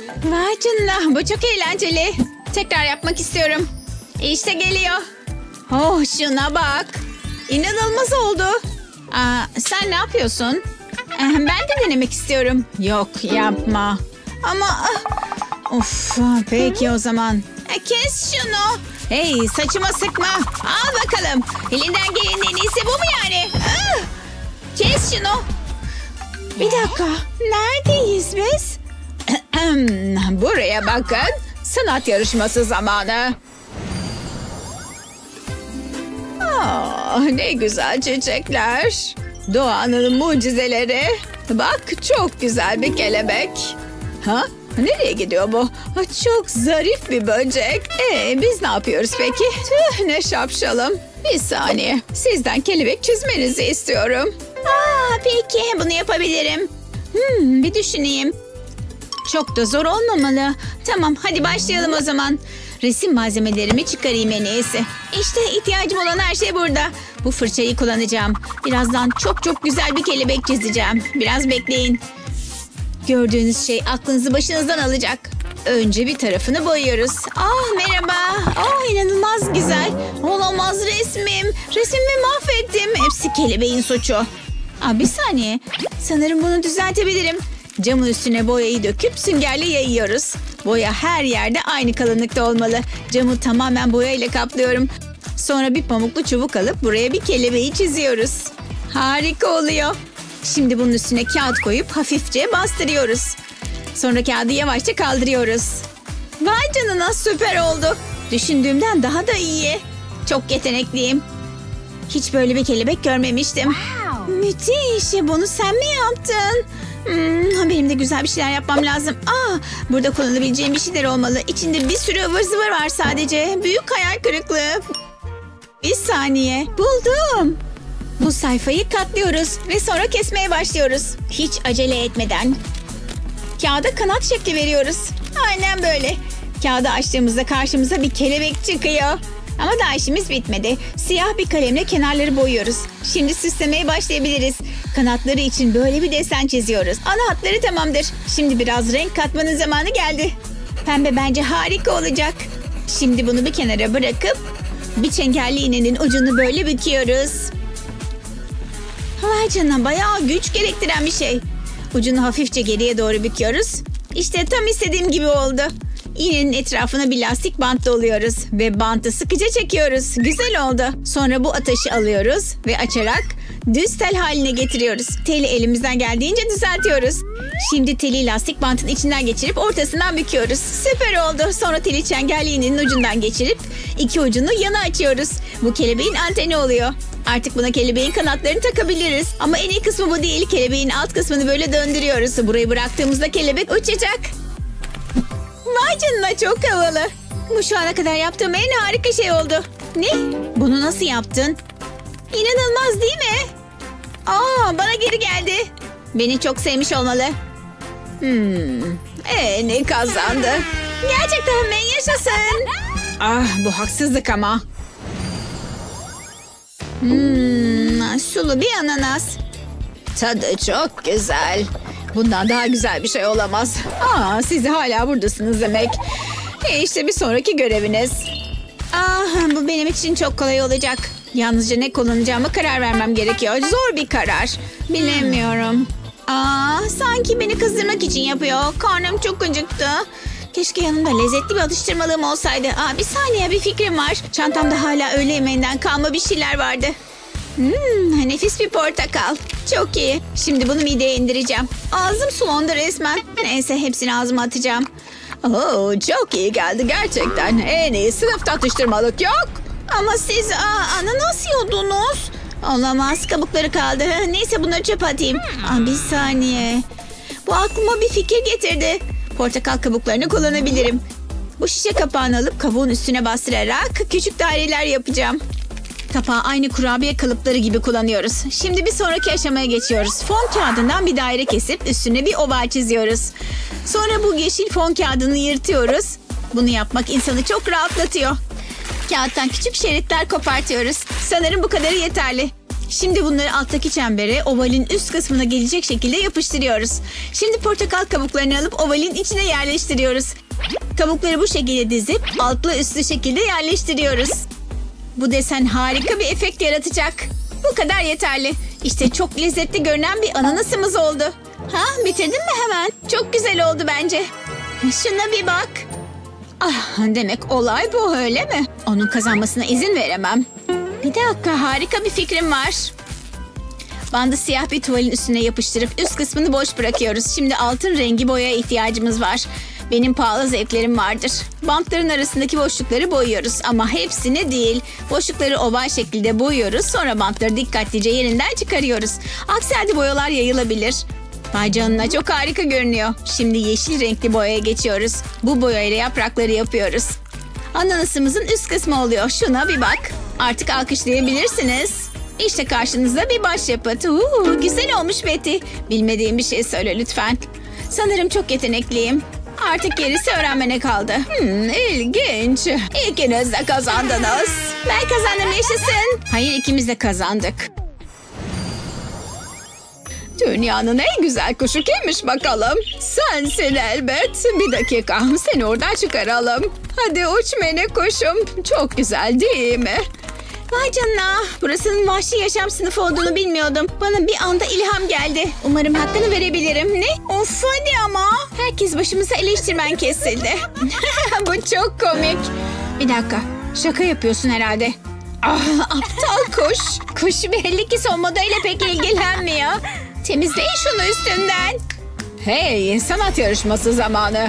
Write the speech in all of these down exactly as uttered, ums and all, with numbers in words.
Vay canına, bu çok eğlenceli. Tekrar yapmak istiyorum. İşte geliyor. Oh, şuna bak. İnanılmaz oldu. Aa, sen ne yapıyorsun? Ee, ben de denemek istiyorum. Yok, yapma. Ama of, peki o zaman. E, kes şunu. Hey, saçıma sıkma. Al bakalım. Elinden gelenin en iyisi bu mu yani? Ah! Kes şunu. Bir dakika. Neredeyiz biz? Buraya bakın. Sanat yarışması zamanı. Aa, ne güzel çiçekler. Doğanın mucizeleri. Bak, çok güzel bir kelebek. Ha? Nereye gidiyor bu? Çok zarif bir böcek. Ee, biz ne yapıyoruz peki? Tüh, ne şapşalım. Bir saniye. Sizden kelebek çizmenizi istiyorum. Aa, peki, bunu yapabilirim. Hmm, bir düşüneyim. Çok da zor olmamalı. Tamam, hadi başlayalım o zaman. Resim malzemelerimi çıkarayım en iyisi. İşte ihtiyacım olan her şey burada. Bu fırçayı kullanacağım. Birazdan çok çok güzel bir kelebek çizeceğim. Biraz bekleyin. Gördüğünüz şey aklınızı başınızdan alacak. Önce bir tarafını boyuyoruz. Ah, merhaba. Ah, inanılmaz güzel. Olamaz resmim. Resmimi mahvettim. Hepsi kelebeğin suçu. Aa, bir saniye. Sanırım bunu düzeltebilirim. Camın üstüne boyayı döküp süngerle yayıyoruz. Boya her yerde aynı kalınlıkta olmalı. Camı tamamen boya ile kaplıyorum. Sonra bir pamuklu çubuk alıp buraya bir kelebeği çiziyoruz. Harika oluyor. Şimdi bunun üstüne kağıt koyup hafifçe bastırıyoruz. Sonra kağıdı yavaşça kaldırıyoruz. Vay canına, süper oldu. Düşündüğümden daha da iyi. Çok yetenekliyim. Hiç böyle bir kelebek görmemiştim. Wow. Müthiş. Bunu sen mi yaptın? Hmm, benim de güzel bir şeyler yapmam lazım. Aa, burada kullanabileceğim bir şeyler olmalı. İçinde bir sürü ıvır zıvır var sadece. Büyük hayal kırıklığı. Bir saniye. Buldum. Bu sayfayı katlıyoruz ve sonra kesmeye başlıyoruz. Hiç acele etmeden. Kağıda kanat şekli veriyoruz. Aynen böyle. Kağıdı açtığımızda karşımıza bir kelebek çıkıyor. Ama daha işimiz bitmedi. Siyah bir kalemle kenarları boyuyoruz. Şimdi süslemeye başlayabiliriz. Kanatları için böyle bir desen çiziyoruz. Ana hatları tamamdır. Şimdi biraz renk katmanın zamanı geldi. Pembe bence harika olacak. Şimdi bunu bir kenara bırakıp bir çengelli iğnenin ucunu böyle büküyoruz. Vay canına, bayağı güç gerektiren bir şey. Ucunu hafifçe geriye doğru büküyoruz. İşte tam istediğim gibi oldu. İğnenin etrafına bir lastik bant doluyoruz ve bantı sıkıca çekiyoruz. Güzel oldu. Sonra bu ataşı alıyoruz ve açarak düz tel haline getiriyoruz. Teli elimizden geldiğince düzeltiyoruz. Şimdi teli lastik bantın içinden geçirip ortasından büküyoruz. Süper oldu. Sonra teli çengelli iğnenin ucundan geçirip iki ucunu yana açıyoruz. Bu kelebeğin anteni oluyor. Artık buna kelebeğin kanatlarını takabiliriz. Ama en iyi kısmı bu değil. Kelebeğin alt kısmını böyle döndürüyoruz. Burayı bıraktığımızda kelebek uçacak. Vay canına, çok havalı. Bu şu ana kadar yaptığım en harika şey oldu. Ne? Bunu nasıl yaptın? İnanılmaz değil mi? Aa, bana geri geldi. Beni çok sevmiş olmalı. Hmm. Ee, ne kazandı? Gerçekten ben yaşasın. Ah, bu haksızlık ama. Hmm, sulu bir ananas. Tadı çok güzel. Bundan daha güzel bir şey olamaz. Aa, siz hala buradasınız demek. E işte bir sonraki göreviniz. Ah, bu benim için çok kolay olacak. Yalnızca ne kullanacağıma karar vermem gerekiyor. Zor bir karar. Bilemiyorum. Aa, sanki beni kızdırmak için yapıyor. Karnım çok acıktı. Keşke yanımda lezzetli bir atıştırmalığım olsaydı. Aa, bir saniye, bir fikrim var. Çantamda hala öğle yemeğinden kalma bir şeyler vardı. Hmm, nefis bir portakal. Çok iyi. Şimdi bunu mideye indireceğim. Ağzım sulandı resmen. Neyse, hepsini ağzıma atacağım. Oo, çok iyi geldi gerçekten. En iyi sınıfta atıştırmalık yok. Ama siz aa, ananas yiyordunuz. Olamaz, kabukları kaldı. Neyse, bunları çöpe atayım. Aa, bir saniye. Bu aklıma bir fikir getirdi. Portakal kabuklarını kullanabilirim. Bu şişe kapağını alıp kabuğun üstüne bastırarak küçük daireler yapacağım. Kapağı aynı kurabiye kalıpları gibi kullanıyoruz. Şimdi bir sonraki aşamaya geçiyoruz. Fon kağıdından bir daire kesip üstüne bir oval çiziyoruz. Sonra bu yeşil fon kağıdını yırtıyoruz. Bunu yapmak insanı çok rahatlatıyor. Kağıttan küçük şeritler kopartıyoruz. Sanırım bu kadarı yeterli. Şimdi bunları alttaki çembere ovalin üst kısmına gelecek şekilde yapıştırıyoruz. Şimdi portakal kabuklarını alıp ovalin içine yerleştiriyoruz. Kabukları bu şekilde dizip altlı üstlü şekilde yerleştiriyoruz. Bu desen harika bir efekt yaratacak. Bu kadar yeterli. İşte çok lezzetli görünen bir ananasımız oldu. Ha, bitirdin mi hemen? Çok güzel oldu bence. Şuna bir bak. Ah, demek olay bu öyle mi? Onun kazanmasına izin veremem. Bir dakika, harika bir fikrim var. Bandı siyah bir tuvalin üstüne yapıştırıp üst kısmını boş bırakıyoruz. Şimdi altın rengi boyaya ihtiyacımız var. Benim pahalı zevklerim vardır. Bantların arasındaki boşlukları boyuyoruz ama hepsini değil. Boşlukları oval şekilde boyuyoruz. Sonra bantları dikkatlice yerinden çıkarıyoruz. Aksi halde boyalar yayılabilir. Vay canına, çok harika görünüyor. Şimdi yeşil renkli boyaya geçiyoruz. Bu boyayla yaprakları yapıyoruz. Ananasımızın üst kısmı oluyor. Şuna bir bak. Artık alkışlayabilirsiniz. İşte karşınızda bir başyapıt. Uuu, güzel olmuş Betty. Bilmediğim bir şey söyle lütfen. Sanırım çok yetenekliyim. Artık gerisi öğrenmene kaldı. Hmm, ilginç. İkiniz de kazandınız. Ben kazandım, yaşasın. Hayır, ikimiz de kazandık. Dünyanın en güzel kuşu kimmiş bakalım? Sensin elbet. Bir dakika, seni oradan çıkaralım. Hadi uç minik kuşum. Çok güzel değil mi? Vay canına. Burasının vahşi yaşam sınıfı olduğunu bilmiyordum. Bana bir anda ilham geldi. Umarım hakkını verebilirim. Ne? Of hadi ama. Herkes başımıza eleştirmen kesildi. Bu çok komik. Bir dakika. Şaka yapıyorsun herhalde. Ah, aptal kuş. Kuş belli ki son modayla pek ilgilenmiyor. Temizleyin şunu üstünden. Hey, sanat yarışması zamanı.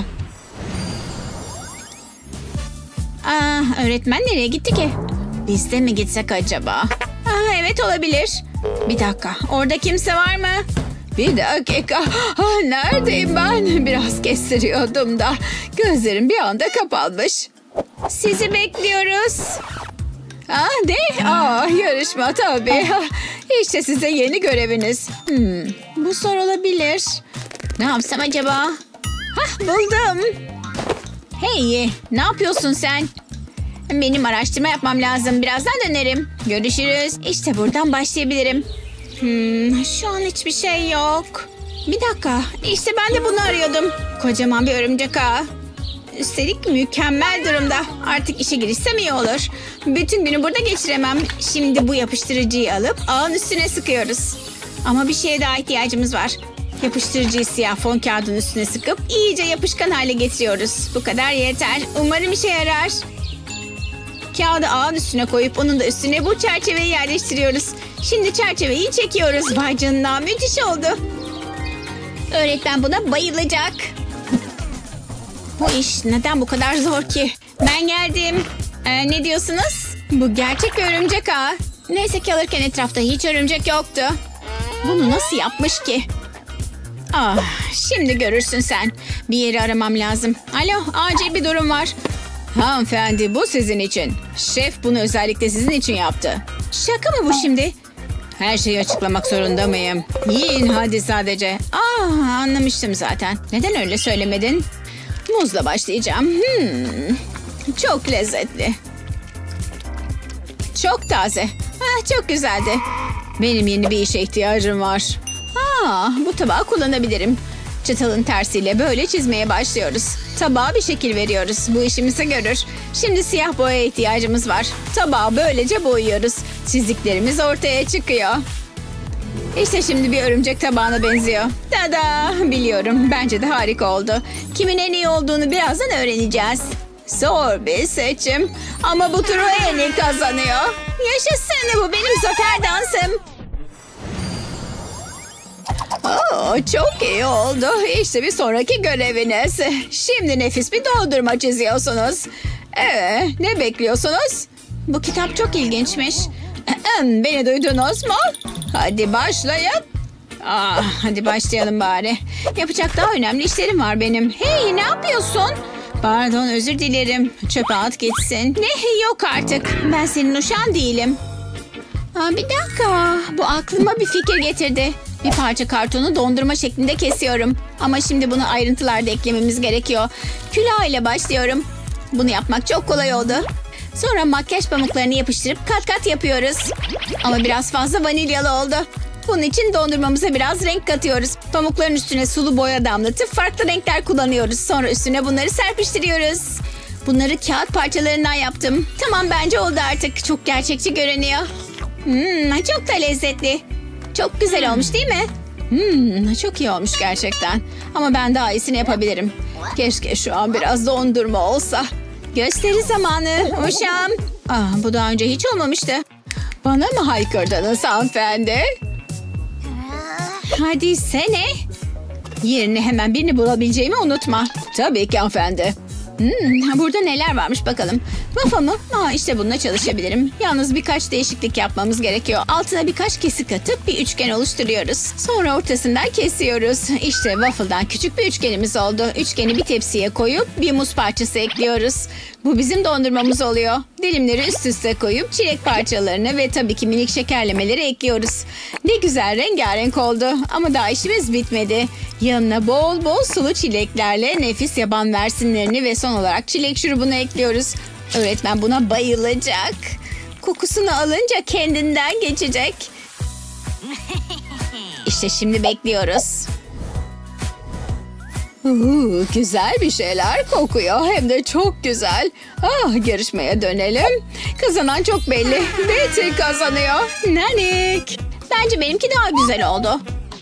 Aa, öğretmen nereye gitti ki? Biz de mi gitsek acaba? Aa, evet olabilir. Bir dakika, orada kimse var mı? Bir dakika. Ah, neredeyim ben? Biraz kestiriyordum da. Gözlerim bir anda kapanmış. Sizi bekliyoruz. Ah, ne? Aa, yarışma tabii. İşte size yeni göreviniz. Hmm, bu zor olabilir. Ne yapsam acaba? Hah, buldum. Hey, ne yapıyorsun sen? Benim araştırma yapmam lazım. Birazdan dönerim. Görüşürüz. İşte buradan başlayabilirim. Hmm, şu an hiçbir şey yok. Bir dakika. İşte ben de bunu arıyordum. Kocaman bir örümcek ağı. Üstelik mükemmel durumda. Artık işe girişsem iyi olur. Bütün günü burada geçiremem. Şimdi bu yapıştırıcıyı alıp ağın üstüne sıkıyoruz. Ama bir şeye daha ihtiyacımız var. Yapıştırıcıyı siyah fon kağıdın üstüne sıkıp iyice yapışkan hale getiriyoruz. Bu kadar yeter. Umarım işe yarar. Kağıdı ağın üstüne koyup onun da üstüne bu çerçeveyi yerleştiriyoruz. Şimdi çerçeveyi çekiyoruz. Vay canına, müthiş oldu. Öğretmen buna bayılacak. Bu iş neden bu kadar zor ki? Ben geldim. Ee, ne diyorsunuz? Bu gerçek bir örümcek ağı. Neyse ki alırken etrafta hiç örümcek yoktu. Bunu nasıl yapmış ki? Ah, şimdi görürsün sen. Bir yeri aramam lazım. Alo, acil bir durum var. Hanımefendi, bu sizin için. Şef bunu özellikle sizin için yaptı. Şaka mı bu şimdi? Her şeyi açıklamak zorunda mıyım? Yiyin hadi sadece. Ah, anlamıştım zaten. Neden öyle söylemedin? Muzla başlayacağım. Hmm, çok lezzetli. Çok taze. Ah, çok güzeldi. Benim yeni bir işe ihtiyacım var. Ah, bu tabağı kullanabilirim. Çatalın tersiyle böyle çizmeye başlıyoruz. Tabağa bir şekil veriyoruz. Bu işimizi görür. Şimdi siyah boyaya ihtiyacımız var. Tabağı böylece boyuyoruz. Çiziklerimiz ortaya çıkıyor. İşte şimdi bir örümcek tabağına benziyor. Tada! Biliyorum. Bence de harika oldu. Kimin en iyi olduğunu birazdan öğreneceğiz. Zor bir seçim. Ama bu turu en iyi kazanıyor. Yaşasın, bu benim zafer dansım. Oo, çok iyi oldu. İşte bir sonraki göreviniz. Şimdi nefis bir doldurma çiziyorsunuz. Ee, ne bekliyorsunuz? Bu kitap çok ilginçmiş. Beni duydunuz mu? Hadi başlayın. Ah, hadi başlayalım bari. Yapacak daha önemli işlerim var benim. Hey, ne yapıyorsun? Pardon, özür dilerim. Çöpe at gitsin. Ne? Yok artık. Ben senin uşağın değilim. Aa, bir dakika. Bu aklıma bir fikir getirdi. Bir parça kartonu dondurma şeklinde kesiyorum. Ama şimdi bunu ayrıntılarda eklememiz gerekiyor. Külah ile başlıyorum. Bunu yapmak çok kolay oldu. Sonra makyaj pamuklarını yapıştırıp kat kat yapıyoruz. Ama biraz fazla vanilyalı oldu. Bunun için dondurmamıza biraz renk katıyoruz. Pamukların üstüne sulu boya damlatıp farklı renkler kullanıyoruz. Sonra üstüne bunları serpiştiriyoruz. Bunları kağıt parçalarından yaptım. Tamam, bence oldu artık. Çok gerçekçi görünüyor. Hmm, çok da lezzetli. Çok güzel olmuş değil mi? Hmm, çok iyi olmuş gerçekten. Ama ben daha iyisini yapabilirim. Keşke şu an biraz dondurma olsa. Gösteri zamanı. Uşağım. Ah, bu daha önce hiç olmamıştı. Bana mı haykırdınız hanımefendi? Hadi sene. Yerini hemen birini bulabileceğimi unutma. Tabii ki hanımefendi. Hmm, burada neler varmış bakalım. Waffle mı? Aa, işte bununla çalışabilirim. Yalnız birkaç değişiklik yapmamız gerekiyor. Altına birkaç kesik atıp bir üçgen oluşturuyoruz. Sonra ortasından kesiyoruz. İşte waffle'dan küçük bir üçgenimiz oldu. Üçgeni bir tepsiye koyup bir muz parçası ekliyoruz. Bu bizim dondurmamız oluyor. Dilimleri üst üste koyup çilek parçalarını ve tabii ki minik şekerlemeleri ekliyoruz. Ne güzel rengarenk oldu. Ama daha işimiz bitmedi. Yanına bol bol sulu çileklerle nefis yaban versinlerini ve son olarak çilek şurubunu ekliyoruz. Öğretmen buna bayılacak. Kokusunu alınca kendinden geçecek. İşte şimdi bekliyoruz. Uuu, güzel bir şeyler kokuyor. Hem de çok güzel. Ah, yarışmaya dönelim. Kazanan çok belli. Betty kazanıyor. Nanik. Bence benimki daha güzel oldu.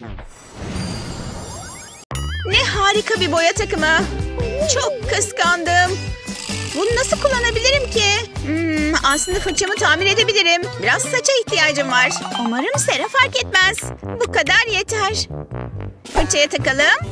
Ne harika bir boya takımı. Çok kıskandım. Bunu nasıl kullanabilirim ki? Hmm, aslında fırçamı tamir edebilirim. Biraz saça ihtiyacım var. Umarım Sera fark etmez. Bu kadar yeter. Fırçaya takalım.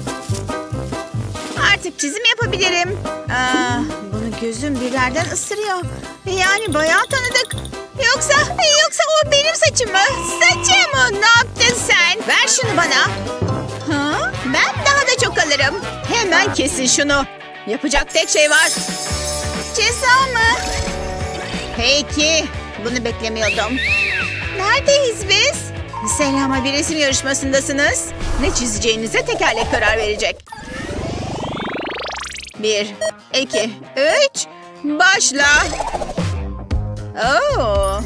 Artık çizim yapabilirim. Aa, bunu gözüm bir yerden ısırıyor. Yani bayağı tanıdık. Yoksa, yoksa o benim saçım mı? Saçım mı? Ne yaptın sen? Ver şunu bana. Ha? Ben daha da çok alırım. Hemen kesin şunu. Yapacak tek şey var. Ceza mı? Peki. Bunu beklemiyordum. Neredeyiz biz? Selama, bir resim yarışmasındasınız. Ne çizeceğinize tekerlek karar verecek. Bir, iki, üç. Başla. Oo.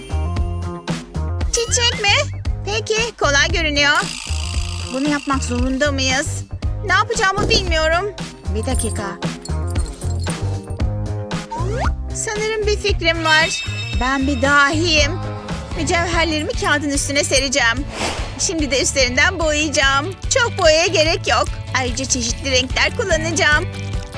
Çiçek mi? Peki, kolay görünüyor. Bunu yapmak zorunda mıyız? Ne yapacağımı bilmiyorum. Bir dakika. Sanırım bir fikrim var. Ben bir dahiyim. Mücevherlerimi kağıdın üstüne sereceğim. Şimdi de üstlerinden boyayacağım. Çok boyaya gerek yok. Ayrıca çeşitli renkler kullanacağım.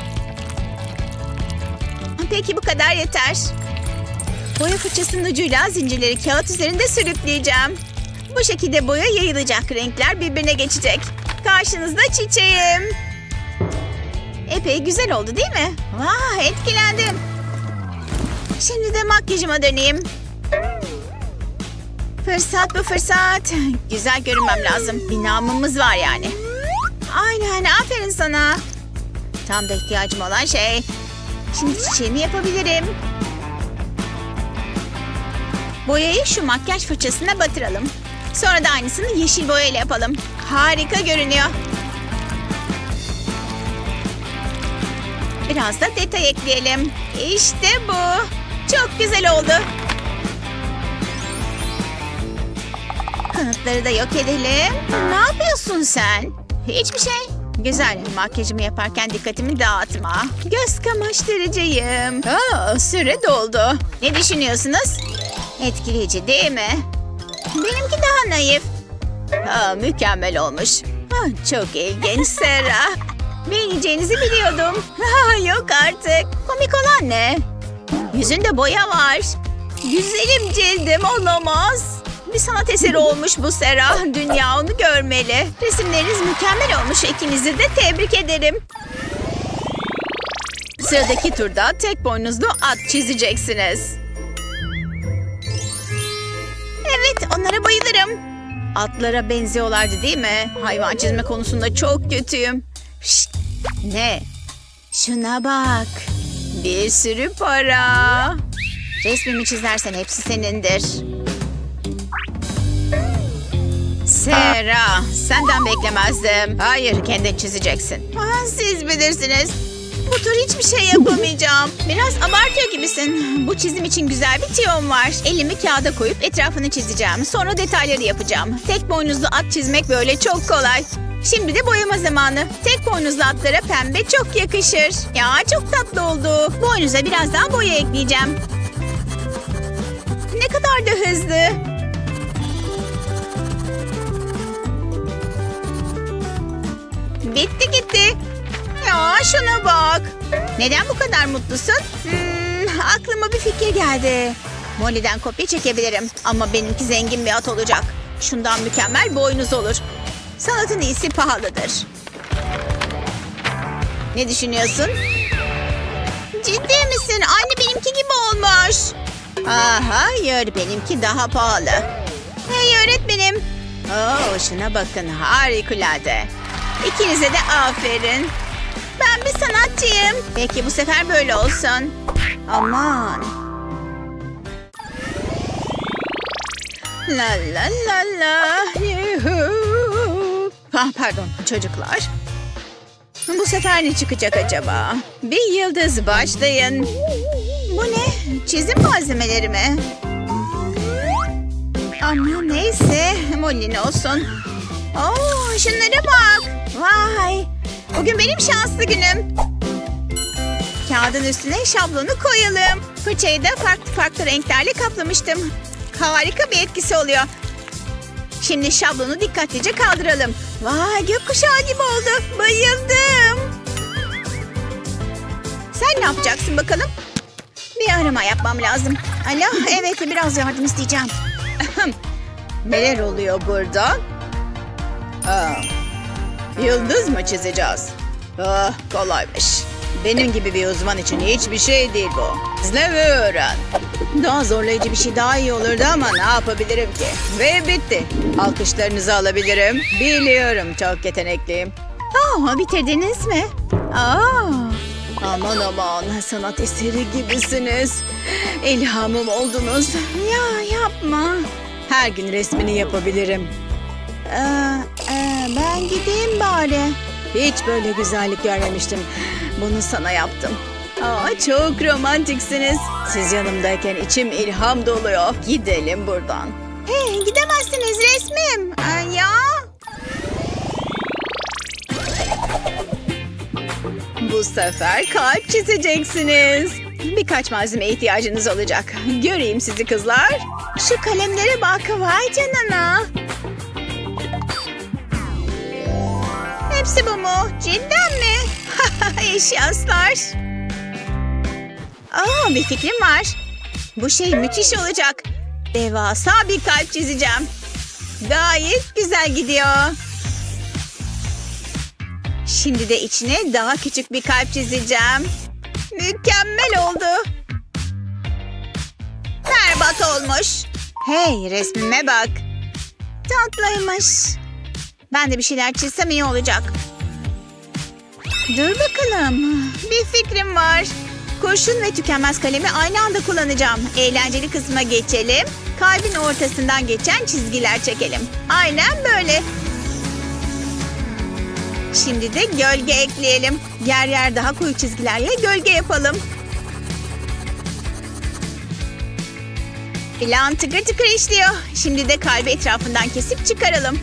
Peki, bu kadar yeter. Boya fırçasının ucuyla zincirleri kağıt üzerinde sürükleyeceğim. Bu şekilde boya yayılacak, renkler birbirine geçecek. Karşınızda çiçeğim. Epey güzel oldu değil mi? Vah, etkilendim. Şimdi de makyajıma döneyim. Fırsat bu fırsat. Güzel görünmem lazım. Bir namımız var yani. Aynen, aferin sana. Tam da ihtiyacım olan şey. Şimdi çiçeğimi yapabilirim. Boyayı şu makyaj fırçasına batıralım. Sonra da aynısını yeşil boyayla yapalım. Harika görünüyor. Biraz da detay ekleyelim. İşte bu. Çok güzel oldu. Kanıtları da yok edelim. Ne yapıyorsun sen? Hiçbir şey. Güzel. Makyajımı yaparken dikkatimi dağıtma. Göz kamaştırıcıyım. Aa, süre doldu. Ne düşünüyorsunuz? Etkileyici değil mi? Benimki daha naif. Aa, mükemmel olmuş. Aa, çok ilginç Sera. Beğeneceğinizi biliyordum. Aa, yok artık. Komik olan ne? Yüzünde boya var. Güzelim cildim, olamaz. Bir sanat eseri olmuş bu Sera. Dünya onu görmeli. Resimleriniz mükemmel olmuş. İkinizi de tebrik ederim. Sıradaki turda tek boynuzlu at çizeceksiniz. Evet, onlara bayılırım. Atlara benziyorlardı değil mi? Hayvan çizme konusunda çok kötüyüm. Şşt, ne? Şuna bak. Bir sürü para. Resmimi çizersen hepsi senindir. Sera, senden beklemezdim. Hayır, kendin çizeceksin. Aa, siz bilirsiniz. Bu tur hiçbir şey yapamayacağım. Biraz abartıyor gibisin. Bu çizim için güzel bir tüyom var. Elimi kağıda koyup etrafını çizeceğim. Sonra detayları yapacağım. Tek boynuzlu at çizmek böyle çok kolay. Şimdi de boyama zamanı. Tek boynuzlu atlara pembe çok yakışır. Ya çok tatlı oldu. Boynuza biraz daha boya ekleyeceğim. Ne kadar da hızlı. Bitti gitti. Ya şuna bak. Neden bu kadar mutlusun? Hmm, aklıma bir fikir geldi. Molly'den kopya çekebilirim. Ama benimki zengin bir at olacak. Şundan mükemmel boynuz olur. Sanatın iyisi pahalıdır. Ne düşünüyorsun? Ciddi misin? Aynı benimki gibi olmuş. Aa, hayır, benimki daha pahalı. Hey öğretmenim. Oo, şuna bakın, harikulade. İkinize de aferin. Ben bir sanatçıyım. Peki bu sefer böyle olsun. Aman. La la la la. Yuhu. Ah, pardon çocuklar. Bu sefer ne çıkacak acaba? Bir yıldız başlayın. Bu ne? Çizim malzemeleri mi? Ama neyse. Molly'nin olsun. Oo, şunlara bak. Vay. Bugün benim şanslı günüm. Kağıdın üstüne şablonu koyalım. Fırçayı da farklı farklı renklerle kaplamıştım. Harika bir etkisi oluyor. Şimdi şablonu dikkatlice kaldıralım. Vay, gökkuşağı gibi oldu. Bayıldım. Sen ne yapacaksın bakalım? Bir arama yapmam lazım. Alo, evet, biraz yardım isteyeceğim. Neler oluyor burada? Aa, yıldız mı çizeceğiz? Ah, kolaymış. Benim gibi bir uzman için hiçbir şey değil bu. İzle ve öğren. Daha zorlayıcı bir şey daha iyi olurdu ama ne yapabilirim ki? Ve bitti. Alkışlarınızı alabilirim. Biliyorum, çok yetenekliyim. Aa, bitirdiniz mi? Aa, aman aman, sanat eseri gibisiniz. İlhamım oldunuz. Ya yapma. Her gün resmini yapabilirim. Ee, e, ben gideyim bari. Hiç böyle güzellik görmemiştim. Bunu sana yaptım. Aa, çok romantiksiniz. Siz yanımdayken içim ilham doluyor. Gidelim buradan. Hey, gidemezsiniz, resmim. Aa, ya. Bu sefer kalp çizeceksiniz. Birkaç malzeme ihtiyacınız olacak. Göreyim sizi kızlar. Şu kalemlere bak, vay canına. Hepsi bu mu? Cidden mi? Eşyaslar. Aa, bir fikrim var. Bu şey müthiş olacak. Devasa bir kalp çizeceğim. Gayet güzel gidiyor. Şimdi de içine daha küçük bir kalp çizeceğim. Mükemmel oldu. Berbat olmuş. Hey, resmime bak. Tatlıymış. Ben de bir şeyler çizsem iyi olacak. Dur bakalım. Bir fikrim var. Kurşun ve tükenmez kalemi aynı anda kullanacağım. Eğlenceli kısma geçelim. Kalbin ortasından geçen çizgiler çekelim. Aynen böyle. Şimdi de gölge ekleyelim. Yer yer daha koyu çizgilerle gölge yapalım. Plan tıkır tıkır işliyor. Şimdi de kalbi etrafından kesip çıkaralım.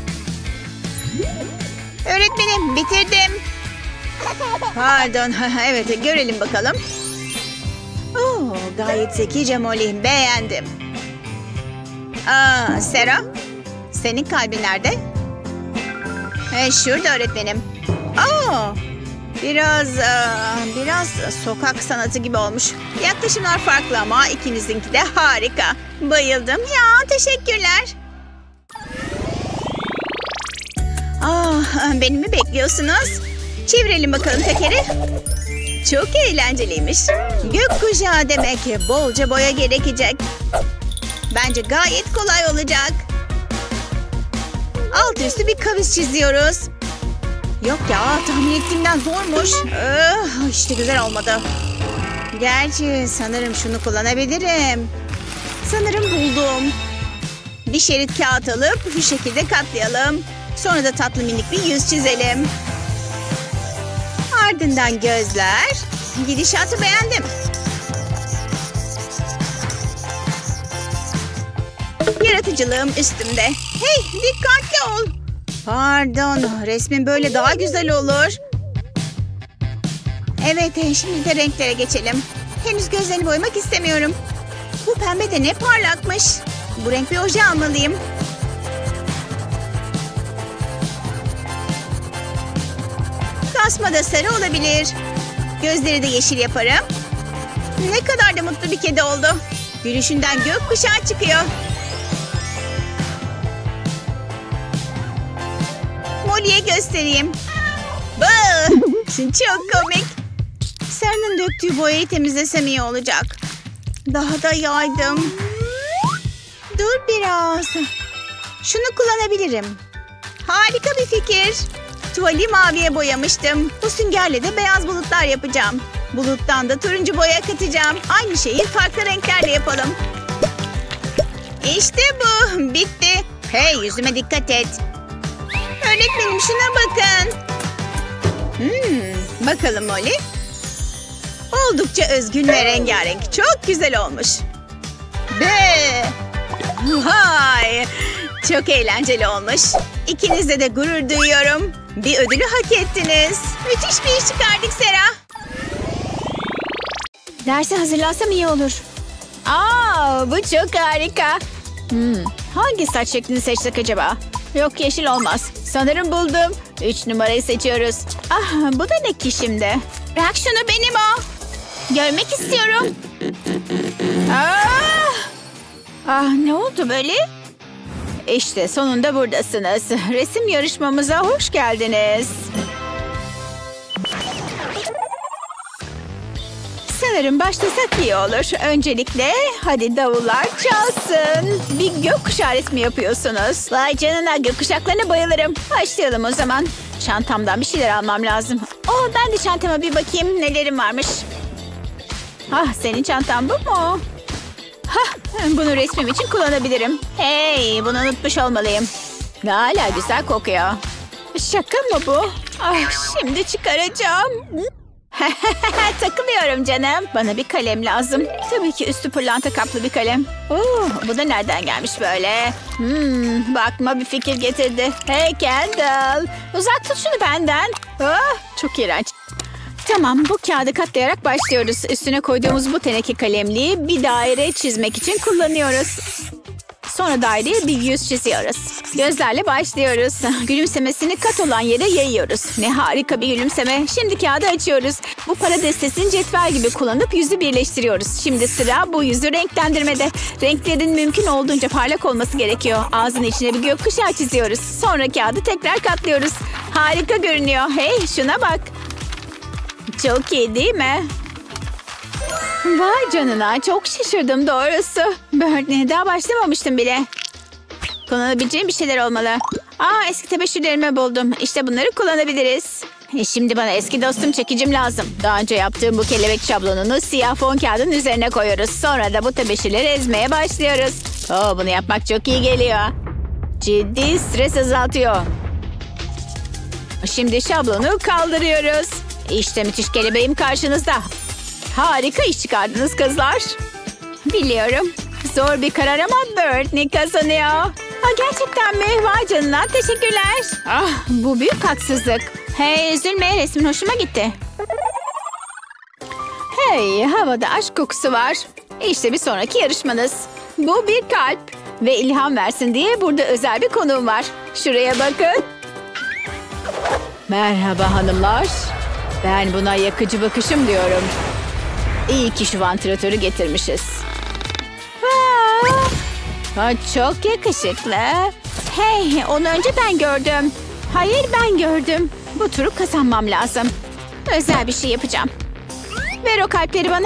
Öğretmenim, bitirdim. Pardon. Evet, görelim bakalım. Oo, gayet zekice Molly. Beğendim. Aa, Sera, senin kalbin nerede? Ee, şurada öğretmenim. Aa, biraz biraz sokak sanatı gibi olmuş. Yaklaşımlar farklı ama ikinizinki de harika. Bayıldım. Ya, teşekkürler. Ah, beni mi bekliyorsunuz? Çevirelim bakalım tekeri. Çok eğlenceliymiş. Gökkuşağı demek, bolca boya gerekecek. Bence gayet kolay olacak. Alt üstü bir kavis çiziyoruz. Yok ya, tahmin ettiğimden zormuş. Oh, işte güzel olmadı. Gerçi sanırım şunu kullanabilirim. Sanırım buldum. Bir şerit kağıt alıp şu şekilde katlayalım. Sonra da tatlı minik bir yüz çizelim. Ardından gözler. Gidişatı beğendim. Yaratıcılığım üstümde. Hey, dikkatli ol. Pardon, resmin böyle daha güzel olur. Evet, şimdi de renklere geçelim. Henüz gözlerini boyamak istemiyorum. Bu pembe de ne parlakmış. Bu renk bir oje almalıyım. Tasma da sarı olabilir. Gözleri de yeşil yaparım. Ne kadar da mutlu bir kedi oldu. Gülüşünden gökkuşağı çıkıyor. Molly'e göstereyim. Bıh! Çok komik. Sarı'nın döktüğü boyayı temizlesem iyi olacak. Daha da yaydım. Dur biraz. Şunu kullanabilirim. Harika bir fikir. Tuvali maviye boyamıştım. Bu süngerle de beyaz bulutlar yapacağım. Buluttan da turuncu boya katacağım. Aynı şeyi farklı renklerle yapalım. İşte bu. Bitti. Hey, yüzüme dikkat et. Öğretmenim, şuna bakın. Hmm, bakalım Molly. Oldukça özgün ve rengarenk. Çok güzel olmuş. Be! Vay! Çok eğlenceli olmuş. İkinizle de gurur duyuyorum. Bir ödülü hak ettiniz. Müthiş bir iş çıkardık Sera. Derse hazırlansam iyi olur. Aa, bu çok harika. Hmm, hangi saç şeklini seçsek acaba? Yok, yeşil olmaz. Sanırım buldum. Üç numarayı seçiyoruz. Ah, bu da ne ki şimdi? Bırak şunu, benim o. Görmek istiyorum. Ah! Ah, ne oldu böyle? İşte sonunda buradasınız. Resim yarışmamıza hoş geldiniz. Sanırım başlasak iyi olur. Öncelikle hadi davullar çalsın. Bir gökkuşağı resmi yapıyorsunuz. Vay canına, gökkuşaklarına bayılırım. Başlayalım o zaman. Çantamdan bir şeyler almam lazım. Oh, ben de çantama bir bakayım nelerim varmış. Ah, senin çantan bu mu? Hah, bunu resmim için kullanabilirim. Hey, bunu unutmuş olmalıyım. Hala güzel kokuyor. Şaka mı bu? Ah, şimdi çıkaracağım. Takılıyorum canım. Bana bir kalem lazım. Tabii ki üstü pırlanta kaplı bir kalem. Oo, bu da nereden gelmiş böyle? Hmm, bakma bir fikir getirdi. Hey Kendall, uzak tut şunu benden. Oh, çok iğrenç. Tamam, bu kağıdı katlayarak başlıyoruz. Üstüne koyduğumuz bu teneke kalemliği bir daire çizmek için kullanıyoruz. Sonra daireye bir yüz çiziyoruz. Gözlerle başlıyoruz. Gülümsemesini kat olan yere yayıyoruz. Ne harika bir gülümseme. Şimdi kağıdı açıyoruz. Bu para destesini cetvel gibi kullanıp yüzü birleştiriyoruz. Şimdi sıra bu yüzü renklendirmede. Renklerin mümkün olduğunca parlak olması gerekiyor. Ağzının içine bir gökkuşağı çiziyoruz. Sonra kağıdı tekrar katlıyoruz. Harika görünüyor. Hey, şuna bak. Çok iyi değil mi? Vay canına, çok şaşırdım doğrusu. Böyle daha başlamamıştım bile. Kullanabileceğim bir şeyler olmalı. Aa, eski tebeşirlerimi buldum. İşte bunları kullanabiliriz. E şimdi bana eski dostum çekicim lazım. Daha önce yaptığım bu kelebek şablonunu siyah fon kağıdın üzerine koyuyoruz. Sonra da bu tebeşirleri ezmeye başlıyoruz. Oo, bunu yapmak çok iyi geliyor. Ciddi stres azaltıyor. Şimdi şablonu kaldırıyoruz. İşte müthiş kelebeğim karşınızda. Harika iş çıkardınız kızlar. Biliyorum. Zor bir karar ama Brittany kazanıyor. Ha, gerçekten mi? Vay canına, teşekkürler. Ah, bu büyük haksızlık. Hey, üzülme, resmin hoşuma gitti. Hey, havada aşk kokusu var. İşte bir sonraki yarışmanız. Bu bir kalp. Ve ilham versin diye burada özel bir konuğum var. Şuraya bakın. Merhaba hanımlar. Ben buna yakıcı bakışım diyorum. İyi ki şu vantilatörü getirmişiz. Aa, çok yakışıklı. Hey, onu önce ben gördüm. Hayır, ben gördüm. Bu turu kazanmam lazım. Özel bir şey yapacağım. Ver o kalpleri bana.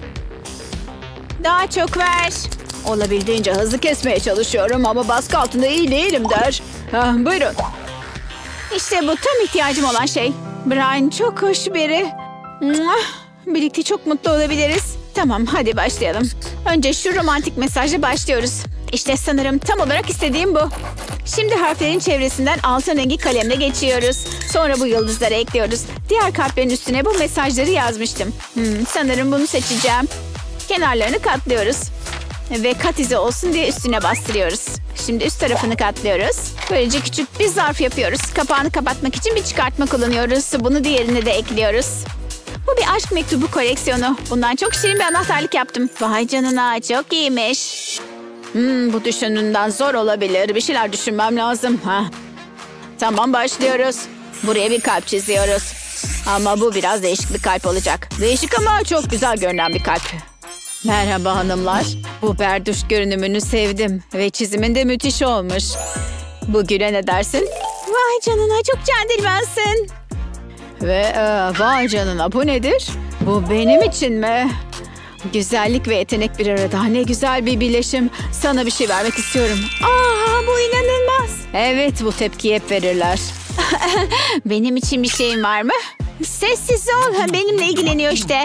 Daha çok ver. Olabildiğince hızlı kesmeye çalışıyorum ama baskı altında iyi değilim der. Ah, buyurun. İşte bu tam ihtiyacım olan şey. Brian çok hoş biri. Birlikte çok mutlu olabiliriz. Tamam, hadi başlayalım. Önce şu romantik mesajla başlıyoruz. İşte sanırım tam olarak istediğim bu. Şimdi harflerin çevresinden altın rengi kalemle geçiyoruz. Sonra bu yıldızları ekliyoruz. Diğer kalplerin üstüne bu mesajları yazmıştım. Hmm, sanırım bunu seçeceğim. Kenarlarını katlıyoruz. Ve kat izi olsun diye üstüne bastırıyoruz. Şimdi üst tarafını katlıyoruz. Böylece küçük bir zarf yapıyoruz. Kapağını kapatmak için bir çıkartma kullanıyoruz. Bunu diğerine de ekliyoruz. Bu bir aşk mektubu koleksiyonu. Bundan çok şirin bir anahtarlık yaptım. Vay canına, çok iyiymiş. Hmm, bu düşündüğünden zor olabilir. Bir şeyler düşünmem lazım. Ha. Tamam, başlıyoruz. Buraya bir kalp çiziyoruz. Ama bu biraz değişik bir kalp olacak. Değişik ama çok güzel görünen bir kalp. Merhaba hanımlar. Bu berduş görünümünü sevdim. Ve çizimin de müthiş olmuş. Bu güle ne dersin? Vay canına, çok centilmensin. Ve e, vay canına, bu nedir? Bu benim için mi? Güzellik ve yetenek bir arada. Ne güzel bir birleşim. Sana bir şey vermek istiyorum. Aa, bu inanılmaz. Evet, bu tepkiyi hep verirler. Benim için bir şeyin var mı? Sessiz ol. Benimle ilgileniyor işte.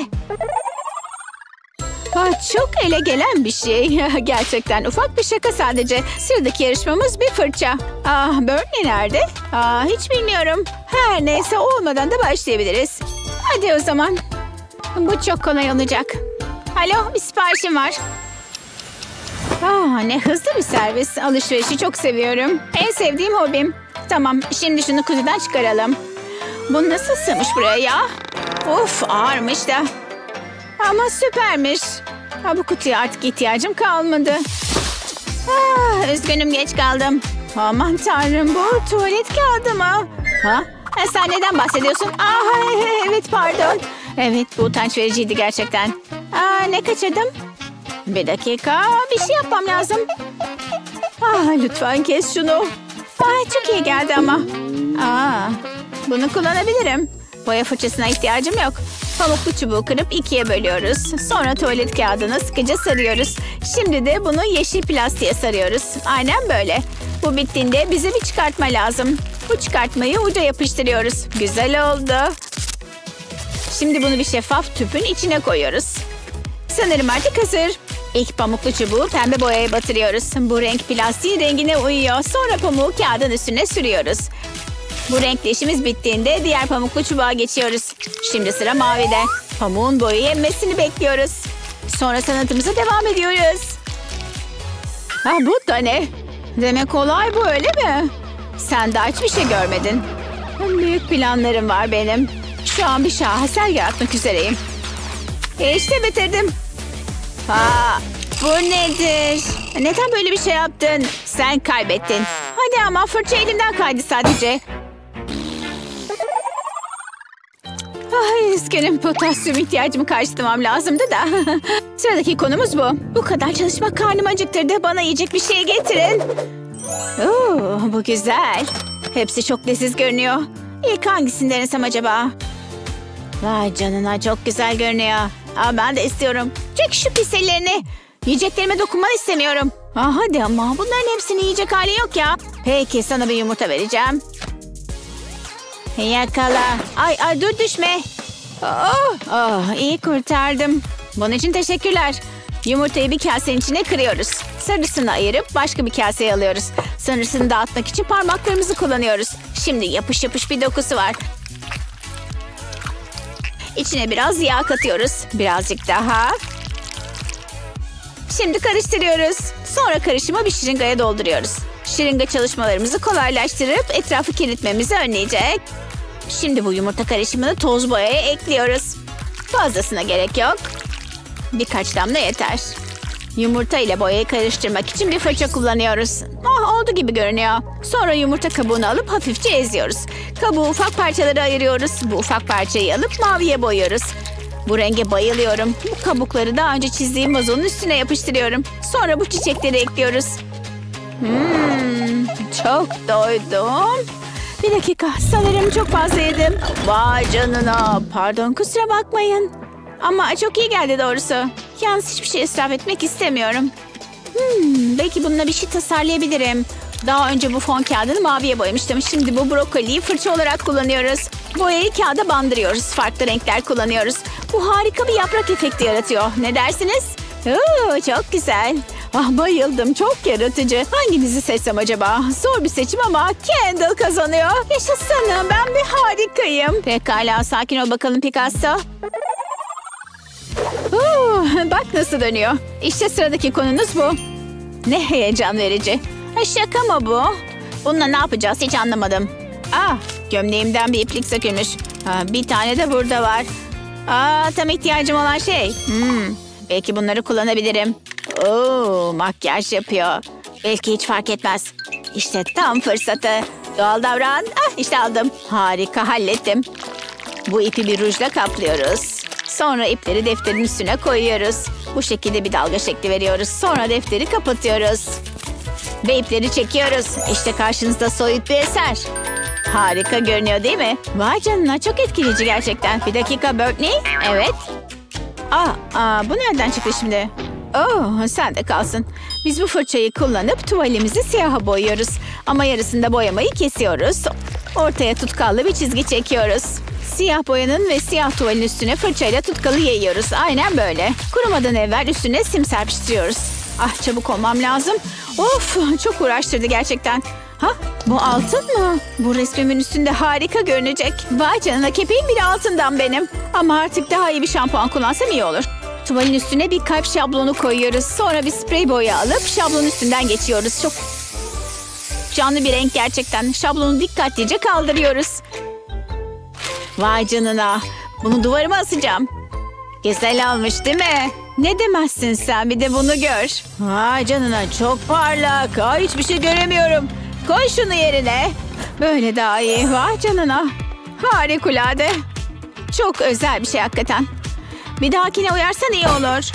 Aa, çok ele gelen bir şey. Gerçekten ufak bir şaka sadece. Sıradaki yarışmamız bir fırça. Ah, Bernie nerede? Aa, hiç bilmiyorum. Her neyse, olmadan da başlayabiliriz. Hadi o zaman. Bu çok kolay olacak. Alo, bir siparişim var. Aa, ne hızlı bir servis. Alışverişi çok seviyorum. En sevdiğim hobim. Tamam, şimdi şunu kutudan çıkaralım. Bu nasıl sığmış buraya ya? Of, ağırmış da. Ama süpermiş. Ha, bu kutuya artık ihtiyacım kalmadı. Ah, üzgünüm, geç kaldım. Aman tanrım, bu tuvalet kağıdı mı? Ha? Ha, sen neden bahsediyorsun? Aa, evet, pardon. Evet, bu utanç vericiydi gerçekten. Aa, ne kaçırdım? Bir dakika, bir şey yapmam lazım. Ah, lütfen kes şunu. Aa, çok iyi geldi ama. Aa, bunu kullanabilirim. Boya fırçasına ihtiyacım yok. Pamuklu çubuğu kırıp ikiye bölüyoruz. Sonra tuvalet kağıdını sıkıca sarıyoruz. Şimdi de bunu yeşil plastiğe sarıyoruz. Aynen böyle. Bu bittiğinde bize bir çıkartma lazım. Bu çıkartmayı uca yapıştırıyoruz. Güzel oldu. Şimdi bunu bir şeffaf tüpün içine koyuyoruz. Sanırım artık hazır. İlk pamuklu çubuğu pembe boyaya batırıyoruz. Bu renk plastiğin rengine uyuyor. Sonra pamuğu kağıdın üstüne sürüyoruz. Bu renkli işimiz bittiğinde diğer pamuklu çubuğa geçiyoruz. Şimdi sıra mavide. Pamuğun boyu emmesini bekliyoruz. Sonra sanatımıza devam ediyoruz. Ha, bu da ne? Demek kolay bu, öyle mi? Sen daha hiçbir şey görmedin. Büyük planlarım var benim. Şu an bir şaheser yaratmak üzereyim. E işte bitirdim. Ha, bu nedir? Neden böyle bir şey yaptın? Sen kaybettin. Hadi ama, fırça elimden kaydı sadece. Ay, üzgünüm, potasyum ihtiyacımı karşılamam lazımdı da. Sıradaki konumuz bu. Bu kadar çalışmak karnımı acıktırdı. Bana yiyecek bir şey getirin. Oo, bu güzel. Hepsi çok leziz görünüyor. İlk hangisini denesem acaba? Vay canına, çok güzel görünüyor. Aa, ben de istiyorum. Çek şu pis ellerini. Yiyeceklerime dokunmanı istemiyorum. Aa, hadi ama, bunların hepsini yiyecek hali yok ya. Peki, sana bir yumurta vereceğim. Yakala. Ay ay, dur, düşme. Oh, oh, iyi kurtardım. Bunun için teşekkürler. Yumurtayı bir kasenin içine kırıyoruz. Sarısını ayırıp başka bir kaseye alıyoruz. Sarısını dağıtmak için parmaklarımızı kullanıyoruz. Şimdi yapış yapış bir dokusu var. İçine biraz yağ katıyoruz. Birazcık daha. Şimdi karıştırıyoruz. Sonra karışımı bir şırıngaya dolduruyoruz. Şırınga çalışmalarımızı kolaylaştırıp etrafı kirletmemizi önleyecek. Şimdi bu yumurta karışımını toz boyaya ekliyoruz. Fazlasına gerek yok. Birkaç damla yeter. Yumurta ile boyayı karıştırmak için bir fırça kullanıyoruz. Oh, oldu gibi görünüyor. Sonra yumurta kabuğunu alıp hafifçe eziyoruz. Kabuğu ufak parçalara ayırıyoruz. Bu ufak parçayı alıp maviye boyuyoruz. Bu renge bayılıyorum. Bu kabukları daha önce çizdiğim vazonun üstüne yapıştırıyorum. Sonra bu çiçekleri ekliyoruz. Hmm, çok doydum. Bir dakika, sanırım çok fazla yedim. Vay canına, pardon, kusura bakmayın. Ama çok iyi geldi doğrusu. Yalnız hiçbir şey israf etmek istemiyorum. Hmm, belki bununla bir şey tasarlayabilirim. Daha önce bu fon kağıdını maviye boyamıştım. Şimdi bu brokoliyi fırça olarak kullanıyoruz. Boyayı kağıda bandırıyoruz. Farklı renkler kullanıyoruz. Bu harika bir yaprak efekti yaratıyor. Ne dersiniz? Oo, çok güzel. Ah, bayıldım. Çok yaratıcı. Hanginizi seçsem acaba? Zor bir seçim ama Kendall kazanıyor. Yaşasın. Ben bir harikayım. Pekala, sakin ol bakalım Picasso. Uh, bak nasıl dönüyor. İşte sıradaki konunuz bu. Ne heyecan verici. Ha, şaka mı bu? Bununla ne yapacağız hiç anlamadım. Ah, gömleğimden bir iplik sökülmüş. Ha, bir tane de burada var. Aa, tam ihtiyacım olan şey. Hmm, belki bunları kullanabilirim. Oo, makyaj yapıyor. Belki hiç fark etmez. İşte tam fırsatı. Doğal davran. Ah, işte aldım. Harika, hallettim. Bu ipi bir rujla kaplıyoruz. Sonra ipleri defterin üstüne koyuyoruz. Bu şekilde bir dalga şekli veriyoruz. Sonra defteri kapatıyoruz. Ve ipleri çekiyoruz. İşte karşınızda soyut bir eser. Harika görünüyor değil mi? Vay canına, çok etkileyici gerçekten. Bir dakika Bernie. Evet. Aa, aa, bu nereden çıktı şimdi? Oh, sen de kalsın. Biz bu fırçayı kullanıp tuvalimizi siyaha boyuyoruz. Ama yarısında boyamayı kesiyoruz. Ortaya tutkallı bir çizgi çekiyoruz. Siyah boyanın ve siyah tuvalin üstüne fırçayla tutkalı yayıyoruz. Aynen böyle. Kurumadan evvel üstüne sim serpiştiriyoruz. Ah, çabuk olmam lazım. Of, çok uğraştırdı gerçekten. Ha, bu altın mı? Bu resmimin üstünde harika görünecek. Vay canına, kepeğim bile altından benim. Ama artık daha iyi bir şampuan kullansam iyi olur. Tuvalin üstüne bir kalp şablonu koyuyoruz. Sonra bir sprey boya alıp şablonun üstünden geçiyoruz. Çok canlı bir renk gerçekten. Şablonu dikkatlice kaldırıyoruz. Vay canına. Bunu duvarıma asacağım. Güzel olmuş değil mi? Ne demezsin sen, bir de bunu gör. Vay canına, çok parlak. Aa, hiçbir şey göremiyorum. Koy şunu yerine. Böyle daha iyi. Vay canına. Harikulade. Çok özel bir şey hakikaten. Bir dahakine uyarsan iyi olur.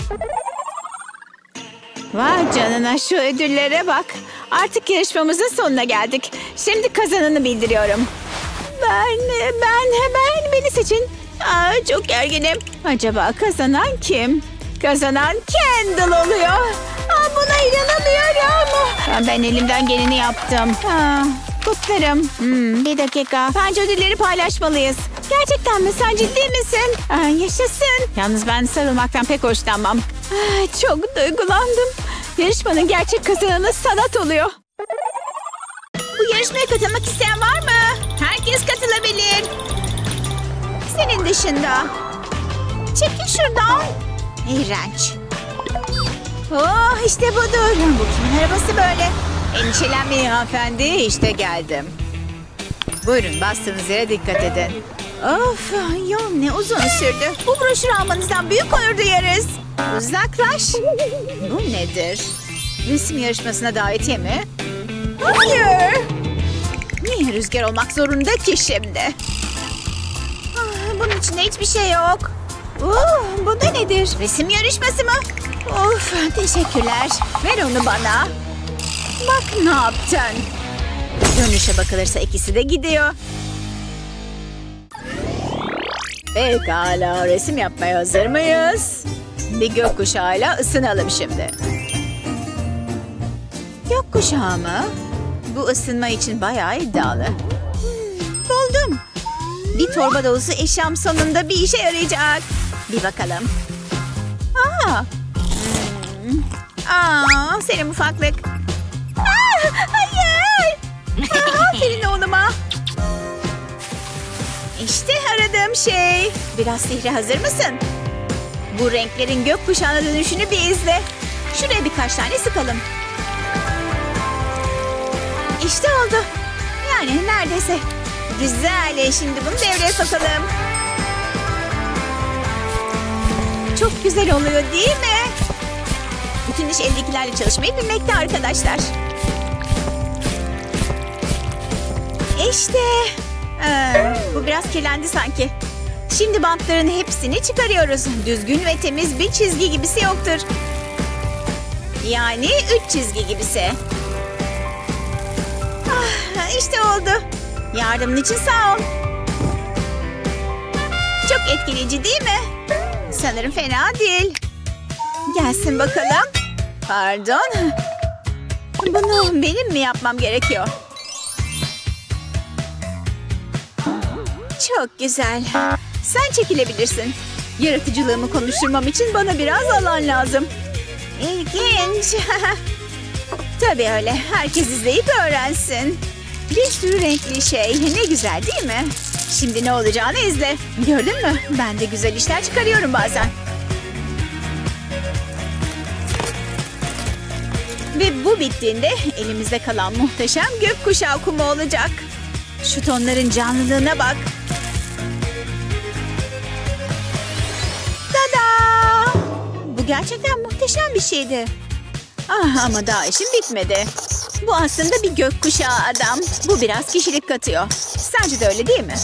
Vay canına, şu ödüllere bak. Artık yarışmamızın sonuna geldik. Şimdi kazananı bildiriyorum. Ben, ben, ben, beni seçin. Aa, çok gerginim. Acaba kazanan kim? Kazanan Kendall oluyor. Aa, buna inanamıyorum. Ben, ben elimden geleni yaptım. Aa, kutlarım. Hmm, bir dakika. Bence ödülleri paylaşmalıyız. Gerçekten mi? Sen ciddi misin? Aa, yaşasın. Yalnız ben sarılmaktan pek hoşlanmam. Aa, çok duygulandım. Yarışmanın gerçek kazananı Sanat oluyor. Bu yarışmaya katılmak isteyen var mı? Herkes katılabilir. Senin dışında. Çekil şuradan. İğrenç. Oh, işte budur. Bu kimin arabası böyle? Endişelenmeyin hanımefendi. İşte geldim. Buyurun, bastığınız yere dikkat edin. Of, yol ne uzun sürdü. Bu broşürü almanızdan büyük onur duyarız. Uzaklaş. Bu nedir? Resim yarışmasına davetiye mi? Hayır. Niye rüzgar olmak zorunda ki şimdi? Ah, bunun içinde hiçbir şey yok. Oh, bu da nedir? Resim yarışması mı? Of, teşekkürler. Ver onu bana. Bak ne yaptın. Dönüşe bakılırsa ikisi de gidiyor. Pekala, resim yapmaya hazır mıyız? Bir gökkuşağıyla ısınalım şimdi. Gökkuşağı mı? Bu ısınma için bayağı iddialı. Hmm, buldum. Bir torba dolusu eşyam sonunda bir işe yarayacak. Bir bakalım. Aa, hmm. Aa, senin ufaklık. Aa, hayır. Aa, aferin oğluma. İşte aradığım şey. Biraz sihre hazır mısın? Bu renklerin gökkuşağına dönüşünü bir izle. Şuraya birkaç tane sıkalım. İşte oldu. Yani neredeyse. Güzel. Şimdi bunu devreye sokalım. Çok güzel oluyor değil mi? Bütün iş eldekilerle çalışmayı bilmekte arkadaşlar. İşte. Aa, bu biraz kirlendi sanki. Şimdi bantların hepsini çıkarıyoruz. Düzgün ve temiz bir çizgi gibisi yoktur. Yani üç çizgi gibisi. Ah, işte oldu. Yardımın için sağ ol. Çok etkileyici değil mi? Sanırım fena değil. Gelsin bakalım. Pardon. Bunu benim mi yapmam gerekiyor? Çok güzel. Sen çekilebilirsin. Yaratıcılığımı konuşturmam için bana biraz alan lazım. İlginç. Tabii öyle. Herkes izleyip öğrensin. Bir sürü renkli şey. Ne güzel değil mi? Şimdi ne olacağını izle. Gördün mü? Ben de güzel işler çıkarıyorum bazen. Ve bu bittiğinde elimizde kalan muhteşem gökkuşağı kumu olacak. Şu tonların canlılığına bak. Tada! Bu gerçekten muhteşem bir şeydi. Ah, ama daha işim bitmedi. Bu aslında bir gökkuşağı adam. Bu biraz kişilik katıyor. Sence de öyle değil mi?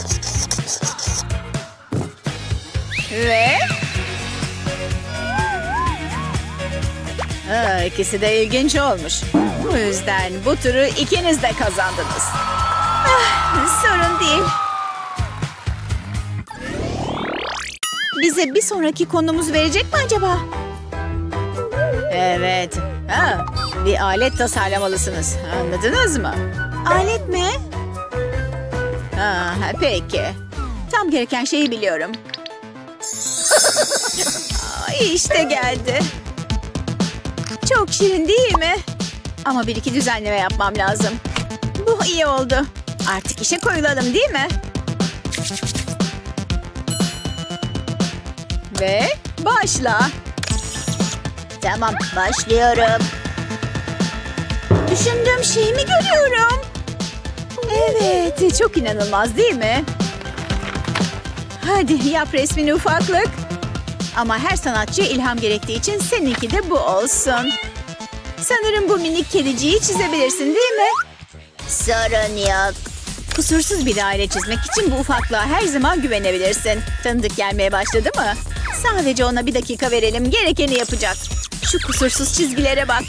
Ve... Aa, ikisi de ilginç olmuş. Bu yüzden bu turu ikiniz de kazandınız. Ah, sorun değil. Bize bir sonraki konumuz verecek mi acaba? Evet. Ha, bir alet tasarlamalısınız. Anladınız mı? Alet mi? Ha, peki. Tam gereken şeyi biliyorum. İşte geldi. Çok şirin değil mi? Ama bir iki düzenleme yapmam lazım. Bu iyi oldu. Artık işe koyulalım değil mi? Ve başla. Tamam, başlıyorum. Düşündüğüm şeyi mi görüyorum? Evet, çok inanılmaz değil mi? Hadi yap resmini ufaklık. Ama her sanatçıya ilham gerektiği için seninki de bu olsun. Sanırım bu minik kediciyi çizebilirsin değil mi? Sorun yok. Kusursuz bir daire çizmek için bu ufaklığa her zaman güvenebilirsin. Tanıdık gelmeye başladı mı? Sadece ona bir dakika verelim, gerekeni yapacak. Şu kusursuz çizgilere bak.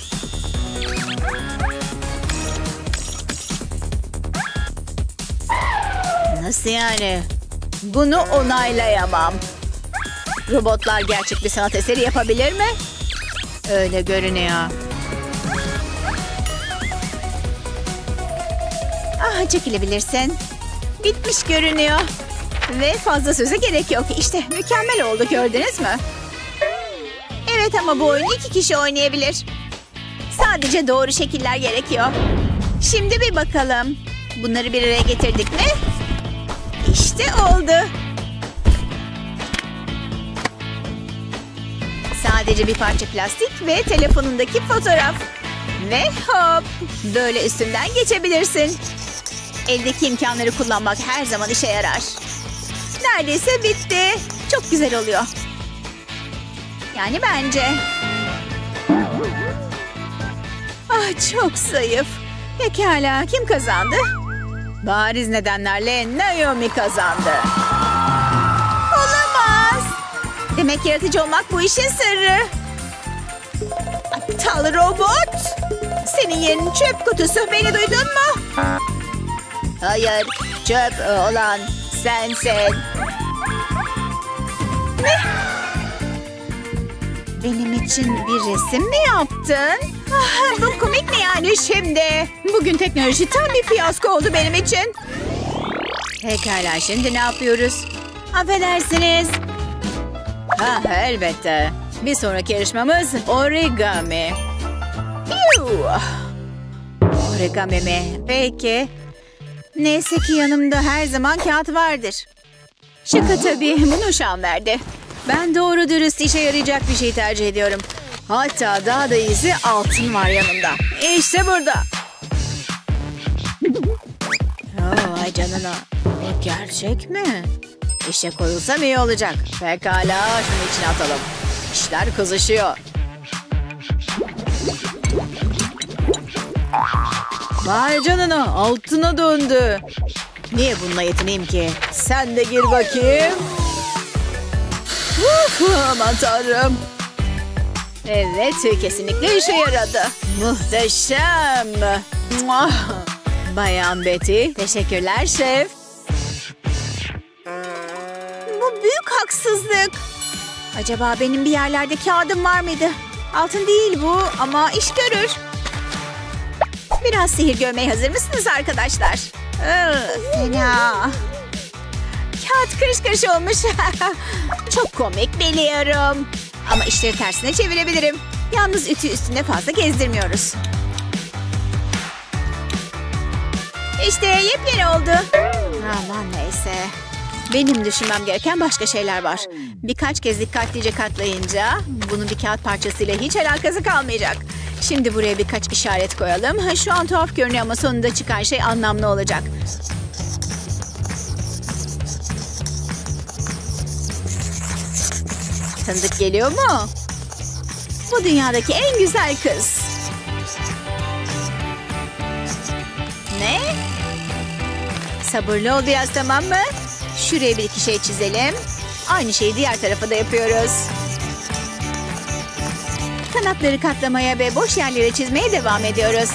Nasıl yani? Bunu onaylayamam. Robotlar gerçek bir sanat eseri yapabilir mi? Öyle görünüyor. Ah, çekilebilirsin. Bitmiş görünüyor. Ve fazla söze gerek yok. İşte mükemmel oldu, gördünüz mü? Evet, ama bu oyunu iki kişi oynayabilir. Sadece doğru şekiller gerekiyor. Şimdi bir bakalım. Bunları bir araya getirdik mi? İşte oldu. Sadece bir parça plastik ve telefonundaki fotoğraf. Ve hop! Böyle üstünden geçebilirsin. Eldeki imkanları kullanmak her zaman işe yarar. Neredeyse bitti. Çok güzel oluyor. Yani bence. Ah, çok zayıf. Pekala, kim kazandı? Bariz nedenlerle Naomi kazandı. Olamaz. Demek yaratıcı olmak bu işin sırrı. Aptal robot. Senin yerin çöp kutusu, beni duydun mu? Hayır, çöp olan sensin. Ne? Benim için bir resim mi yaptın? Ah, bu komik mi yani şimdi? Bugün teknoloji tam bir fiyasko oldu benim için. Pekala, şimdi ne yapıyoruz? Affedersiniz. Ha, elbette. Bir sonraki yarışmamız origami. Yuh. Origami mi? Peki. Neyse ki yanımda her zaman kağıt vardır. Şaka tabii. Bunu Şan verdi. Ben doğru dürüst işe yarayacak bir şey tercih ediyorum. Hatta daha da iyisi altın var yanımda. İşte burada. Oh, ay canına. Bu gerçek mi? İşe koyulsam iyi olacak. Pekala, şunu içine atalım. İşler kızışıyor. Vay canına, altına döndü. Niye bununla yetineyim ki? Sen de gir bakayım. Uf, aman tanrım. Evet, kesinlikle işe yaradı. Muhteşem. Bayan Betty, teşekkürler şef. Bu büyük haksızlık. Acaba benim bir yerlerde kağıdım var mıydı? Altın değil bu ama iş görür. Biraz sihir görmeye hazır mısınız arkadaşlar? Iı, fena. Kağıt kırış kırış olmuş. Çok komik biliyorum. Ama işleri tersine çevirebilirim. Yalnız ütü üstünde fazla gezdirmiyoruz. İşte yepyeni oldu. Aman neyse. Benim düşünmem gereken başka şeyler var. Birkaç kez dikkatlice katlayınca bunun bir kağıt parçasıyla hiç alakası kalmayacak. Şimdi buraya birkaç işaret koyalım. Ha, şu an tuhaf görünüyor ama sonunda çıkan şey anlamlı olacak. Tanıdık geliyor mu? Bu dünyadaki en güzel kız. Ne? Sabırlı ol biraz, tamam mı? Şuraya bir iki şey çizelim. Aynı şeyi diğer tarafa da yapıyoruz. Kanatları katlamaya ve boş yerlere çizmeye devam ediyoruz.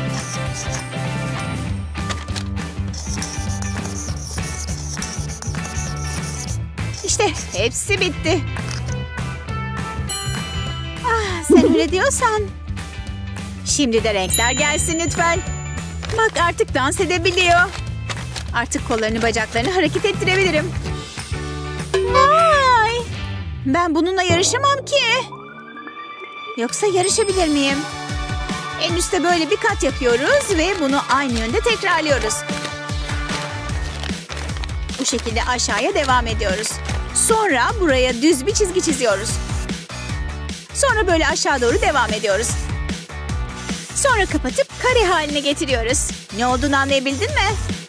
İşte hepsi bitti. Ah, sen öyle diyorsan. Şimdi de renkler gelsin lütfen. Bak, artık dans edebiliyor. Artık kollarını, bacaklarını hareket ettirebilirim. Vay! Ben bununla yarışamam ki. Yoksa yarışabilir miyim? En üstte böyle bir kat yapıyoruz ve bunu aynı yönde tekrarlıyoruz. Bu şekilde aşağıya devam ediyoruz. Sonra buraya düz bir çizgi çiziyoruz. Sonra böyle aşağı doğru devam ediyoruz. Sonra kapatıp kare haline getiriyoruz. Ne olduğunu anlayabildin mi?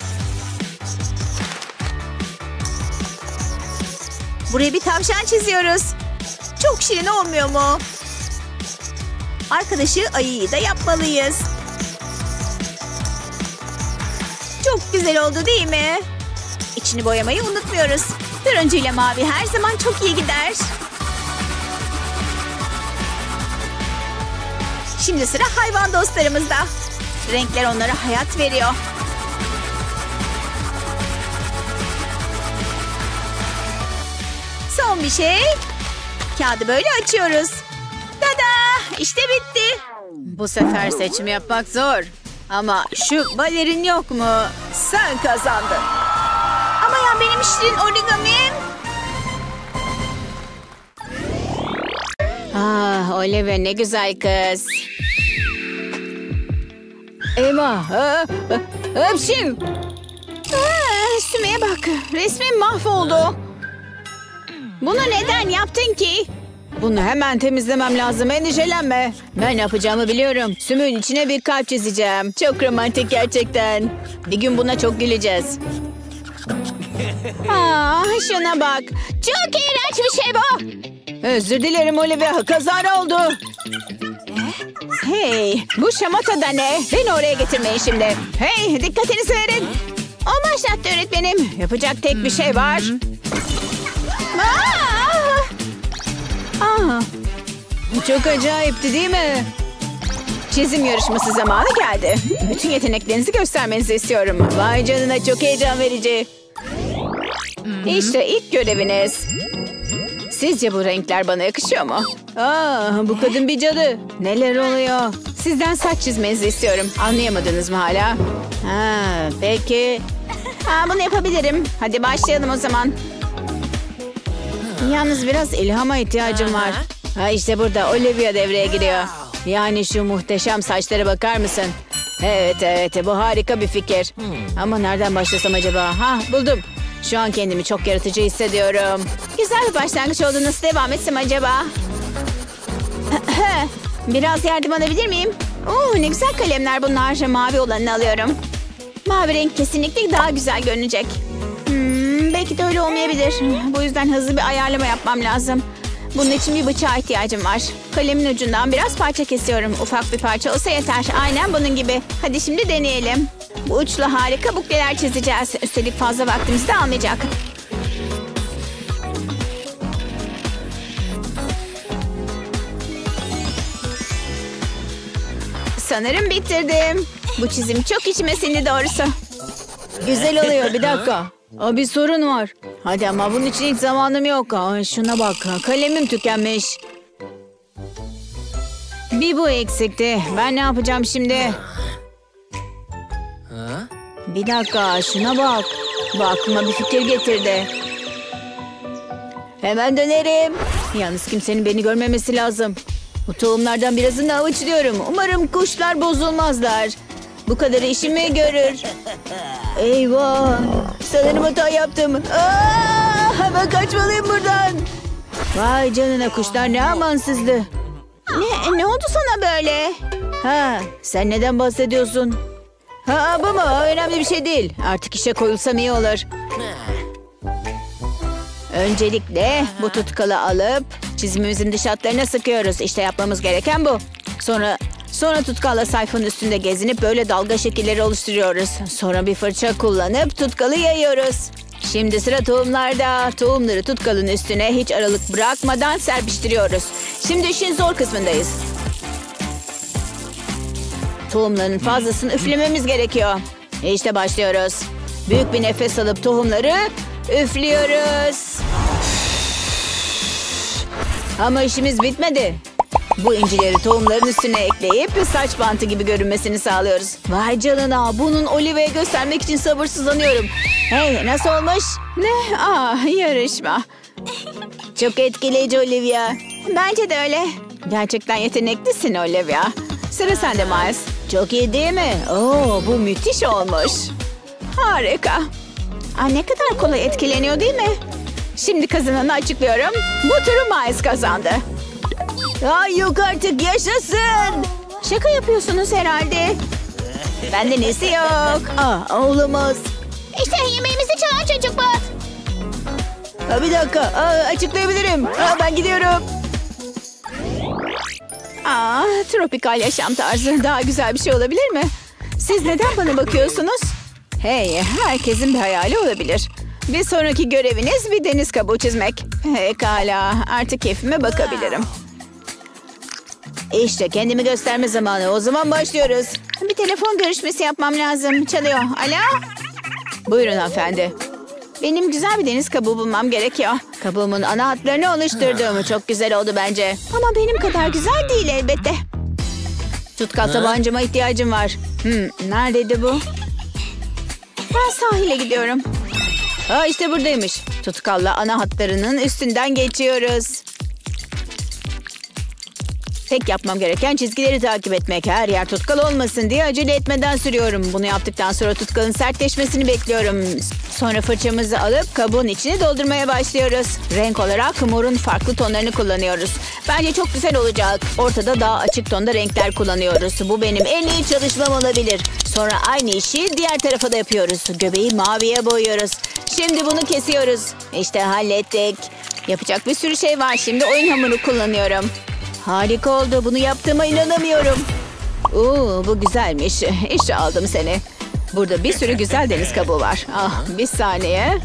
Buraya bir tavşan çiziyoruz. Çok şirin olmuyor mu? Arkadaşı ayıyı da yapmalıyız. Çok güzel oldu değil mi? İçini boyamayı unutmuyoruz. Turuncu ile mavi her zaman çok iyi gider. Şimdi sıra hayvan dostlarımızda. Renkler onlara hayat veriyor. Son bir şey. Kağıdı böyle açıyoruz. Tada! İşte bitti. Bu sefer seçim yapmak zor. Ama şu balerin yok mu? Sen kazandın. Ama ya benim şirin origamim. Ah, Olivia ne güzel kız. Eyvah. Hapşim. Üstüme bak. Resmim mahvoldu. Bunu neden yaptın ki? Bunu hemen temizlemem lazım. Endişelenme. Ben yapacağımı biliyorum. Sümüğün içine bir kalp çizeceğim. Çok romantik gerçekten. Bir gün buna çok güleceğiz. Aa, şuna bak. Çok iğrenç bir şey bu. Özür dilerim Olivia. Kazara oldu. Hey, bu şamata da ne? Beni oraya getirmeyin şimdi. Hey, dikkatinizi verin. O başlattı öğretmenim. Yapacak tek bir şey var. Aa! Aa, bu çok acayipti değil mi? Çizim yarışması zamanı geldi. Bütün yeteneklerinizi göstermenizi istiyorum. Vay canına, çok heyecan verici. İşte ilk göreviniz. Sizce bu renkler bana yakışıyor mu? Aa, bu kadın bir cadı. Neler oluyor? Sizden saç çizmenizi istiyorum. Anlayamadınız mı hala? Ha, peki. Aa, bunu yapabilirim. Hadi başlayalım o zaman. Yalnız biraz ilhama ihtiyacım var. Ha, işte burada Olivia devreye giriyor. Yani şu muhteşem saçlara bakar mısın? Evet evet, bu harika bir fikir. Ama nereden başlasam acaba? Ha, buldum. Şu an kendimi çok yaratıcı hissediyorum. Güzel bir başlangıç oldu. Nasıl devam etsem acaba? Biraz yardım alabilir miyim? Oo, ne güzel kalemler bunlar. Mavi olanını alıyorum. Mavi renk kesinlikle daha güzel görünecek. Hmm, belki de öyle olmayabilir. Bu yüzden hızlı bir ayarlama yapmam lazım. Bunun için bir bıçağa ihtiyacım var. Kalemin ucundan biraz parça kesiyorum. Ufak bir parça olsa yeter. Aynen bunun gibi. Hadi şimdi deneyelim. Bu uçla harika bukleler çizeceğiz. Üstelik fazla vaktimizi de almayacak. Sanırım bitirdim. Bu çizim çok içime sindi doğrusu. Güzel oluyor, bir dakika. Aa, bir sorun var. Hadi ama bunun için hiç zamanım yok. Aa, şuna bak, kalemim tükenmiş. Bir bu eksikti. Ben ne yapacağım şimdi? Bir dakika, şuna bak. Bu aklıma bir fikir getirdi. Hemen dönerim. Yalnız kimsenin beni görmemesi lazım. Bu tohumlardan birazını avuçluyorum. Umarım kuşlar bozulmazlar. Bu kadar işimi görür. Eyvah! Sanırım hata yaptım. Aa, hemen kaçmalıyım buradan. Vay canına, kuşlar ne amansızdı. Ne, ne oldu sana böyle? Ha, sen neden bahsediyorsun? Ha, bu mu? Önemli bir şey değil. Artık işe koyulsam iyi olur. Öncelikle bu tutkalı alıp çizimimizin dış hatlarına sıkıyoruz. İşte yapmamız gereken bu. Sonra sonra tutkalla sayfanın üstünde gezinip böyle dalga şekilleri oluşturuyoruz. Sonra bir fırça kullanıp tutkalı yayıyoruz. Şimdi sıra tohumlarda. Tohumları tutkalın üstüne hiç aralık bırakmadan serpiştiriyoruz. Şimdi işin zor kısmındayız. Tohumların fazlasını üflememiz gerekiyor. İşte başlıyoruz. Büyük bir nefes alıp tohumları üflüyoruz. Ama işimiz bitmedi. Bu incileri tohumların üstüne ekleyip saç bantı gibi görünmesini sağlıyoruz. Vay canına, bunun Olivia'ya göstermek için sabırsızlanıyorum. Hey, nasıl olmuş? Ne? Ah, yarışma. Çok etkileyici Olivia. Bence de öyle. Gerçekten yeteneklisin Olivia. Sıra sende Miles. Çok iyi değil mi? Oo, bu müthiş olmuş. Harika. Aa, ne kadar kolay etkileniyor değil mi? Şimdi kazananı açıklıyorum. Bu turu Miles kazandı. Ay yok artık, yaşasın. Şaka yapıyorsunuz herhalde. Bende nesi yok. Aa, olamaz. İşte yemeğimizi çalan çocuk bu. Aa, bir dakika, Aa, açıklayabilirim. Aa, ben gidiyorum. Aa, tropikal yaşam tarzı daha güzel bir şey olabilir mi? Siz neden bana bakıyorsunuz? Hey, herkesin bir hayali olabilir. Bir sonraki göreviniz bir deniz kabuğu çizmek. Pekala, artık keyfime bakabilirim. İşte kendimi gösterme zamanı. O zaman başlıyoruz. Bir telefon görüşmesi yapmam lazım. Çalıyor. Alo? Buyurun hanımefendi. Benim güzel bir deniz kabuğu bulmam gerekiyor. Kabuğumun ana hatlarını oluşturdum. Çok güzel oldu bence. Ama benim kadar güzel değil elbette. Tutkal tabancama ihtiyacım var. Hmm, neredeydi bu? Ben sahile gidiyorum. Ha, işte buradaymış. Tutkalla ana hatlarının üstünden geçiyoruz. Tek yapmam gereken çizgileri takip etmek. Her yer tutkal olmasın diye acele etmeden sürüyorum. Bunu yaptıktan sonra tutkalın sertleşmesini bekliyorum. Sonra fırçamızı alıp kabuğun içini doldurmaya başlıyoruz. Renk olarak morun farklı tonlarını kullanıyoruz. Bence çok güzel olacak. Ortada daha açık tonda renkler kullanıyoruz. Bu benim en iyi çalışmam olabilir. Sonra aynı işi diğer tarafa da yapıyoruz. Göbeği maviye boyuyoruz. Şimdi bunu kesiyoruz. İşte hallettik. Yapacak bir sürü şey var. Şimdi oyun hamuru kullanıyorum. Harika oldu. Bunu yaptığıma inanamıyorum. Oo, bu güzelmiş. İşte aldım seni. Burada bir sürü güzel deniz kabuğu var. Ah, bir saniye.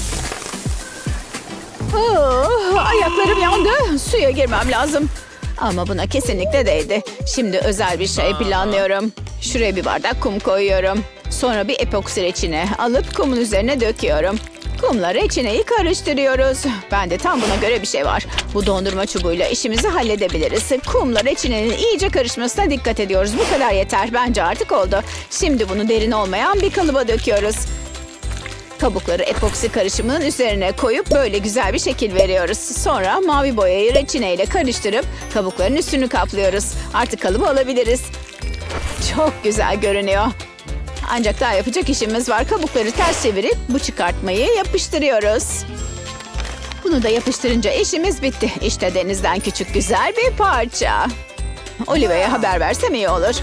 Oo, ayaklarım yandı. Suya girmem lazım. Ama buna kesinlikle değdi. Şimdi özel bir şey planlıyorum. Şuraya bir bardak kum koyuyorum. Sonra bir epoksi reçine alıp kumun üzerine döküyorum. Kumla reçineyi karıştırıyoruz. Bende tam buna göre bir şey var. Bu dondurma çubuğuyla işimizi halledebiliriz. Kumla reçinenin iyice karışmasına dikkat ediyoruz. Bu kadar yeter. Bence artık oldu. Şimdi bunu derin olmayan bir kalıba döküyoruz. Kabukları epoksi karışımının üzerine koyup böyle güzel bir şekil veriyoruz. Sonra mavi boyayı reçineyle karıştırıp kabukların üstünü kaplıyoruz. Artık kalıbı alabiliriz. Çok güzel görünüyor. Ancak daha yapacak işimiz var. Kabukları ters çevirip bu çıkartmayı yapıştırıyoruz. Bunu da yapıştırınca işimiz bitti. İşte denizden küçük güzel bir parça. Olivia'ya haber versem iyi olur.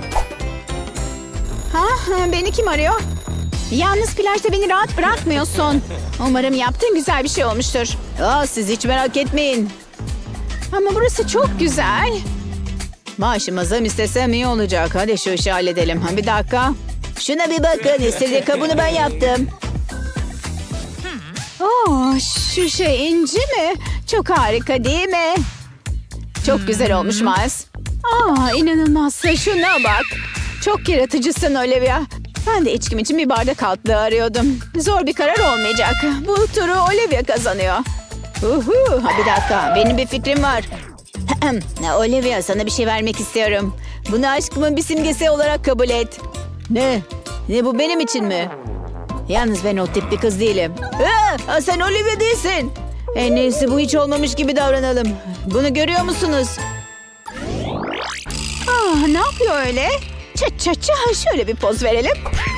Ha, beni kim arıyor? Yalnız plajda beni rahat bırakmıyorsun. Umarım yaptığın güzel bir şey olmuştur. Aa, siz hiç merak etmeyin. Ama burası çok güzel. Maaşıma zam istesem iyi olacak. Hadi şu işi halledelim. Bir dakika. Şuna bir bakın. İstediği kabuğunu ben yaptım. Oh, şu şey inci mi? Çok harika değil mi? Çok güzel olmuş Miles. Aa, inanılmaz. Şuna bak. Çok yaratıcısın Olivia. Ben de içkim için bir bardak altlığı arıyordum. Zor bir karar olmayacak. Bu turu Olivia kazanıyor. Uhu, ha, bir dakika. Benim bir fikrim var. Olivia, sana bir şey vermek istiyorum. Bunu aşkımın bir simgesi olarak kabul et. Ne? Ne, bu benim için mi? Yalnız ben o tip bir kız değilim. Aa, sen Olivia değilsin. En iyisi bu hiç olmamış gibi davranalım. Bunu görüyor musunuz? Aa, ne yapıyor öyle? Çat çat çat. Şöyle bir poz verelim.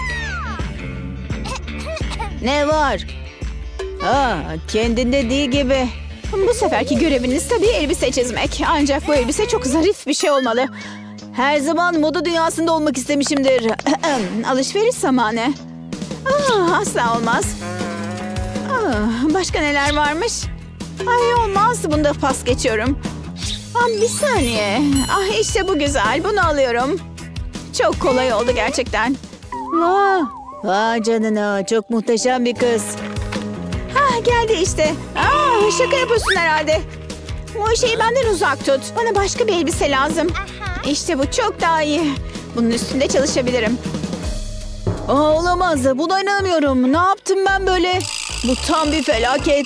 Ne var? Aa, kendinde değil gibi. Bu seferki göreviniz tabii elbise çizmek. Ancak bu elbise çok zarif bir şey olmalı. Her zaman moda dünyasında olmak istemişimdir. Alışveriş zamanı. Aa, asla olmaz. Aa, başka neler varmış? Ay olmaz. Bunda pas geçiyorum. Aa, bir saniye. Ah, işte bu güzel. Bunu alıyorum. Çok kolay oldu gerçekten. Vaa, vay canına. Çok muhteşem bir kız. Ha, geldi işte. Aa, şaka yapıyorsun herhalde. O şeyi benden uzak tut. Bana başka bir elbise lazım. İşte bu çok daha iyi. Bunun üstünde çalışabilirim. Aa, olamaz. Buna inanamıyorum. Ne yaptım ben böyle? Bu tam bir felaket.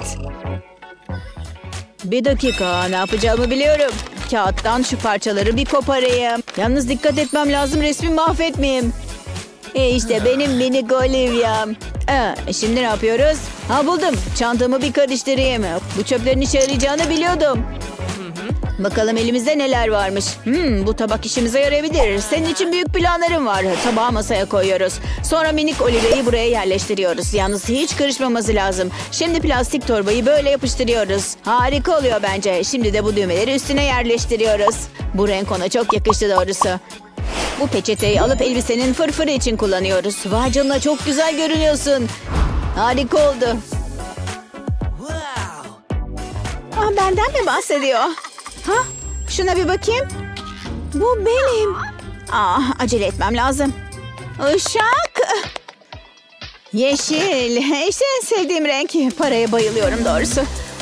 Bir dakika. Ne yapacağımı biliyorum. Kağıttan şu parçaları bir koparayım. Yalnız dikkat etmem lazım. Resmi mahvetmeyeyim. E işte benim minik Olivia'm. Ee, şimdi ne yapıyoruz? Ha, buldum. Çantamı bir karıştırayım. Bu çöplerin işe yarayacağını biliyordum. Bakalım elimizde neler varmış. Hmm, bu tabak işimize yarayabilir. Senin için büyük planlarım var. Tabağı masaya koyuyoruz. Sonra minik Olivia'yı buraya yerleştiriyoruz. Yalnız hiç karışmaması lazım. Şimdi plastik torbayı böyle yapıştırıyoruz. Harika oluyor bence. Şimdi de bu düğmeleri üstüne yerleştiriyoruz. Bu renk ona çok yakıştı doğrusu. Bu peçeteyi alıp elbisenin fırfırı için kullanıyoruz. Vay canına, çok güzel görünüyorsun. Harika oldu. Ah, benden mi bahsediyor? Ha? Şuna bir bakayım. Bu benim. Ah, acele etmem lazım. Işık. Yeşil. İşte en sevdiğim renk. Paraya bayılıyorum doğrusu.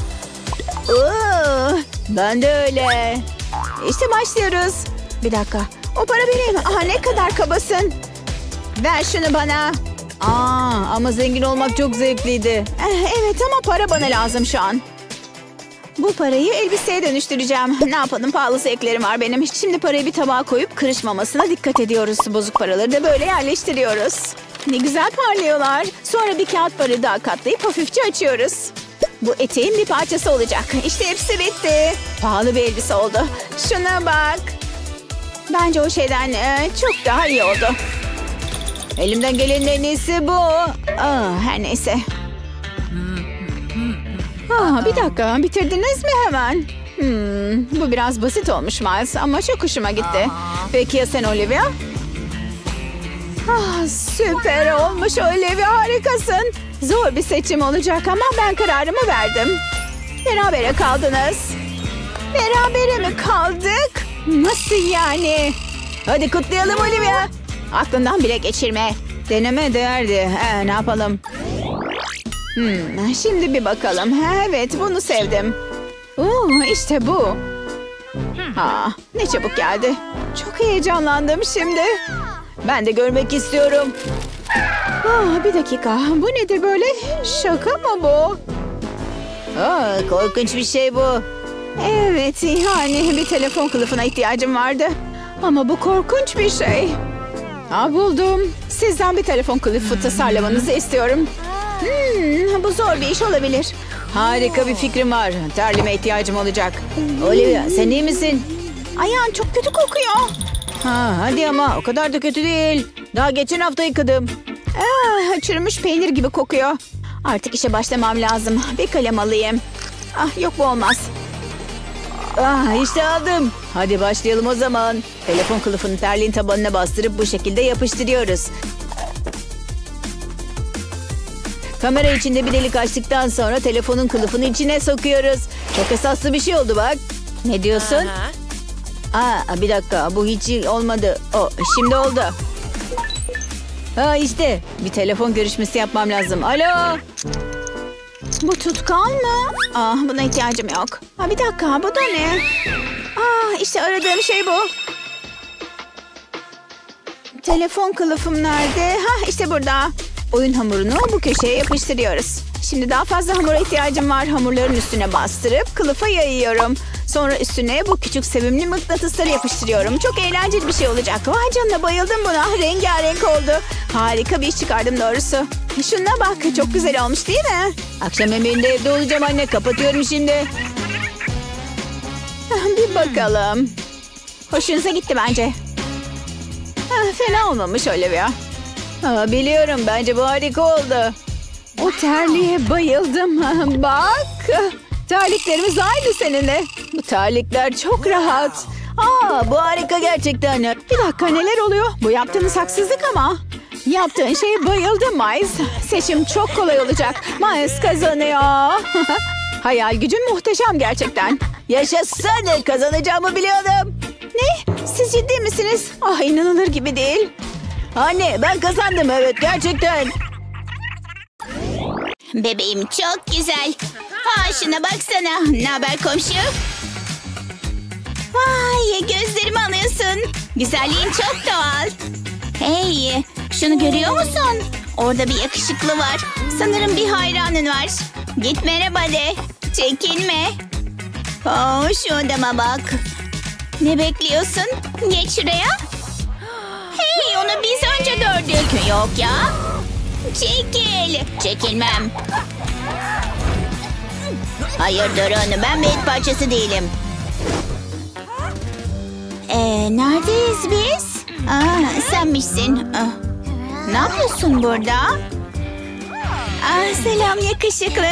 Oo, ben de öyle. İşte başlıyoruz. Bir dakika. O para benim. Aha, ne kadar kabasın. Ver şunu bana. Aa, ama zengin olmak çok zevkliydi. Eh, evet ama para bana lazım şu an. Bu parayı elbiseye dönüştüreceğim. Ne yapalım, pahalı zevklerim var benim. Şimdi parayı bir tabağa koyup kırışmamasına dikkat ediyoruz. Bozuk paraları da böyle yerleştiriyoruz. Ne güzel parlıyorlar. Sonra bir kağıt parayı daha katlayıp hafifçe açıyoruz. Bu eteğin bir parçası olacak. İşte hepsi bitti. Pahalı bir elbise oldu. Şuna bak. Bence o şeyden e, çok daha iyi oldu. Elimden gelenin en iyisi bu. Aa, her neyse. Aa, bir dakika, bitirdiniz mi hemen? Hmm, bu biraz basit olmuş Miles ama çok hoşuma gitti. Peki ya sen Olivia? Ah, süper olmuş Olivia, harikasın. Zor bir seçim olacak ama ben kararımı verdim. Berabere kaldınız. Berabere mi kaldık? Nasıl yani? Hadi kutlayalım Olivia. Aklından bile geçirme. Deneme değerdi. Ee, ne yapalım? Hmm, şimdi bir bakalım. Ha, evet, bunu sevdim. Oo, işte bu. Ha, ne çabuk geldi. Çok heyecanlandım şimdi. Ben de görmek istiyorum. Aa, bir dakika. Bu nedir böyle? Şaka mı bu? Aa, korkunç bir şey bu. Evet, yani bir telefon kılıfına ihtiyacım vardı. Ama bu korkunç bir şey. Ha, buldum. Sizden bir telefon kılıfı tasarlamanızı istiyorum. Hmm, bu zor bir iş olabilir. Harika bir fikrim var. Terlime ihtiyacım olacak. Olivia, sen iyi misin? Ayağın çok kötü kokuyor. Ha, hadi ama o kadar da kötü değil. Daha geçen hafta yıkadım. Ah, çürümüş peynir gibi kokuyor. Artık işe başlamam lazım. Bir kalem alayım. Ah, yok, bu olmaz. Ah, işte aldım. Hadi başlayalım o zaman. Telefon kılıfını terliğin tabanına bastırıp bu şekilde yapıştırıyoruz. Kamera içinde bir delik açtıktan sonra telefonun kılıfını içine sokuyoruz. Çok esaslı bir şey oldu bak. Ne diyorsun? Aa, bir dakika, bu hiç olmadı. O, şimdi oldu. Ha, işte bir telefon görüşmesi yapmam lazım. Alo. Bu tutkal mı? Ah, buna ihtiyacım yok. Ha, bir dakika, bu da ne? Ah, işte aradığım şey bu. Telefon kılıfım nerede? Ha, işte burada. Oyun hamurunu bu köşeye yapıştırıyoruz. Şimdi daha fazla hamura ihtiyacım var. Hamurların üstüne bastırıp kılıfa yayıyorum. Sonra üstüne bu küçük sevimli mıknatısları yapıştırıyorum. Çok eğlenceli bir şey olacak. Vay canına, bayıldım buna. Rengarenk oldu. Harika bir iş çıkardım doğrusu. Şuna bak, çok güzel olmuş değil mi? Akşam yemeğinde evde olacağım anne. Kapatıyorum şimdi. Bir bakalım. Hoşunuza gitti bence. Fena olmamış Olivia. Aa, biliyorum, bence bu harika oldu. O terliğe bayıldım. Bak. Terliklerimiz aynı seninle. Bu terlikler çok rahat. Aa, bu harika gerçekten. Bir dakika, neler oluyor? Bu yaptığınız haksızlık ama. Yaptığın şeye bayıldım Miles. Seçim çok kolay olacak. Miles kazanıyor. Hayal gücün muhteşem gerçekten. Yaşasın, kazanacağımı biliyordum. Ne? Siz ciddi misiniz? Ah, inanılır gibi değil. Anne, ben kazandım, evet, gerçekten. Bebeğim çok güzel. Ha, şuna baksana. Ne haber komşu? Vay, gözlerimi alıyorsun. Güzelliğin çok doğal. Hey, şunu görüyor musun? Orada bir yakışıklı var. Sanırım bir hayranın var. Git merhaba de. Çekinme. Oh, şu adama bak. Ne bekliyorsun? Geç şuraya. Hey, onu biz önce gördük. Yok ya. Çekil. Çekilmem. Hayır durun, ben bir et parçası değilim. Ee, neredeyiz biz? Aa, senmişsin. Ah. Ne yapıyorsun burada? Ah, selam yakışıklı.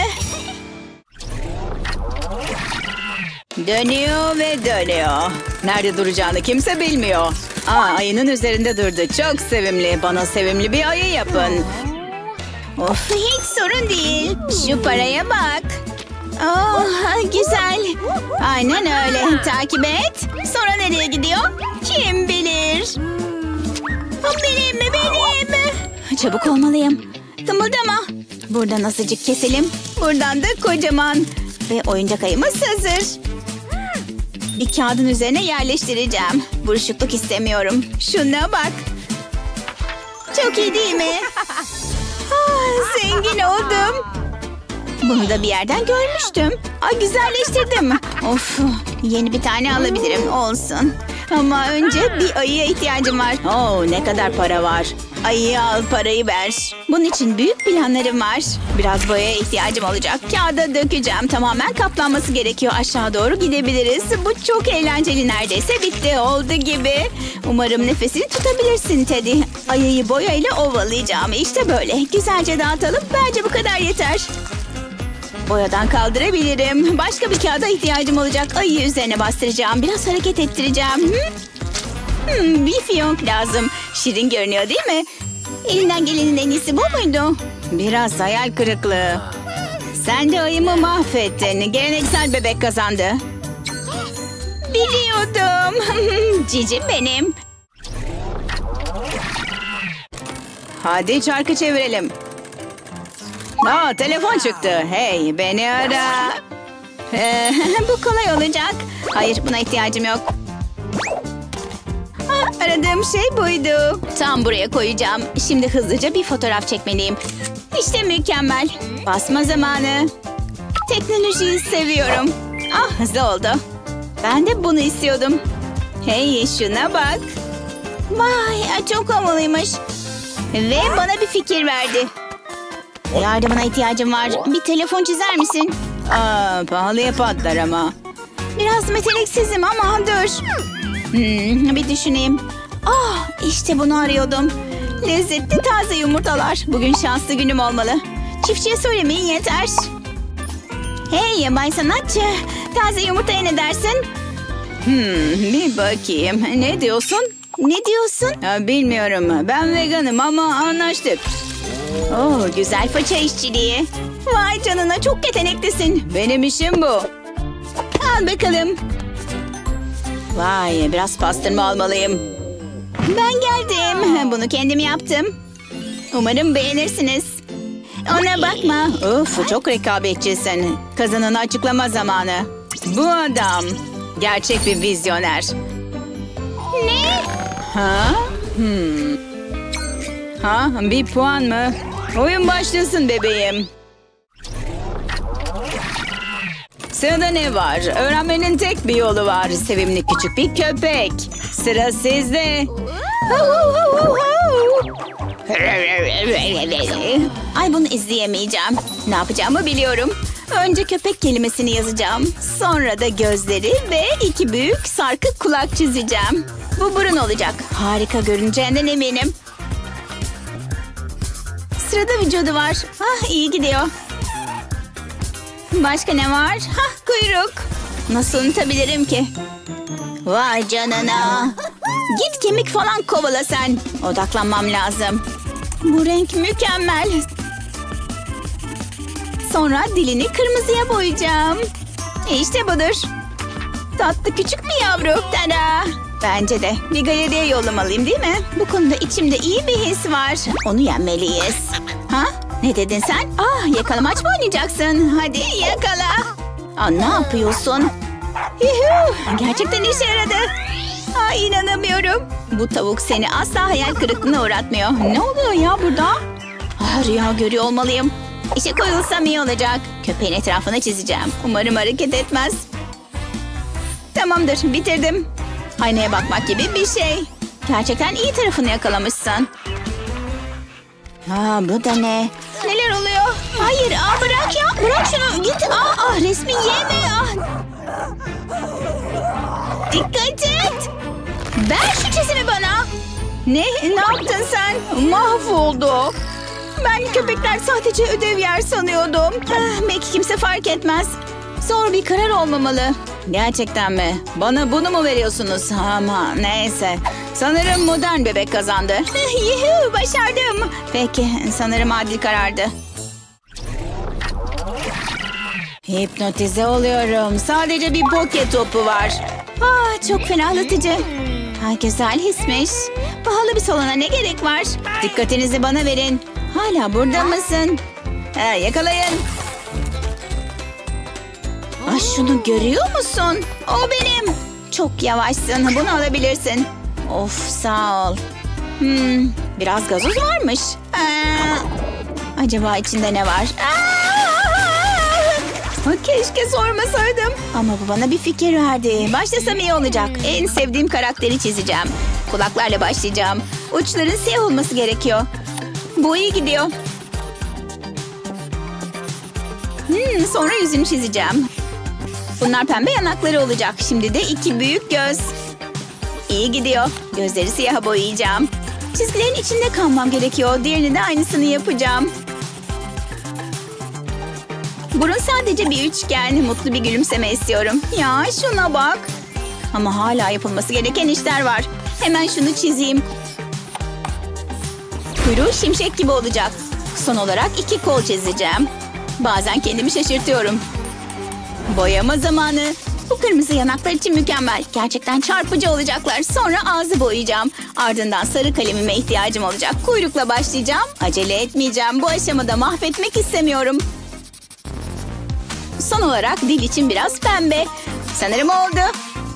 Dönüyor ve dönüyor. Nerede duracağını kimse bilmiyor. Aa, ayının üzerinde durdu. Çok sevimli. Bana sevimli bir ayı yapın. Of, hiç sorun değil. Şu paraya bak. Oh, güzel. Aynen öyle. Takip et. Sonra nereye gidiyor? Kim bilir? Benim mi, benim? Çabuk olmalıyım. Kımıldama. Buradan azıcık keselim. Buradan da kocaman. Ve oyuncak ayımız hazır. Bir kağıdın üzerine yerleştireceğim. Buruşukluk istemiyorum. Şuna bak. Çok iyi değil mi? Ah, zengin oldum. Bunu da bir yerden görmüştüm. Ay, güzelleştirdim. Of, yeni bir tane alabilirim, olsun. Ama önce bir ayıya ihtiyacım var. Oo, ne kadar para var? Ayıyı al, parayı ver. Bunun için büyük planlarım var. Biraz boyaya ihtiyacım olacak. Kağıda dökeceğim. Tamamen kaplanması gerekiyor. Aşağı doğru gidebiliriz. Bu çok eğlenceli, neredeyse bitti. Oldu gibi. Umarım nefesini tutabilirsin Teddy. Ayıyı boyayla ovalayacağım. İşte böyle. Güzelce dağıtalım. Bence bu kadar yeter. Boyadan kaldırabilirim. Başka bir kağıda ihtiyacım olacak. Ayıyı üzerine bastıracağım. Biraz hareket ettireceğim. Hı? Hmm, bir fiyonk lazım. Şirin görünüyor değil mi? Elinden gelenin en iyisi bu muydu? Biraz hayal kırıklığı. Sen de ayımı mahvettin. Geleneksel bebek kazandı. Biliyordum. Cicim benim. Hadi çarkı çevirelim. Aa, telefon çıktı. Hey, beni ara. Ee, bu kolay olacak. Hayır, buna ihtiyacım yok. Ah, aradığım şey buydu. Tam buraya koyacağım. Şimdi hızlıca bir fotoğraf çekmeliyim. İşte mükemmel. Basma zamanı. Teknolojiyi seviyorum. Ah, hızlı oldu. Ben de bunu istiyordum. Hey, şuna bak. Vay, çok havalıymış. Ve bana bir fikir verdi. Yardımına ihtiyacım var. Bir telefon çizer misin? Aa, pahalıya patlar ama. Biraz meteliksizim ama dur. Hmm, bir düşüneyim. Ah, işte bunu arıyordum. Lezzetli taze yumurtalar. Bugün şanslı günüm olmalı. Çiftçiye söylemeyin yeter. Hey Bay Sanatçı. Taze yumurtaya ne dersin? Hmm, bir bakayım. Ne diyorsun? Ne diyorsun? Ya, bilmiyorum. Ben veganım ama anlaştık. Oo, güzel fırça işçiliği. Vay canına, çok yeteneklisin. Benim işim bu. Al bakalım. Vay, biraz pastırma almalıyım. Ben geldim. Bunu kendim yaptım. Umarım beğenirsiniz. Ona bakma. Of, çok rekabetçisin. Kazananı açıklama zamanı. Bu adam gerçek bir vizyoner. Ne? Ha? Hmm. Ha, bir puan mı? Oyun başlasın bebeğim. Sırada ne var? Öğrenmenin tek bir yolu var. Sevimli küçük bir köpek. Sıra sizde. Ay, bunu izleyemeyeceğim. Ne yapacağımı biliyorum. Önce köpek kelimesini yazacağım. Sonra da gözleri ve iki büyük sarkık kulak çizeceğim. Bu burun olacak. Harika görüneceğinden eminim. Sırada vücudu var. Ah, iyi gidiyor. Başka ne var? Hah, kuyruk. Nasıl unutabilirim ki? Vay canına. Git kemik falan kovala sen. Odaklanmam lazım. Bu renk mükemmel. Sonra dilini kırmızıya boyayacağım. İşte budur. Tatlı küçük bir yavru. Tada. Bence de bir galeriye yollamalıyım değil mi? Bu konuda içimde iyi bir his var. Onu yenmeliyiz. Ha? Ne dedin sen? Ah, yakalamaç mı oynayacaksın? Hadi yakala. Aa, ne yapıyorsun? Yuhu, gerçekten işe yaradı. Aa, inanamıyorum. Bu tavuk seni asla hayal kırıklığına uğratmıyor. Ne oluyor ya burada? Ah, rüya görüyor olmalıyım. İşe koyulsam iyi olacak. Köpeğin etrafını çizeceğim. Umarım hareket etmez. Tamamdır, bitirdim. Aynaya bakmak gibi bir şey. Gerçekten iyi tarafını yakalamışsın. Aa, bu da ne? Neler oluyor? Hayır, aa, bırak ya. Bırak şunu, git. Aa, ah, resmi yeme. Ah. Dikkat et. Ver şu çizimi bana. Ne? Ne yaptın sen? Mahvoldu. Ben köpekler sadece ödev yer sanıyordum. Ah, belki kimse fark etmez. Zor bir karar olmamalı. Gerçekten mi? Bana bunu mu veriyorsunuz? Ama neyse. Sanırım modern bebek kazandı. Yuhu, başardım. Peki, sanırım adil karardı. Hipnotize oluyorum. Sadece bir poket topu var. Ah, çok ferahlatıcı. Ha, güzel hismiş. Pahalı bir salona ne gerek var? Dikkatinizi bana verin. Hala burada mısın? Ha, yakalayın. Ah, şunu görüyor musun? O benim. Çok yavaşsın. Bunu alabilirsin. Of, sağ ol. Hmm, biraz gazoz varmış. Aa, acaba içinde ne var? Aa, keşke sormasaydım. Ama bu bana bir fikir verdi. Başlasam iyi olacak. En sevdiğim karakteri çizeceğim. Kulaklarla başlayacağım. Uçların siyah olması gerekiyor. Bu iyi gidiyor. Hmm, sonra yüzünü çizeceğim. Bunlar pembe yanakları olacak. Şimdi de iki büyük göz. İyi gidiyor. Gözleri siyaha boyayacağım. Çizgilerin içinde kalmam gerekiyor. Diğerini de aynısını yapacağım. Burun sadece bir üçgen. Mutlu bir gülümseme istiyorum. Ya şuna bak. Ama hala yapılması gereken işler var. Hemen şunu çizeyim. Kuyruğu şimşek gibi olacak. Son olarak iki kol çizeceğim. Bazen kendimi şaşırtıyorum. Boyama zamanı. Bu kırmızı yanaklar için mükemmel. Gerçekten çarpıcı olacaklar. Sonra ağzı boyayacağım. Ardından sarı kalemime ihtiyacım olacak. Kuyrukla başlayacağım. Acele etmeyeceğim. Bu aşamada mahvetmek istemiyorum. Son olarak dil için biraz pembe. Sanırım oldu.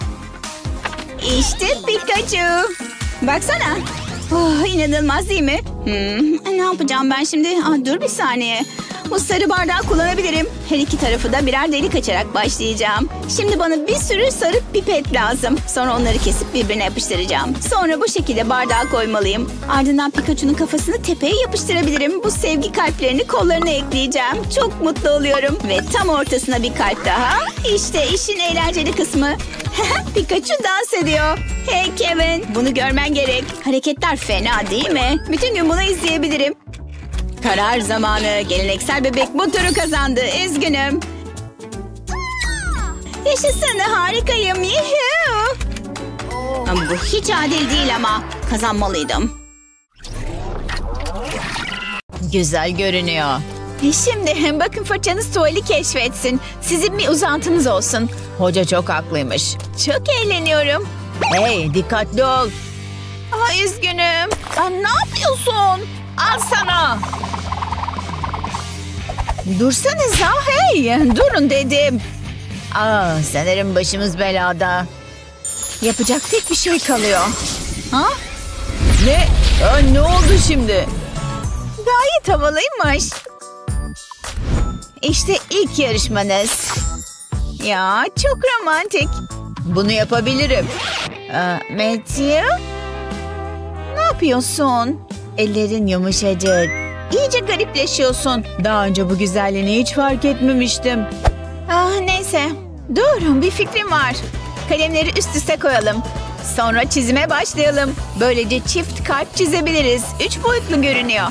İşte Pikachu. Baksana. Oh, inanılmaz değil mi? Hmm, ne yapacağım ben şimdi? Ah, dur bir saniye. Bu sarı bardağı kullanabilirim. Her iki tarafı da birer delik açarak başlayacağım. Şimdi bana bir sürü sarı pipet lazım. Sonra onları kesip birbirine yapıştıracağım. Sonra bu şekilde bardağa koymalıyım. Ardından Pikachu'nun kafasını tepeye yapıştırabilirim. Bu sevgi kalplerini kollarına ekleyeceğim. Çok mutlu oluyorum. Ve tam ortasına bir kalp daha. İşte işin eğlenceli kısmı. Pikachu dans ediyor. Hey Kevin, bunu görmen gerek. Hareketler fena değil mi? Bütün gün bunu izleyebilirim. Karar zamanı. Geleneksel bebek bu turu kazandı. Üzgünüm. Yaşasın, harikayım. Yuhuu. Bu hiç adil değil ama kazanmalıydım. Güzel görünüyor. Şimdi bakın fırçanız tuvali keşfetsin. Sizin bir uzantınız olsun. Hoca çok haklıymış. Çok eğleniyorum. Hey, dikkatli ol. Aa, üzgünüm. Aa, ne yapıyorsun? Al sana. Dursanıza, hey. Durun dedim. Aa, sanırım başımız belada. Yapacak tek bir şey kalıyor. Ha? Ne? Aa, ne oldu şimdi? Gayet havalıymış. İşte ilk yarışmanız. Ya çok romantik. Bunu yapabilirim. Aa, Matthew? Ne yapıyorsun? Ellerin yumuşacık. iyice garipleşiyorsun. Daha önce bu güzelliğini hiç fark etmemiştim. Ah neyse. Dur, bir fikrim var. Kalemleri üst üste koyalım. Sonra çizime başlayalım. Böylece çift kalp çizebiliriz. Üç boyutlu görünüyor.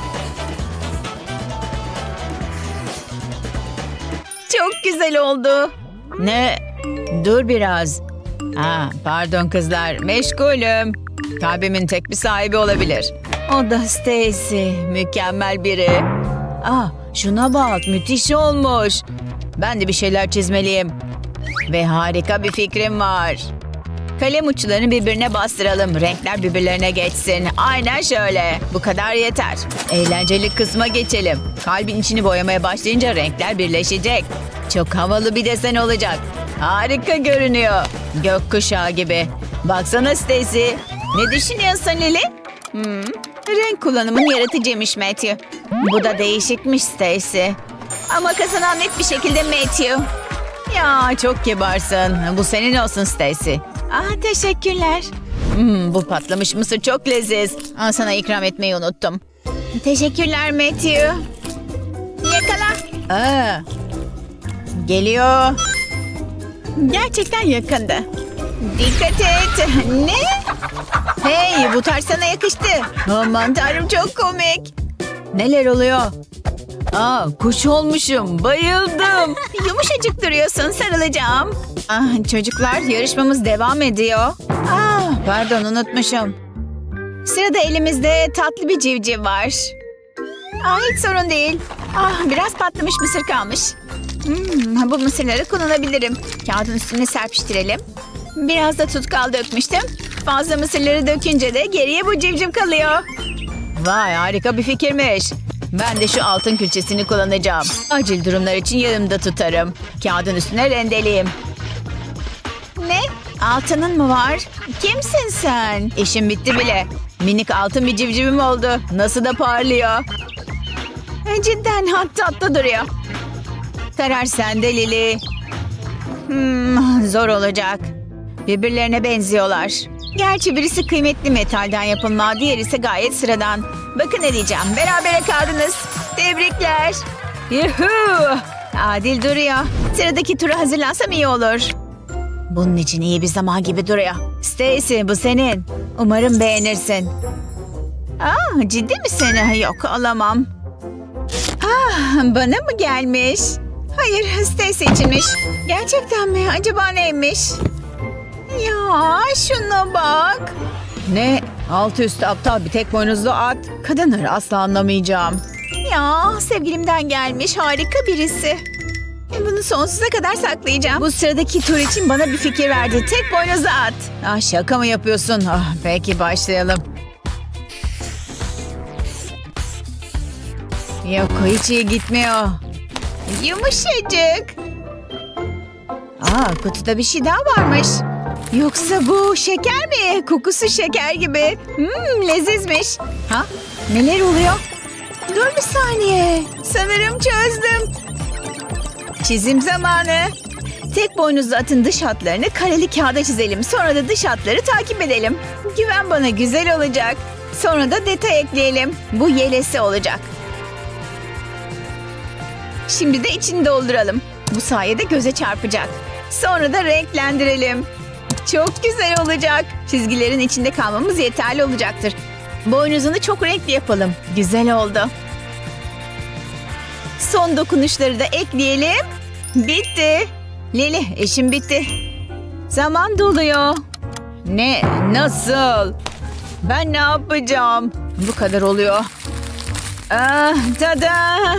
Çok güzel oldu. Ne? Dur biraz. Ha, pardon kızlar, meşgulüm. Kalbimin tek bir sahibi olabilir. O da Stacy, mükemmel biri. Aa, şuna bak, müthiş olmuş. Ben de bir şeyler çizmeliyim. Ve harika bir fikrim var. Kalem uçlarını birbirine bastıralım. Renkler birbirlerine geçsin. Aynen şöyle. Bu kadar yeter. Eğlenceli kısma geçelim. Kalbin içini boyamaya başlayınca renkler birleşecek. Çok havalı bir desen olacak. Harika görünüyor. Gökkuşağı gibi. Baksana Stacy. Ne düşünüyorsun Lily? Hmm, renk kullanımın yaratıcıymış Matthew. Bu da değişikmiş Stacy. Ama kazanan net bir şekilde Matthew. Ya çok kibarsın. Bu senin olsun Stacy. Ah teşekkürler. Hmm, bu patlamış mısır çok leziz. Aa, sana ikram etmeyi unuttum. Teşekkürler Matthew. Yakala. Aa, geliyor. Gerçekten yakındı. Dikkat et. Ne? Hey, bu tarz sana yakıştı. Aman tanrım, çok komik. Neler oluyor? Aa, kuş olmuşum. Bayıldım. Yumuşacık duruyorsun, sarılacağım. Ah, çocuklar, yarışmamız devam ediyor. Ah, pardon, unutmuşum. Sırada elimizde tatlı bir civciv var. Ah, hiç sorun değil. Ah, biraz patlamış mısır kalmış. Hmm, bu mısırları kullanabilirim. Kağıdın üstüne serpiştirelim. Biraz da tutkal dökmüştüm. Fazla mısırları dökünce de geriye bu civciv kalıyor. Vay, harika bir fikirmiş. Ben de şu altın külçesini kullanacağım. Acil durumlar için yanımda tutarım. Kağıdın üstüne rendeleyeyim. Ne? Altının mı var? Kimsin sen? İşim bitti bile. Minik altın bir civcivim oldu. Nasıl da parlıyor. Cidden hat tatlı duruyor. Karar sende Lily. Hmm, zor olacak. Birbirlerine benziyorlar. Gerçi birisi kıymetli metalden yapılma, diğeri ise gayet sıradan. Bakın ne diyeceğim. Berabere kaldınız. Tebrikler. Yuhuu! Adil duruyor. Sıradaki tura hazırlansam iyi olur. Bunun için iyi bir zaman gibi duruyor. Stacy, bu senin. Umarım beğenirsin. Aa, ciddi misin? Yok, alamam. Ah, bana mı gelmiş? Hayır, Stacy içinmiş. Gerçekten mi? Acaba neymiş? Ya şuna bak. Ne? Altı üstü aptal bir tek boynuzlu at. Kadınları asla anlamayacağım. Ya sevgilimden gelmiş, harika birisi. Bunu sonsuza kadar saklayacağım. Bu sıradaki tur için bana bir fikir verdi. Tek boynuzlu at. Ah, şaka mı yapıyorsun? Ah, peki başlayalım. Yok, hiç iyi gitmiyor. Yumuşacık. Aa, kutuda bir şey daha varmış. Yoksa bu şeker mi? Kokusu şeker gibi. Hmm, lezizmiş. Ha? Neler oluyor? Dur bir saniye. Sanırım çözdüm. Çizim zamanı. Tek boynuzlu atın dış hatlarını kareli kağıda çizelim. Sonra da dış hatları takip edelim. Güven bana, güzel olacak. Sonra da detay ekleyelim. Bu yelesi olacak. Şimdi de içini dolduralım. Bu sayede göze çarpacak. Sonra da renklendirelim. Çok güzel olacak. Çizgilerin içinde kalmamız yeterli olacaktır. Boynuzunu çok renkli yapalım. Güzel oldu. Son dokunuşları da ekleyelim. Bitti. Lili, işim bitti. Zaman doluyor. Ne? Nasıl? Ben ne yapacağım? Bu kadar oluyor. Ah, tada.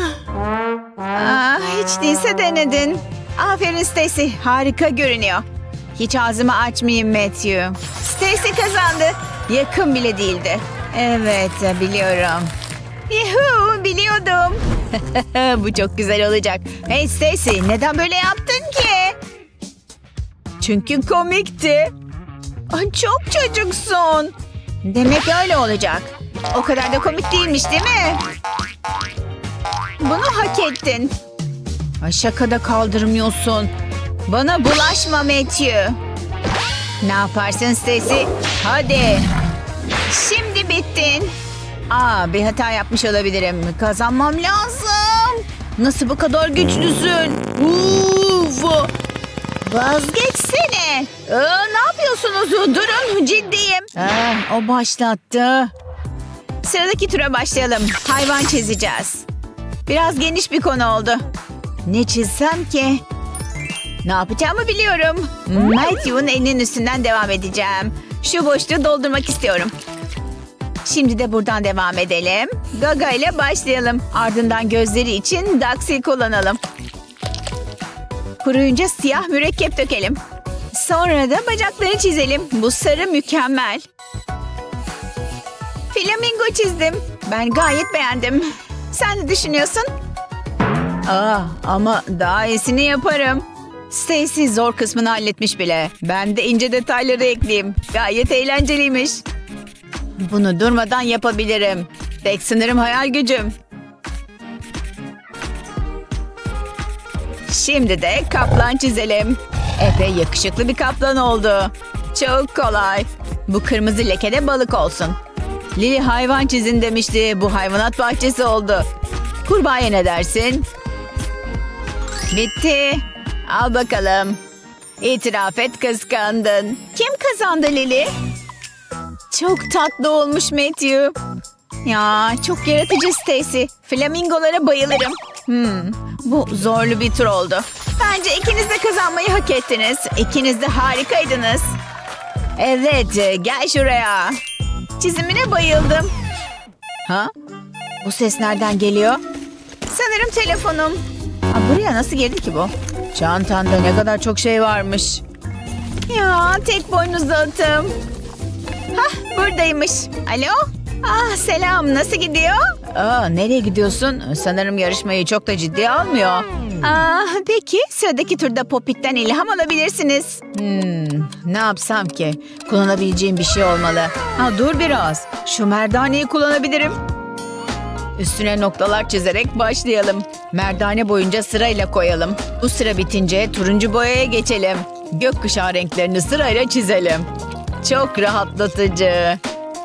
Ah, hiç değilse denedin. Aferin Stacy, harika görünüyor. Hiç ağzımı açmayayım Matthew. Stacy kazandı. Yakın bile değildi. Evet, biliyorum. Yuhuu, biliyordum. Bu çok güzel olacak. Hey Stacy, neden böyle yaptın ki? Çünkü komikti. Ay, çok çocuksun. Demek öyle olacak. O kadar da komik değilmiş değil mi? Bunu hak ettin. Ay, şakada kaldırmıyorsun. Bana bulaşma Matthew. Ne yaparsın Stacy? Hadi. Şimdi bittin. Aa, bir hata yapmış olabilirim. Kazanmam lazım. Nasıl bu kadar güçlüsün? Uf! Vazgeçsene. Aa, ne yapıyorsunuz? Durun, ciddiyim. Ah, o başlattı. Sıradaki tura başlayalım. Hayvan çizeceğiz. Biraz geniş bir konu oldu. Ne çizsem ki? Ne yapacağımı biliyorum. Matthew'un elinin üstünden devam edeceğim. Şu boşluğu doldurmak istiyorum. Şimdi de buradan devam edelim. Gaga ile başlayalım. Ardından gözleri için Daxil kullanalım. Kuruyunca siyah mürekkep dökelim. Sonra da bacakları çizelim. Bu sarı mükemmel. Flamingo çizdim. Ben gayet beğendim. Sen ne düşünüyorsun? Aa, ama daha iyisini yaparım. Stacy zor kısmını halletmiş bile. Ben de ince detayları ekleyeyim. Gayet eğlenceliymiş. Bunu durmadan yapabilirim. Tek sınırım hayal gücüm. Şimdi de kaplan çizelim. Epey yakışıklı bir kaplan oldu. Çok kolay. Bu kırmızı leke de balık olsun. Lily hayvan çizin demişti. Bu hayvanat bahçesi oldu. Kurbağaya ne dersin? Bitti. Al bakalım. İtiraf et, kıskandın. Kim kazandı Lily? Çok tatlı olmuş Matthew. Ya çok yaratıcı Stacy. Flamingolara bayılırım. Hmm, bu zorlu bir tur oldu. Bence ikiniz de kazanmayı hak ettiniz. İkiniz de harikaydınız. Evet, gel şuraya. Çizimine bayıldım. Ha? Bu ses nereden geliyor? Sanırım telefonum. Ha, buraya nasıl girdi ki bu? Çantanda ne kadar çok şey varmış. Ya tek boynuzlu atım. Hah, buradaymış. Alo? Ah, selam, nasıl gidiyor? Aa, nereye gidiyorsun? Sanırım yarışmayı çok da ciddiye almıyor. Aa, peki sıradaki turda Popit'ten ilham alabilirsiniz. Hmm, ne yapsam ki? Kullanabileceğim bir şey olmalı. Ha, dur biraz. Şu merdaneyi kullanabilirim. Üstüne noktalar çizerek başlayalım. Merdane boyunca sırayla koyalım. Bu sıra bitince turuncu boyaya geçelim. Gökkuşağı renklerini sırayla çizelim. Çok rahatlatıcı.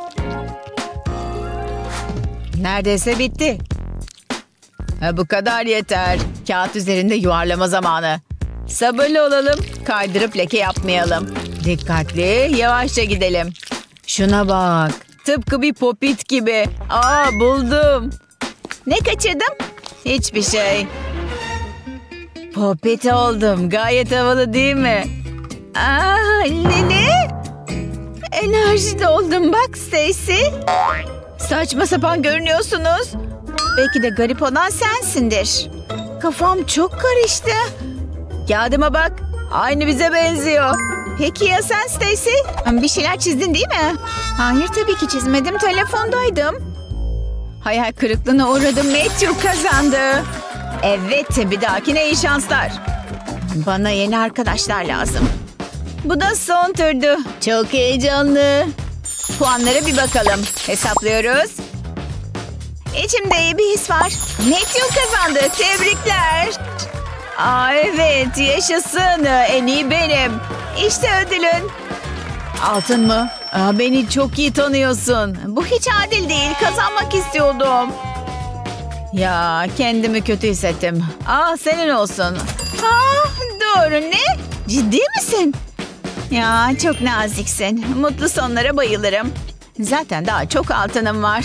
Neredeyse bitti. Ha, bu kadar yeter. Kağıt üzerinde yuvarlama zamanı. Sabırlı olalım. Kaydırıp leke yapmayalım. Dikkatli, yavaşça gidelim. Şuna bak. Tıpkı bir popit gibi. Aa, buldum. Ne kaçırdım? Hiçbir şey. Popit oldum. Gayet havalı değil mi? Aa, Lily. Enerji doldum bak Stacy. Saçma sapan görünüyorsunuz. Belki de garip olan sensindir. Kafam çok karıştı. Kağıdıma bak. Aynı bize benziyor. Peki ya sen Stacy? Bir şeyler çizdin değil mi? Hayır tabii ki çizmedim. Telefondaydım. Hayal kırıklığına uğradım. Matthew kazandı. Evet, bir dahakine iyi şanslar. Bana yeni arkadaşlar lazım. Bu da son turdu. Çok heyecanlı. Puanlara bir bakalım. Hesaplıyoruz. İçimde iyi bir his var. Matthew kazandı. Tebrikler. Aa, evet, yaşasın. En iyi benim. İşte ödülün. Altın mı? Aa, beni çok iyi tanıyorsun. Bu hiç adil değil. Kazanmak istiyordum. Ya kendimi kötü hissettim. Aa, senin olsun. Aa, doğru ne? Ciddi misin? Ya çok naziksin. Mutlu sonlara bayılırım. Zaten daha çok altınım var.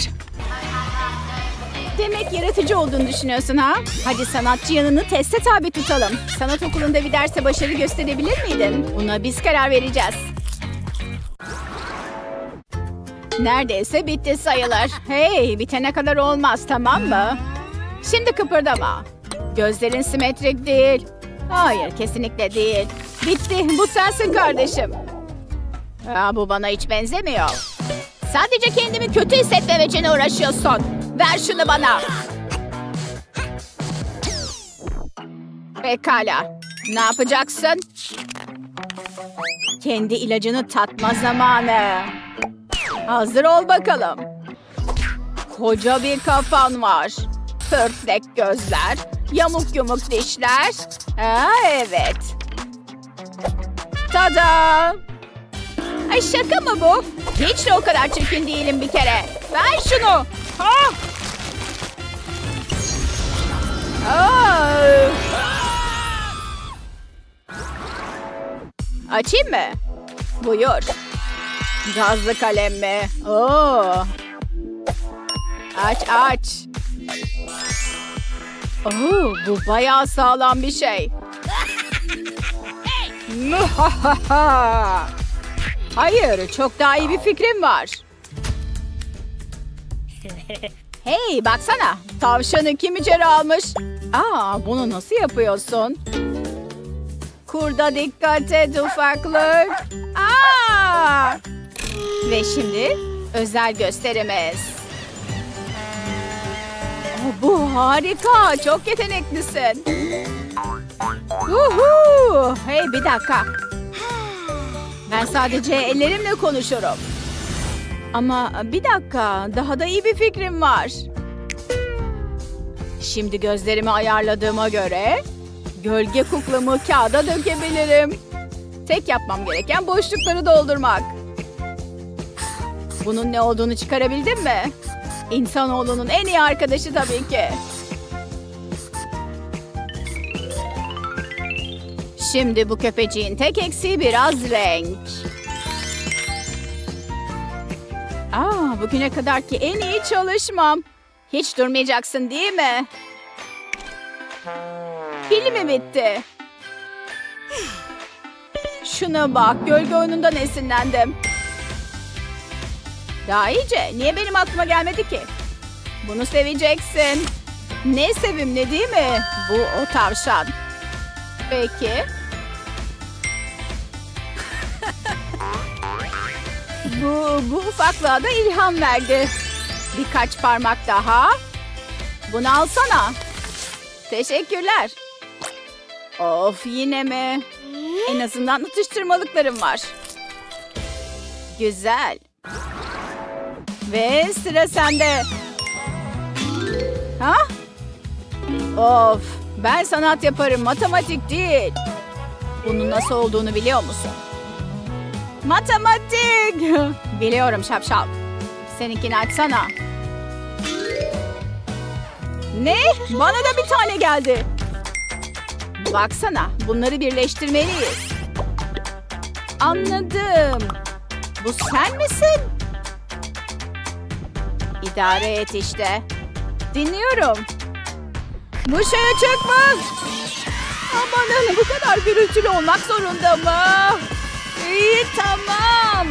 Demek yaratıcı olduğunu düşünüyorsun ha? Hadi sanatçı yanını teste tabi tutalım. Sanat okulunda bir derse başarı gösterebilir miydin? Buna biz karar vereceğiz. Neredeyse bitti sayılır. Hey, bitene kadar olmaz, tamam mı? Şimdi kıpırdama. Gözlerin simetrik değil. Hayır, kesinlikle değil. Bitti, bu sensin kardeşim. Aa, bu bana hiç benzemiyor. Sadece kendimi kötü hissetmem için uğraşıyorsun. Ver şunu bana. Pekala. Ne yapacaksın? Kendi ilacını tatma zamanı. Hazır ol bakalım. Koca bir kafan var. Pörtlek gözler. Yamuk yumuk dişler. Ha, evet. Tada! Ay, şaka mı bu? Hiç de o kadar çirkin değilim bir kere. Ver şunu. Ah! Aa! Açayım mı? Buyur. Gazlı kalem mi? Oo. Aç aç. Oo, bu bayağı sağlam bir şey. Hayır, çok daha iyi bir fikrim var. Hey, baksana. Tavşanı kim içeri almış? Aa, bunu nasıl yapıyorsun? Kurda dikkat et ufaklık. Aa! Ve şimdi özel gösterimiz. Oh, bu harika. Çok yeteneklisin. Uhu! Hey, bir dakika. Ben sadece ellerimle konuşurum. Ama bir dakika, daha da iyi bir fikrim var. Şimdi gözlerimi ayarladığıma göre gölge kuklamı kağıda dökebilirim. Tek yapmam gereken boşlukları doldurmak. Bunun ne olduğunu çıkarabildin mi? İnsanoğlunun en iyi arkadaşı tabii ki. Şimdi bu köpeciğin tek eksiği biraz renk. Aa, bugüne kadarki en iyi çalışmam. Hiç durmayacaksın değil mi? Pil mi bitti? Şuna bak, gölge oyunundan esinlendim. Daha iyice, niye benim aklıma gelmedi ki? Bunu seveceksin. Ne sevimli değil mi? Bu o tavşan. Peki. bu, bu ufaklığa da ilham verdi. Birkaç parmak daha. Bunu alsana. Teşekkürler. Of, yine mi? En azından atıştırmalıklarım var. Güzel. Ve sıra sende. Ha? Of, ben sanat yaparım, matematik değil. Bunun nasıl olduğunu biliyor musun? Matematik. Biliyorum şapşal. Seninkini açsana. Ne? Bana da bir tane geldi. Baksana, bunları birleştirmeliyiz. Anladım. Bu sen misin? İdare et işte. Dinliyorum. Bu şeye çıkma. Amanın, bu kadar gürültülü olmak zorunda mı? İyi, tamam.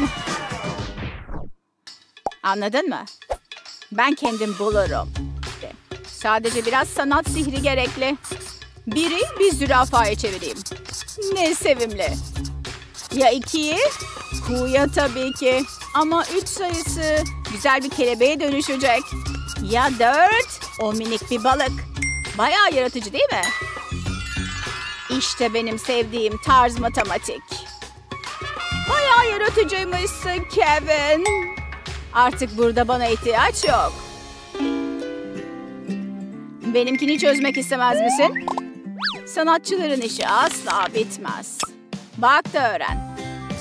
Anladın mı? Ben kendim bulurum. Sadece biraz sanat sihri gerekli. Biri bir zürafaya çevireyim. Ne sevimli. Ya ikiyi? Kuğuya tabii ki. Ama üç sayısı güzel bir kelebeğe dönüşecek. Ya dört? O minik bir balık. Bayağı yaratıcı değil mi? İşte benim sevdiğim tarz matematik. Bayağı yaratıcıymışsın Kevin. Artık burada bana ihtiyaç yok. Benimkini çözmek istemez misin? Sanatçıların işi asla bitmez. Bak da öğren.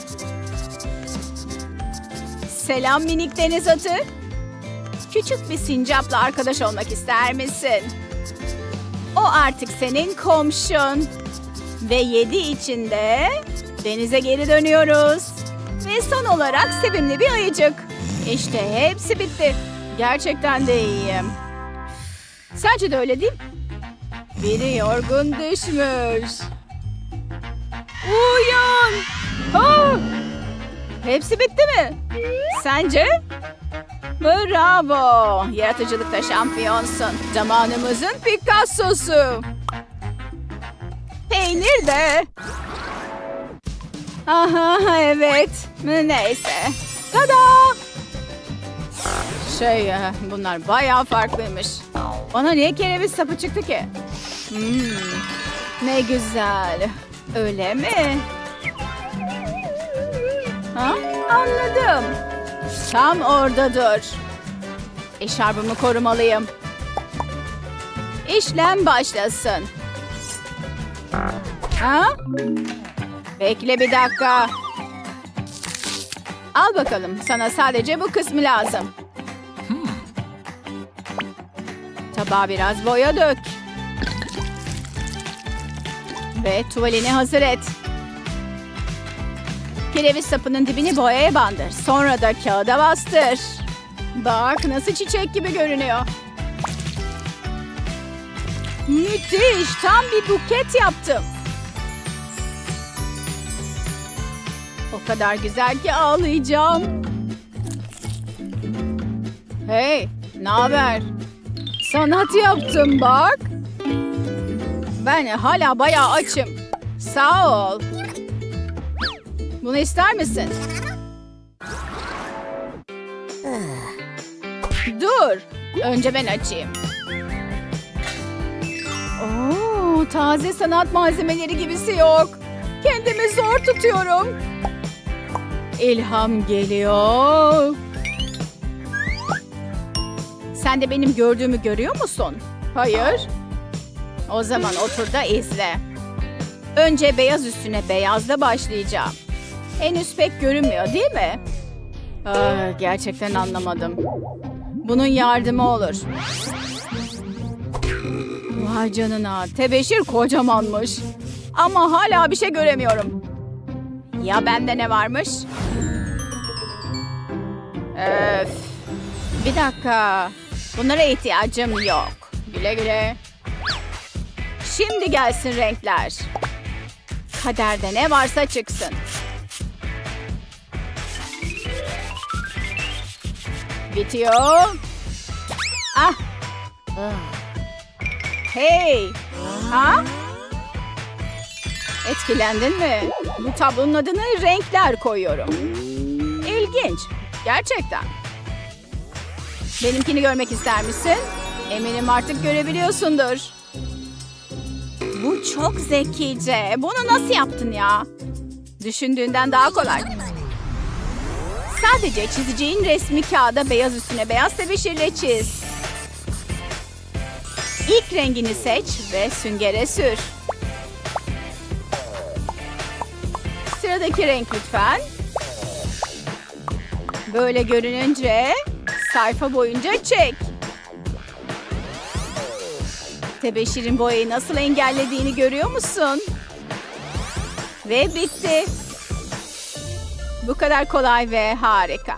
Selam minik deniz atı. Küçük bir sincapla arkadaş olmak ister misin? O artık senin komşun. Ve yedi içinde denize geri dönüyoruz. Ve son olarak sevimli bir ayıcık. İşte hepsi bitti. Gerçekten de iyiyim. Sence de öyle değil mi? Biri yorgun düşmüş. Uyan! Ha! Hepsi bitti mi? Sence? Bravo! Yaratıcılıkta şampiyonsun. Zamanımızın Picasso'su. Peynir de. Aha, evet. Neyse. Tada! Şey, bunlar bayağı farklıymış. Bana niye kereviz sapı çıktı ki? Hmm, ne güzel. Öyle mi? Ha? Anladım. Tam orada dur. Eşarbımı korumalıyım. İşlem başlasın. Ha? Bekle bir dakika. Al bakalım. Sana sadece bu kısmı lazım. Tabağa biraz boya dök. Ve tuvalini hazır et. Kereviz sapının dibini boyaya bandır. Sonra da kağıda bastır. Bak nasıl çiçek gibi görünüyor. Müthiş! Tam bir buket yaptım. O kadar güzel ki ağlayacağım. Hey, ne haber? Sanat yaptım bak. Ben hala bayağı açım. Sağ ol. Bunu ister misin? Dur. Önce ben açayım. Oo, taze sanat malzemeleri gibisi yok. Kendimi zor tutuyorum. İlham geliyor. Sen de benim gördüğümü görüyor musun? Hayır. O zaman otur da izle. Önce beyaz üstüne beyazla başlayacağım. Henüz pek görünmüyor değil mi? Ah, gerçekten anlamadım. Bunun yardımı olur. Vay canına, tebeşir kocamanmış. Ama hala bir şey göremiyorum. Ya bende ne varmış? Öf. Bir dakika. Bunlara ihtiyacım yok. Güle güle. Şimdi gelsin renkler. Kaderde ne varsa çıksın. Bitiyor. Ah. Hey. Ha? Etkilendin mi? Bu tablonun adını renkler koyuyorum. İlginç. Gerçekten. Benimkini görmek ister misin? Eminim artık görebiliyorsundur. Bu çok zekice. Bunu nasıl yaptın ya? Düşündüğünden daha kolay. Sadece çizeceğin resmi kağıda beyaz üstüne beyaz tebeşirle çiz. İlk rengini seç ve süngere sür. Sıradaki renk lütfen. Böyle görününce sayfa boyunca çek. Tebeşirin boyayı nasıl engellediğini görüyor musun? Ve bitti. Bu kadar kolay ve harika.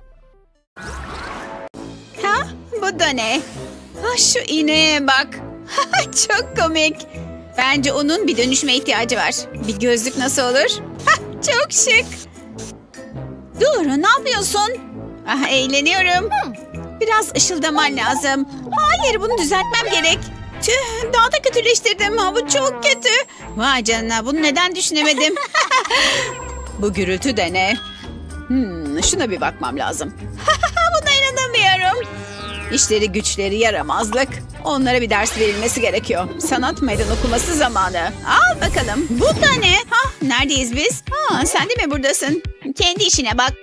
Ha? Bu da ne? Ha, şu ineğe bak. Çok komik. Bence onun bir dönüşme ihtiyacı var. Bir gözlük nasıl olur? Ha, çok şık. Dur, ne yapıyorsun? Ah, eğleniyorum. Biraz ışıldaman lazım. Hayır, bunu düzeltmem gerek. Tüh, daha da kötüleştirdim. Ha, bu çok kötü. Vay canına, bunu neden düşünemedim? Bu gürültü de ne? Hmm, şuna bir bakmam lazım. Buna inanamıyorum. İşleri güçleri yaramazlık. Onlara bir ders verilmesi gerekiyor. Sanat meydan okuması zamanı. Al bakalım. Bu da ne? Ha, neredeyiz biz? Ha, sen de mi buradasın? Kendi işine bak.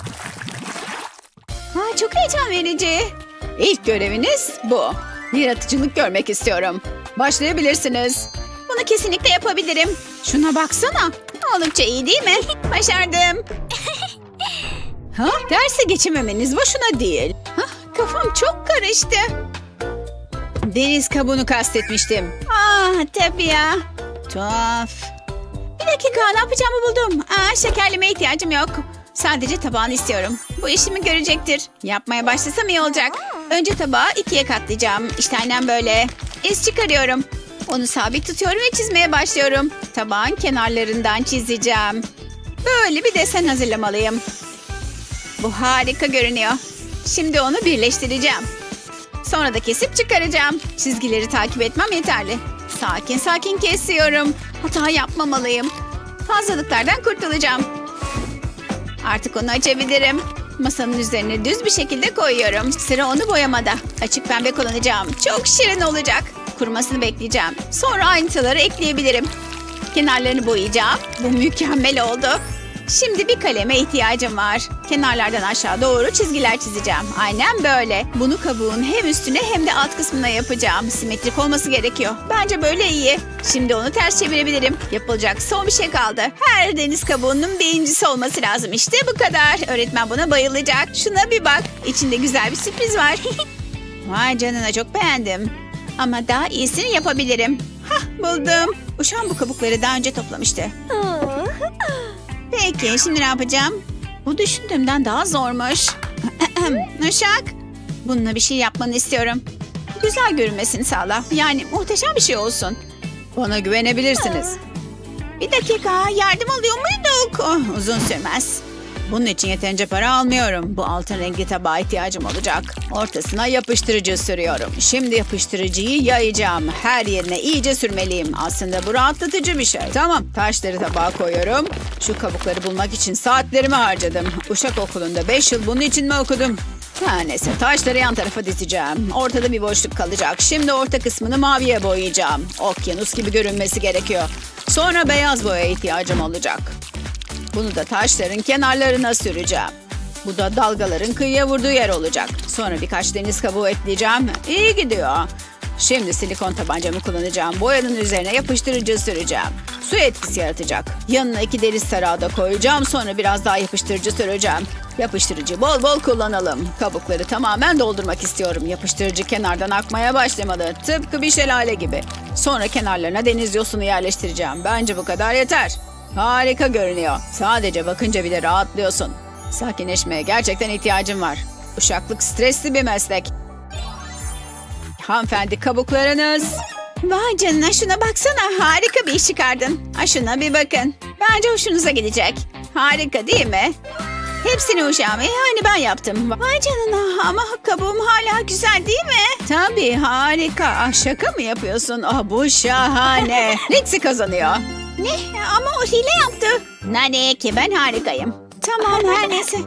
Ha, çok heyecan verici. İlk göreviniz bu. Yaratıcılık görmek istiyorum. Başlayabilirsiniz. Bunu kesinlikle yapabilirim. Şuna baksana. Oldukça iyi değil mi? Başardım. Ha, derse geçememeniz boşuna değil. Ha, kafam çok karıştı. Deniz kabuğunu kastetmiştim. Ah, tabii ya. Tuhaf. Bir dakika, ne yapacağımı buldum. Aa, şekerleme ihtiyacım yok. Sadece tabağını istiyorum. Bu işimi görecektir. Yapmaya başlasam iyi olacak. Önce tabağı ikiye katlayacağım. İşte aynen böyle. İz çıkarıyorum. Onu sabit tutuyorum ve çizmeye başlıyorum. Tabağın kenarlarından çizeceğim. Böyle bir desen hazırlamalıyım. Bu harika görünüyor. Şimdi onu birleştireceğim. Sonra da kesip çıkaracağım. Çizgileri takip etmem yeterli. Sakin sakin kesiyorum. Hata yapmamalıyım. Fazlalıklardan kurtulacağım. Artık onu açabilirim. Masanın üzerine düz bir şekilde koyuyorum. Sıra onu boyamada. Açık pembe kullanacağım. Çok şirin olacak. Kurumasını bekleyeceğim. Sonra ayrıntıları ekleyebilirim. Kenarlarını boyayacağım. Bu mükemmel oldu. Şimdi bir kaleme ihtiyacım var. Kenarlardan aşağı doğru çizgiler çizeceğim. Aynen böyle. Bunu kabuğun hem üstüne hem de alt kısmına yapacağım. Simetrik olması gerekiyor. Bence böyle iyi. Şimdi onu ters çevirebilirim. Yapılacak son bir şey kaldı. Her deniz kabuğunun bir incisi olması lazım. İşte bu kadar. Öğretmen buna bayılacak. Şuna bir bak. İçinde güzel bir sürpriz var. Vay canına, çok beğendim. Ama daha iyisini yapabilirim. Hah, buldum. Uşağım bu kabukları daha önce toplamıştı. Peki şimdi ne yapacağım? Bu düşündüğümden daha zormuş. Uşak, bununla bir şey yapmanı istiyorum. Güzel görünmesini sağla. Yani muhteşem bir şey olsun. Bana güvenebilirsiniz. Bir dakika, yardım alıyor muyduk? Oh, uzun sürmez. Bunun için yeterince para almıyorum. Bu altın renkli tabağa ihtiyacım olacak. Ortasına yapıştırıcı sürüyorum. Şimdi yapıştırıcıyı yayacağım. Her yerine iyice sürmeliyim. Aslında bu rahatlatıcı bir şey. Tamam, taşları tabağa koyuyorum. Şu kabukları bulmak için saatlerimi harcadım. Uşak okulunda beş yıl bunun için mi okudum? Her neyse, taşları yan tarafa dizeceğim. Ortada bir boşluk kalacak. Şimdi orta kısmını maviye boyayacağım. Okyanus gibi görünmesi gerekiyor. Sonra beyaz boyaya ihtiyacım olacak. Bunu da taşların kenarlarına süreceğim. Bu da dalgaların kıyıya vurduğu yer olacak. Sonra birkaç deniz kabuğu ekleyeceğim. İyi gidiyor. Şimdi silikon tabancamı kullanacağım. Boyanın üzerine yapıştırıcı süreceğim. Su etkisi yaratacak. Yanına iki deniz tarağı da koyacağım. Sonra biraz daha yapıştırıcı süreceğim. Yapıştırıcı bol bol kullanalım. Kabukları tamamen doldurmak istiyorum. Yapıştırıcı kenardan akmaya başlamalı. Tıpkı bir şelale gibi. Sonra kenarlarına deniz yosunu yerleştireceğim. Bence bu kadar yeter. Harika görünüyor. Sadece bakınca bile rahatlıyorsun. Sakinleşmeye gerçekten ihtiyacım var. Uşaklık stresli bir meslek. Hanımefendi, kabuklarınız. Vay canına, şuna baksana. Harika bir iş çıkardın. Ha, şuna bir bakın. Bence hoşunuza gidecek. Harika değil mi? Hepsini uşağım. Yani ben yaptım. Vay canına, ama kabuğum hala güzel değil mi? Tabii, harika. Ah, şaka mı yapıyorsun? Ah, bu şahane. Lexi kazanıyor. Ne? Ama o hile yaptı. Ne ki, ben harikayım. Tamam, her neyse.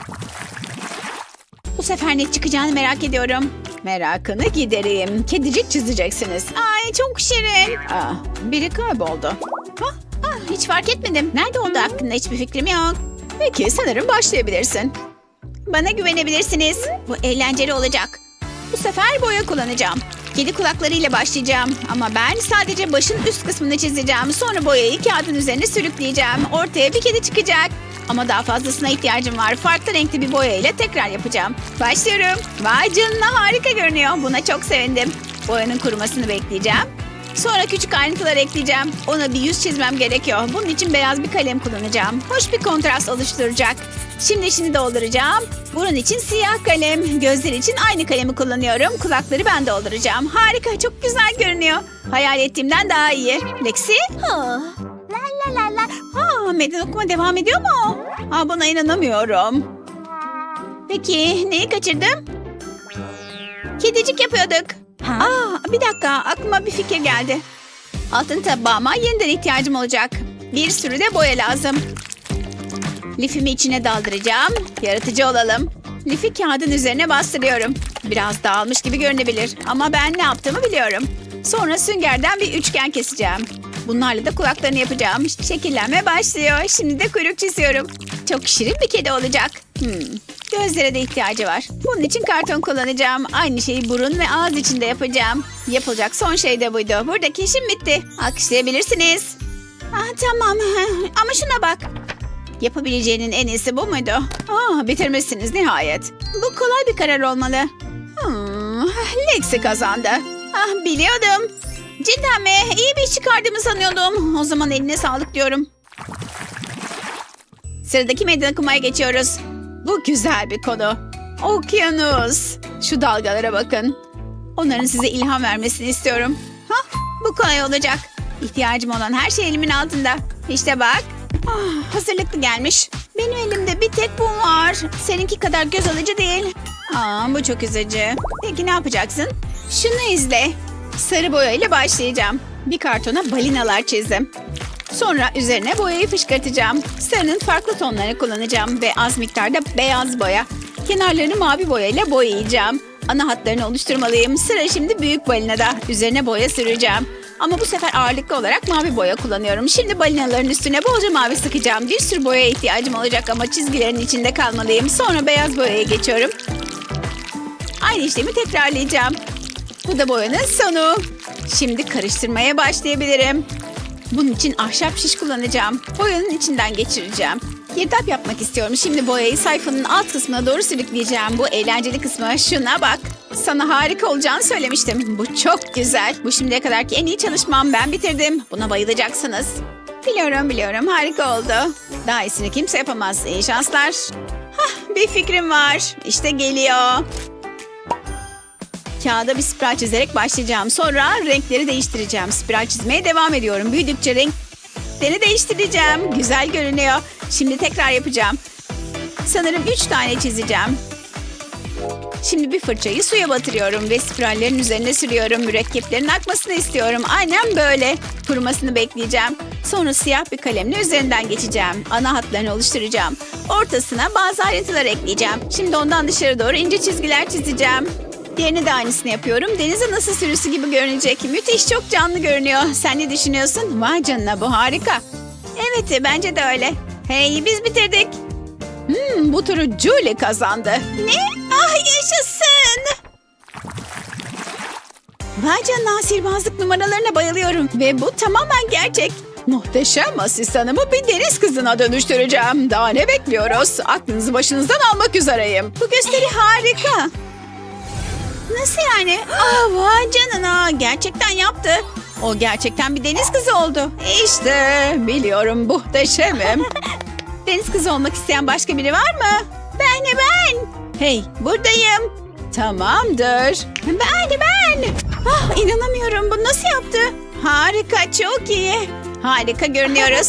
Bu sefer ne çıkacağını merak ediyorum. Merakını gidereyim. Kedicik çizeceksiniz. Ay, çok şirin. Ah, biri kayboldu. Ha, ha, hiç fark etmedim. Nerede olduğu hakkında hiçbir fikrim yok. Peki, sanırım başlayabilirsin. Bana güvenebilirsiniz. Bu eğlenceli olacak. Bu sefer boya kullanacağım. Kedi kulaklarıyla başlayacağım. Ama ben sadece başın üst kısmını çizeceğim. Sonra boyayı kağıdın üzerine sürükleyeceğim. Ortaya bir kedi çıkacak. Ama daha fazlasına ihtiyacım var. Farklı renkli bir boya ile tekrar yapacağım. Başlıyorum. Vay canına, harika görünüyor. Buna çok sevindim. Boyanın kurumasını bekleyeceğim. Sonra küçük ayrıntılar ekleyeceğim. Ona bir yüz çizmem gerekiyor. Bunun için beyaz bir kalem kullanacağım. Hoş bir kontrast oluşturacak. Şimdi işini dolduracağım. Burun için siyah kalem. Gözler için aynı kalemi kullanıyorum. Kulakları ben dolduracağım. Harika, çok güzel görünüyor. Hayal ettiğimden daha iyi. Lexi? Ha. La la la la. Ha, meydan okuma devam ediyor mu? Ha, buna inanamıyorum. Peki, neyi kaçırdım? Kedicik yapıyorduk. Ha? Aa, bir dakika, aklıma bir fikir geldi. Altın tabağıma yeniden ihtiyacım olacak. Bir sürü de boya lazım. Lifimi içine daldıracağım. Yaratıcı olalım. Lifi kağıdın üzerine bastırıyorum. Biraz dağılmış gibi görünebilir ama ben ne yaptığımı biliyorum. Sonra süngerden bir üçgen keseceğim. Bunlarla da kulaklarını yapacağım. Şekillenme başlıyor. Şimdi de kuyruk çiziyorum. Çok şirin bir kedi olacak. Hmm. Gözlere de ihtiyacı var. Bunun için karton kullanacağım. Aynı şeyi burun ve ağız içinde yapacağım. Yapılacak son şey de buydu. Buradaki işim bitti. Alkışlayabilirsiniz. Ah, tamam. Ama şuna bak. Yapabileceğinin en iyisi bu muydu? Ah, bitirmişsiniz nihayet. Bu kolay bir karar olmalı. Hmm, Lexi kazandı. Ah, biliyordum. Cidden mi? İyi bir iş çıkardığımı sanıyordum. O zaman eline sağlık diyorum. Sıradaki meydan okumaya geçiyoruz. Bu güzel bir konu. Okyanus. Şu dalgalara bakın. Onların size ilham vermesini istiyorum. Hah, bu kolay olacak. İhtiyacım olan her şey elimin altında. İşte bak. Ah, hazırlıklı gelmiş. Benim elimde bir tek bu var. Seninki kadar göz alıcı değil. Aa, bu çok üzücü. Peki ne yapacaksın? Şunu izle. Sarı boya ile başlayacağım. Bir kartona balinalar çizdim. Sonra üzerine boyayı fışkırtacağım. Sarının farklı tonlarını kullanacağım ve az miktarda beyaz boya. Kenarlarını mavi boya ile boyayacağım. Ana hatlarını oluşturmalıyım. Sıra şimdi büyük balinada. Üzerine boya süreceğim. Ama bu sefer ağırlıklı olarak mavi boya kullanıyorum. Şimdi balinaların üstüne bolca mavi sıkacağım. Bir sürü boyaya ihtiyacım olacak ama çizgilerin içinde kalmalıyım. Sonra beyaz boyaya geçiyorum. Aynı işlemi tekrarlayacağım. Bu da boyanın sonu. Şimdi karıştırmaya başlayabilirim. Bunun için ahşap şiş kullanacağım. Boyanın içinden geçireceğim. Girdap yapmak istiyorum. Şimdi boyayı sayfanın alt kısmına doğru sürükleyeceğim. Bu eğlenceli kısmı. Şuna bak. Sana harika olacağını söylemiştim. Bu çok güzel. Bu şimdiye kadarki en iyi çalışmam. Ben bitirdim. Buna bayılacaksınız. Biliyorum biliyorum. Harika oldu. Daha iyisini kimse yapamaz. İyi şanslar. Hah, bir fikrim var. İşte geliyor. Kağıda bir spiral çizerek başlayacağım. Sonra renkleri değiştireceğim. Spiral çizmeye devam ediyorum. Büyüdükçe renkleri değiştireceğim. Güzel görünüyor. Şimdi tekrar yapacağım. Sanırım üç tane çizeceğim. Şimdi bir fırçayı suya batırıyorum ve spirallerin üzerine sürüyorum. Mürekkeplerin akmasını istiyorum. Aynen böyle. Kurumasını bekleyeceğim. Sonra siyah bir kalemle üzerinden geçeceğim. Ana hatlarını oluşturacağım. Ortasına bazı ayrıntılar ekleyeceğim. Şimdi ondan dışarı doğru ince çizgiler çizeceğim. Diğerini de aynısını yapıyorum. Denize nasıl sürüsü gibi görünecek. Müthiş, çok canlı görünüyor. Sen ne düşünüyorsun? Vay canına, bu harika. Evet, bence de öyle. Hey, biz bitirdik. Hmm, bu turu Julie kazandı. Ne? Ah, yaşasın. Vay canına, sihirbazlık numaralarına bayılıyorum. Ve bu tamamen gerçek. Muhteşem asistanımı bir deniz kızına dönüştüreceğim. Daha ne bekliyoruz? Aklınızı başınızdan almak üzereyim. Bu gösteri harika. Nasıl yani? Ah, vay canına, gerçekten yaptı. O gerçekten bir deniz kızı oldu. İşte biliyorum, muhteşemim. Deniz kızı olmak isteyen başka biri var mı? Ben de ben. Hey, buradayım. Tamamdır. Ben de ben. Ah, inanamıyorum, bunu nasıl yaptı? Harika, çok iyi. Harika görünüyoruz.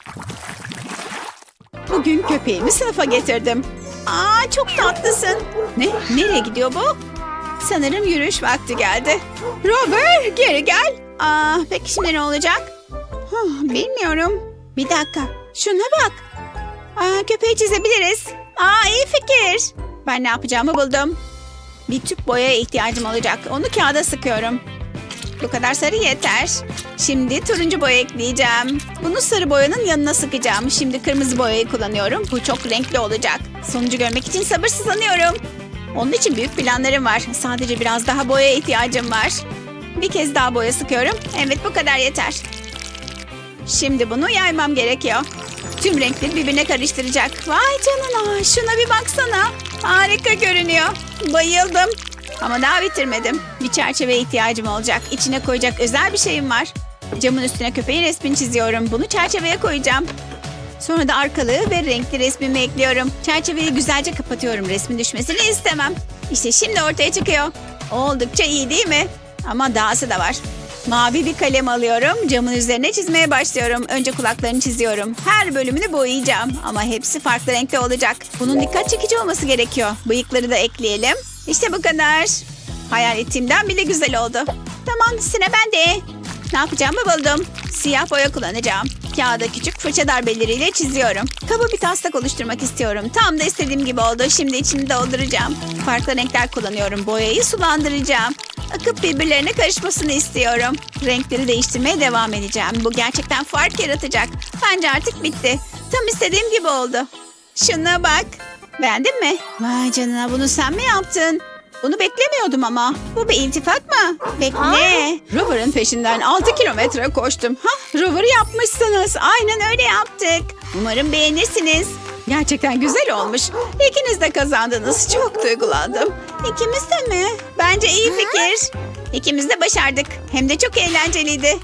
Bugün köpeğimi sınıfa getirdim. Aa, çok tatlısın. Ne? Nereye gidiyor bu? Sanırım yürüyüş vakti geldi. Robert, geri gel. Aa, peki şimdi ne olacak? Huh, bilmiyorum. Bir dakika. Şuna bak. Aa, köpeği çizebiliriz. Aa, iyi fikir. Ben ne yapacağımı buldum. Bir tüp boyaya ihtiyacım olacak. Onu kağıda sıkıyorum. Bu kadar sarı yeter. Şimdi turuncu boya ekleyeceğim. Bunu sarı boyanın yanına sıkacağım. Şimdi kırmızı boyayı kullanıyorum. Bu çok renkli olacak. Sonucu görmek için sabırsızlanıyorum. Onun için büyük planlarım var. Sadece biraz daha boyaya ihtiyacım var. Bir kez daha boya sıkıyorum. Evet, bu kadar yeter. Şimdi bunu yaymam gerekiyor. Tüm renkleri birbirine karıştıracak. Vay canına, şuna bir baksana. Harika görünüyor. Bayıldım. Ama daha bitirmedim. Bir çerçeveye ihtiyacım olacak. İçine koyacak özel bir şeyim var. Camın üstüne köpeğin resmini çiziyorum. Bunu çerçeveye koyacağım. Sonra da arkalığı ve renkli resmimi ekliyorum. Çerçeveyi güzelce kapatıyorum. Resmin düşmesini istemem. İşte şimdi ortaya çıkıyor. Oldukça iyi değil mi? Ama dahası da var. Mavi bir kalem alıyorum. Camın üzerine çizmeye başlıyorum. Önce kulaklarını çiziyorum. Her bölümünü boyayacağım. Ama hepsi farklı renkte olacak. Bunun dikkat çekici olması gerekiyor. Bıyıkları da ekleyelim. İşte bu kadar. Hayal ettiğimden bile güzel oldu. Tamam, sıra bende. Ne yapacağımı buldum. Siyah boya kullanacağım. Kağıda küçük fırça darbeleriyle çiziyorum. Kaba bir taslak oluşturmak istiyorum. Tam da istediğim gibi oldu. Şimdi içini dolduracağım. Farklı renkler kullanıyorum. Boyayı sulandıracağım. Akıp birbirlerine karışmasını istiyorum. Renkleri değiştirmeye devam edeceğim. Bu gerçekten fark yaratacak. Bence artık bitti. Tam istediğim gibi oldu. Şuna bak. Beğendin mi? Vay canına, bunu sen mi yaptın? Bunu beklemiyordum ama. Bu bir iltifat mı? Bekle. Rover'ın peşinden altı kilometre koştum. Hah, Rover'ı yapmışsınız. Aynen öyle yaptık. Umarım beğenirsiniz. Gerçekten güzel olmuş. İkiniz de kazandınız. Çok duygulandım. İkimiz de mi? Bence iyi fikir. İkimiz de başardık. Hem de çok eğlenceliydi.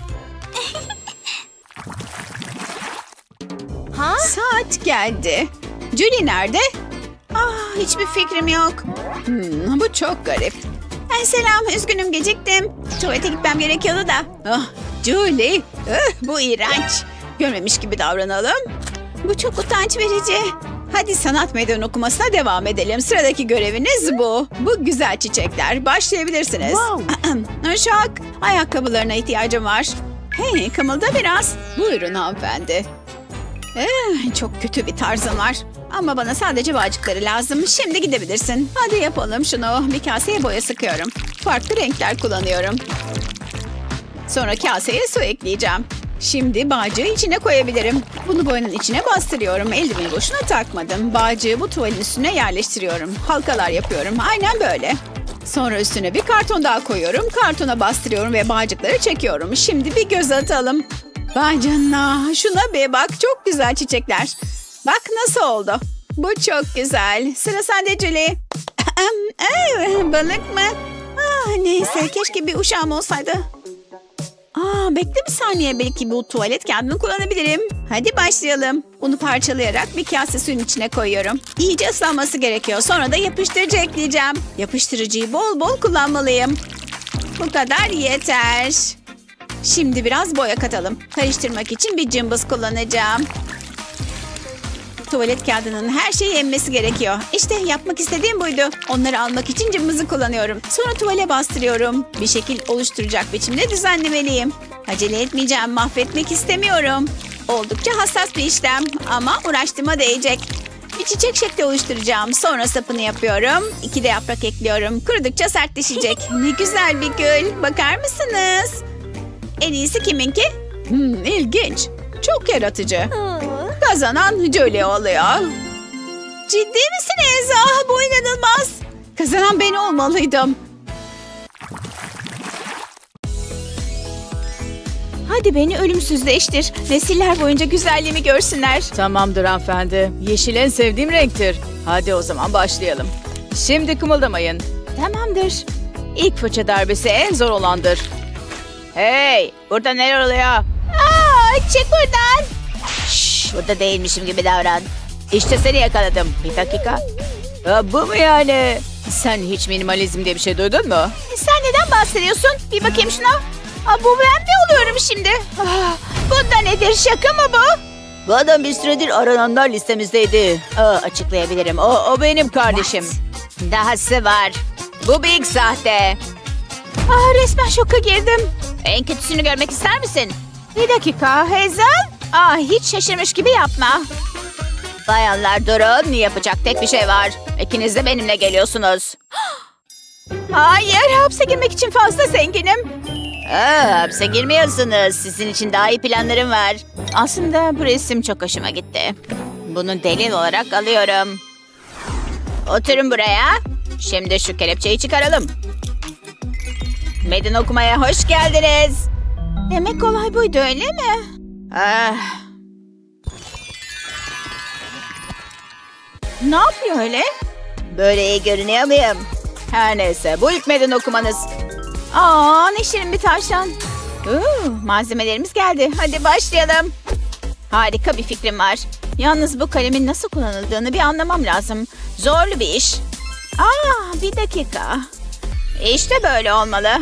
Ha? Saat geldi. Julie nerede? Ah, hiçbir fikrim yok. Hmm, bu çok garip. Ay, selam, üzgünüm, geciktim. Tuvalete gitmem gerekiyordu da. Ah, Julie, ah, bu iğrenç. Görmemiş gibi davranalım. Bu çok utanç verici. Hadi sanat meydan okumasına devam edelim. Sıradaki göreviniz bu. Bu güzel çiçekler. Başlayabilirsiniz. Wow. Şak, ayakkabılarına ihtiyacım var. Hey, kımılda biraz. Buyurun hanımefendi. Ee, çok kötü bir tarzım var. Ama bana sadece bağcıkları lazım. Şimdi gidebilirsin. Hadi yapalım şunu. Bir kaseye boya sıkıyorum. Farklı renkler kullanıyorum. Sonra kaseye su ekleyeceğim. Şimdi bağcığı içine koyabilirim. Bunu boyanın içine bastırıyorum. Eldiveni boşuna takmadım. Bağcığı bu tuvalin üstüne yerleştiriyorum. Halkalar yapıyorum. Aynen böyle. Sonra üstüne bir karton daha koyuyorum. Kartona bastırıyorum ve bağcıkları çekiyorum. Şimdi bir göz atalım. Vay canına. Şuna bir bak. Çok güzel çiçekler. Bak nasıl oldu. Bu çok güzel. Sıra sende Julie. Balık mı? Ah, neyse keşke bir uşağım olsaydı. Aa, bekle bir saniye, belki bu tuvalet kağıdını kullanabilirim. Hadi başlayalım. Unu parçalayarak bir kase suyun içine koyuyorum. İyice ıslanması gerekiyor. Sonra da yapıştırıcı ekleyeceğim. Yapıştırıcıyı bol bol kullanmalıyım. Bu kadar yeter. Şimdi biraz boya katalım. Karıştırmak için bir cımbız kullanacağım. Tuvalet kağıdının her şeyi emmesi gerekiyor. İşte yapmak istediğim buydu. Onları almak için cımbızı kullanıyorum. Sonra tuvale bastırıyorum. Bir şekil oluşturacak biçimde düzenlemeliyim. Acele etmeyeceğim, mahvetmek istemiyorum. Oldukça hassas bir işlem ama uğraştığıma değecek. Bir çiçek şekli oluşturacağım. Sonra sapını yapıyorum. İki de yaprak ekliyorum. Kurudukça sertleşecek. Ne güzel bir gül. Bakar mısınız? En iyisi kiminki? Hmm, ilginç. Çok yaratıcı. Kazanan Julie oluyor. Ciddi misiniz? Ah, bu inanılmaz. Kazanan ben olmalıydım. Hadi beni ölümsüzleştir. Nesiller boyunca güzelliğimi görsünler. Tamamdır hanımefendi. Yeşil en sevdiğim renktir. Hadi o zaman başlayalım. Şimdi kımıldamayın. Tamamdır. İlk fırça darbesi en zor olandır. Hey! Burada neler oluyor? Aa, çık buradan. Şşş! Burada değilmişim gibi davran. İşte seni yakaladım. Bir dakika. Ha, bu mu yani? Sen hiç minimalizm diye bir şey duydun mu? Sen neden bahsediyorsun? Bir bakayım şuna. Aa, bu ben mi oluyorum şimdi? Ah, bu da nedir? Şaka mı bu? Bu adam bir süredir arananlar listemizdeydi. Aa, açıklayabilirim. O, o benim kardeşim. Dahası var. Bu büyük sahte. Ah, resmen şoka girdim. En kötüsünü görmek ister misin? Bir dakika Hazel. Aa, hiç şaşırmış gibi yapma. Bayanlar durun. Yapacak tek bir şey var. İkiniz de benimle geliyorsunuz. Hayır, hapse girmek için fazla zenginim. Aa, hapse girmiyorsunuz. Sizin için daha iyi planlarım var. Aslında bu resim çok hoşuma gitti. Bunu delil olarak alıyorum. Oturun buraya. Şimdi şu kelepçeyi çıkaralım. Meydan okumaya hoş geldiniz. Demek olay buydu, öyle mi? Ah. Ne yapıyor öyle? Böyle iyi görünüyor muyum? Her neyse, bu ilk meydan okumanız. Aa, ne şirin bir tavşan. Oo, malzemelerimiz geldi. Hadi başlayalım. Harika bir fikrim var. Yalnız bu kalemin nasıl kullanıldığını bir anlamam lazım. Zorlu bir iş. Aa, bir dakika. İşte böyle olmalı.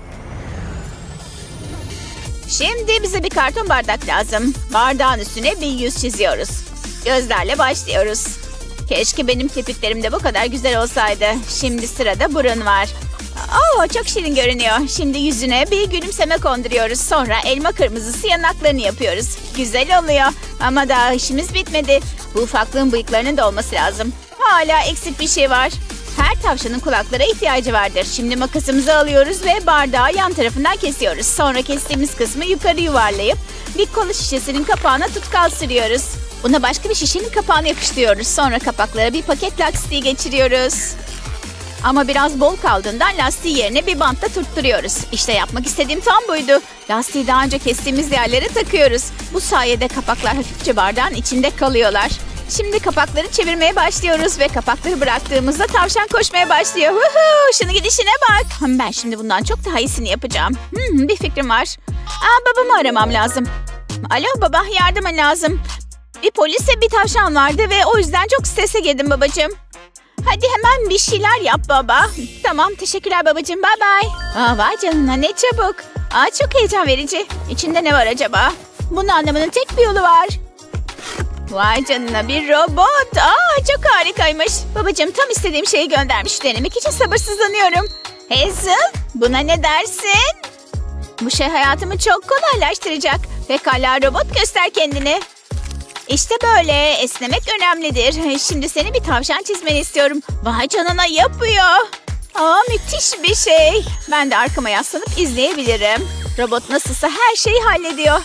Şimdi bize bir karton bardak lazım. Bardağın üstüne bir yüz çiziyoruz. Gözlerle başlıyoruz. Keşke benim kirpiklerim de bu kadar güzel olsaydı. Şimdi sırada burun var. Oo, çok şirin görünüyor. Şimdi yüzüne bir gülümseme konduruyoruz. Sonra elma kırmızısı yanaklarını yapıyoruz. Güzel oluyor. Ama daha işimiz bitmedi. Bu ufaklığın bıyıklarının da olması lazım. Hala eksik bir şey var. Her tavşanın kulaklara ihtiyacı vardır. Şimdi makasımızı alıyoruz ve bardağı yan tarafından kesiyoruz. Sonra kestiğimiz kısmı yukarı yuvarlayıp bir kola şişesinin kapağına tutkal sürüyoruz. Buna başka bir şişenin kapağını yapıştırıyoruz. Sonra kapaklara bir paket lastiği geçiriyoruz. Ama biraz bol kaldığından lastiği yerine bir bantla tutturuyoruz. İşte yapmak istediğim tam buydu. Lastiği daha önce kestiğimiz yerlere takıyoruz. Bu sayede kapaklar hafifçe bardağın içinde kalıyorlar. Şimdi kapakları çevirmeye başlıyoruz ve kapakları bıraktığımızda tavşan koşmaya başlıyor. Woohoo! Şunu gidişine bak. Ben şimdi bundan çok daha iyisini yapacağım. Hmm, bir fikrim var. Aa, babamı aramam lazım. Alo baba, yardımın lazım. Bir polis ve bir tavşan vardı ve o yüzden çok strese girdim babacığım. Hadi hemen bir şeyler yap baba. Tamam, teşekkürler babacığım. Bye bye. Aa, vay canına, ne çabuk. Aa, çok heyecan verici. İçinde ne var acaba? Bunu anlamanın tek bir yolu var. Vay canına, bir robot. Aa, çok harikaymış. Babacığım tam istediğim şeyi göndermiş. Denemek için sabırsızlanıyorum. Hazel, buna ne dersin? Bu şey hayatımı çok kolaylaştıracak. Pekala robot, göster kendini. İşte böyle. Esnemek önemlidir. Şimdi seni bir tavşan çizmeni istiyorum. Vay canına, yapıyor. Aa, müthiş bir şey. Ben de arkama yaslanıp izleyebilirim. Robot nasılsa her şeyi hallediyor.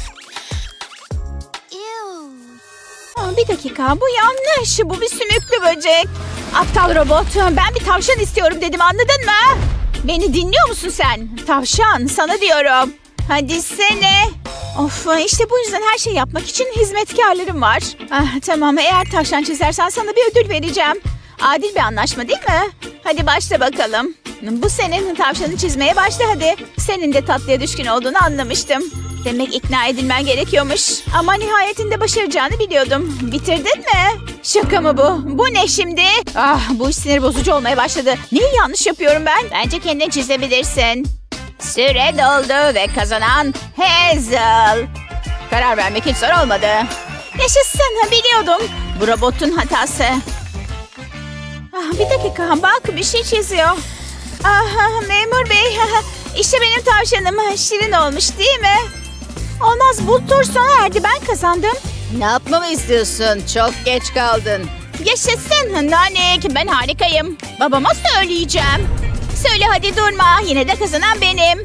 Aa, bir dakika, bu yanlış. Bu bir sümüklü böcek. Aptal robot. Ben bir tavşan istiyorum dedim, anladın mı? Beni dinliyor musun sen? Tavşan, sana diyorum. Hadi sene. Of, işte bu yüzden her şey yapmak için hizmetkarlarım var. Ah, tamam, eğer tavşan çizersen sana bir ödül vereceğim. Adil bir anlaşma değil mi? Hadi başla bakalım. Bu senin, tavşanı çizmeye başla hadi. Senin de tatlıya düşkün olduğunu anlamıştım. Demek ikna edilmen gerekiyormuş. Ama nihayetinde başaracağını biliyordum. Bitirdin mi? Şaka mı bu? Bu ne şimdi? Ah, bu iş sinir bozucu olmaya başladı. Neyi yanlış yapıyorum ben? Bence kendin çizebilirsin. Süre doldu ve kazanan Hazel. Karar vermek hiç zor olmadı. Yaşasın, biliyordum. Bu robotun hatası. Ah, bir dakika, bak bir şey çiziyor. Ah, memur bey, işte benim tavşanım. Şirin olmuş değil mi? Olmaz, bu tur sona erdi, ben kazandım. Ne yapmamı istiyorsun? Çok geç kaldın. Yaşasın Nanik, ben harikayım. Babama söyleyeceğim. Söyle hadi, durma, yine de kazanan benim.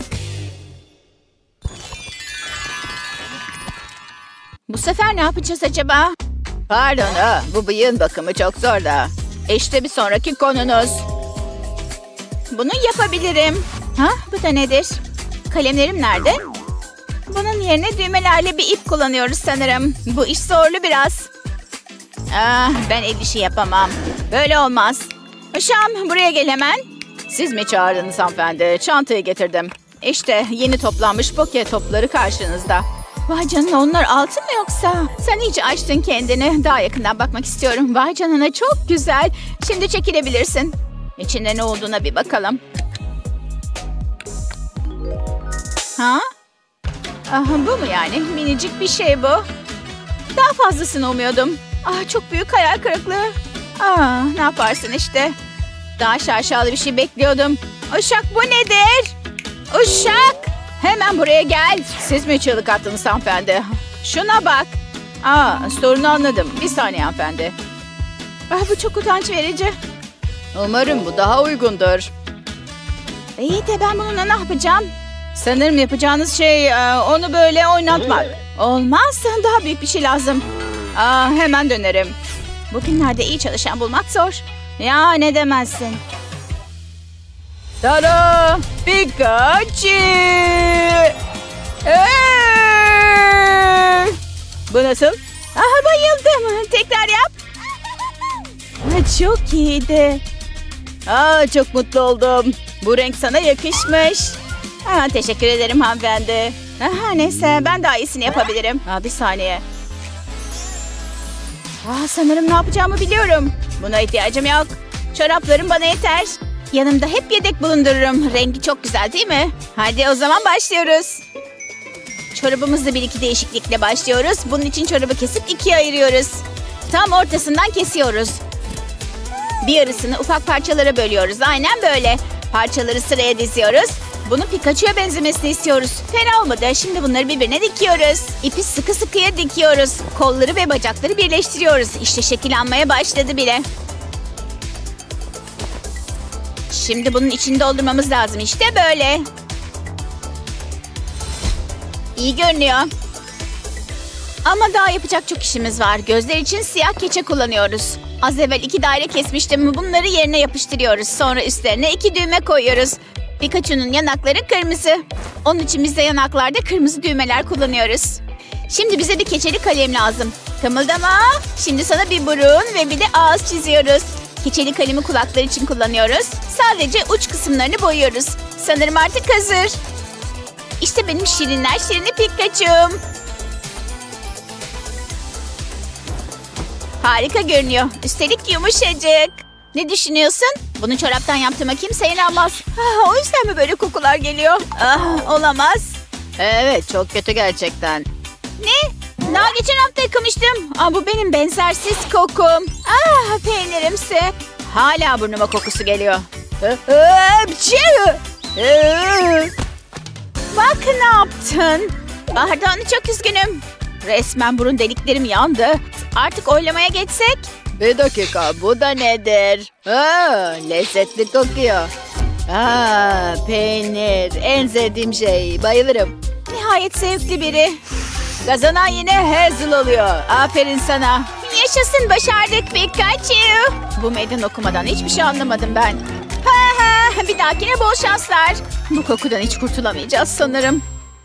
Bu sefer ne yapacağız acaba? Pardon, ha, bu bıyığın bakımı çok zor da. İşte bir sonraki konunuz. Bunu yapabilirim. Ha, bu da nedir? Kalemlerim nerede? Bunun yerine düğmelerle bir ip kullanıyoruz sanırım. Bu iş zorlu biraz. Ah, ben el işi yapamam. Böyle olmaz. Şam, buraya gel hemen. Siz mi çağırdınız hanımefendi? Çantayı getirdim. İşte yeni toplanmış poke topları karşınızda. Vay canına, onlar altın mı yoksa? Sen iyice açtın kendini. Daha yakından bakmak istiyorum. Vay canına, çok güzel. Şimdi çekilebilirsin. İçinde ne olduğuna bir bakalım. Ha? Ah, bu mu yani? Minicik bir şey bu. Daha fazlasını umuyordum. Ah, çok büyük hayal kırıklığı. Ah, ne yaparsın işte. Daha şaşalı bir şey bekliyordum. Uşak, bu nedir? Uşak! Hemen buraya gel. Siz mi çığlık attınız hanımefendi? Şuna bak. Aa, sorunu anladım. Bir saniye hanımefendi. Ah, bu çok utanç verici. Umarım bu daha uygundur. İyi de ben bununla ne yapacağım? Sanırım yapacağınız şey e, onu böyle oynatmak. Olmaz, daha büyük bir şey lazım. Aa, hemen dönerim. Bugünlerde iyi çalışan bulmak zor. Ya, ne demezsin. Tada! Pikachu! Ee! Bu nasıl? Aha, bayıldım. Tekrar yap. Ah, çok iyiydi. Aa, çok mutlu oldum. Bu renk sana yakışmış. Aa, teşekkür ederim hanımefendi. Aha, neyse, ben daha iyisini yapabilirim. Aa, bir saniye. Aa, sanırım ne yapacağımı biliyorum. Buna ihtiyacım yok. Çoraplarım bana yeter. Yanımda hep yedek bulundururum. Rengi çok güzel değil mi? Hadi o zaman başlıyoruz. Çorabımızda bir iki değişiklikle başlıyoruz. Bunun için çorabı kesip ikiye ayırıyoruz. Tam ortasından kesiyoruz. Bir yarısını ufak parçalara bölüyoruz. Aynen böyle. Parçaları sıraya diziyoruz. Bunu Pikachu'ya benzemesini istiyoruz. Fena olmadı. Şimdi bunları birbirine dikiyoruz. İpi sıkı sıkıya dikiyoruz. Kolları ve bacakları birleştiriyoruz. İşte şekil almaya başladı bile. Şimdi bunun içini doldurmamız lazım. İşte böyle. İyi görünüyor. Ama daha yapacak çok işimiz var. Gözler için siyah keçe kullanıyoruz. Az evvel iki daire kesmiştim. Bunları yerine yapıştırıyoruz. Sonra üstlerine iki düğme koyuyoruz. Pikachu'nun yanakları kırmızı. Onun için biz de yanaklarda kırmızı düğmeler kullanıyoruz. Şimdi bize bir keçeli kalem lazım. Kımıldama. Şimdi sana bir burun ve bir de ağız çiziyoruz. Keçeli kalemi kulaklar için kullanıyoruz. Sadece uç kısımlarını boyuyoruz. Sanırım artık hazır. İşte benim şirinler şirini Pikachu'm. Harika görünüyor. Üstelik yumuşacık. Ne düşünüyorsun? Bunu çoraptan yaptığıma kimse inanmaz. Ah, o yüzden mi böyle kokular geliyor? Ah, olamaz. Evet, çok kötü gerçekten. Ne? Daha geçen hafta yıkamıştım. Aa, bu benim benzersiz kokum. Ah, peynirimsi. Hala burnuma kokusu geliyor. Bak ne yaptın. Pardon, çok üzgünüm. Resmen burun deliklerim yandı. Artık oylamaya geçsek? Bir dakika, bu da nedir? Aa, lezzetli kokuyor. Aa, peynir, en sevdiğim şey. Bayılırım. Nihayet zevkli biri. Kazanan yine Hazel oluyor. Aferin sana. Yaşasın, başardık Pikachu. Bu meydan okumadan hiçbir şey anlamadım ben. Ha ha, bir dahakine bol şanslar. Bu kokudan hiç kurtulamayacağız sanırım.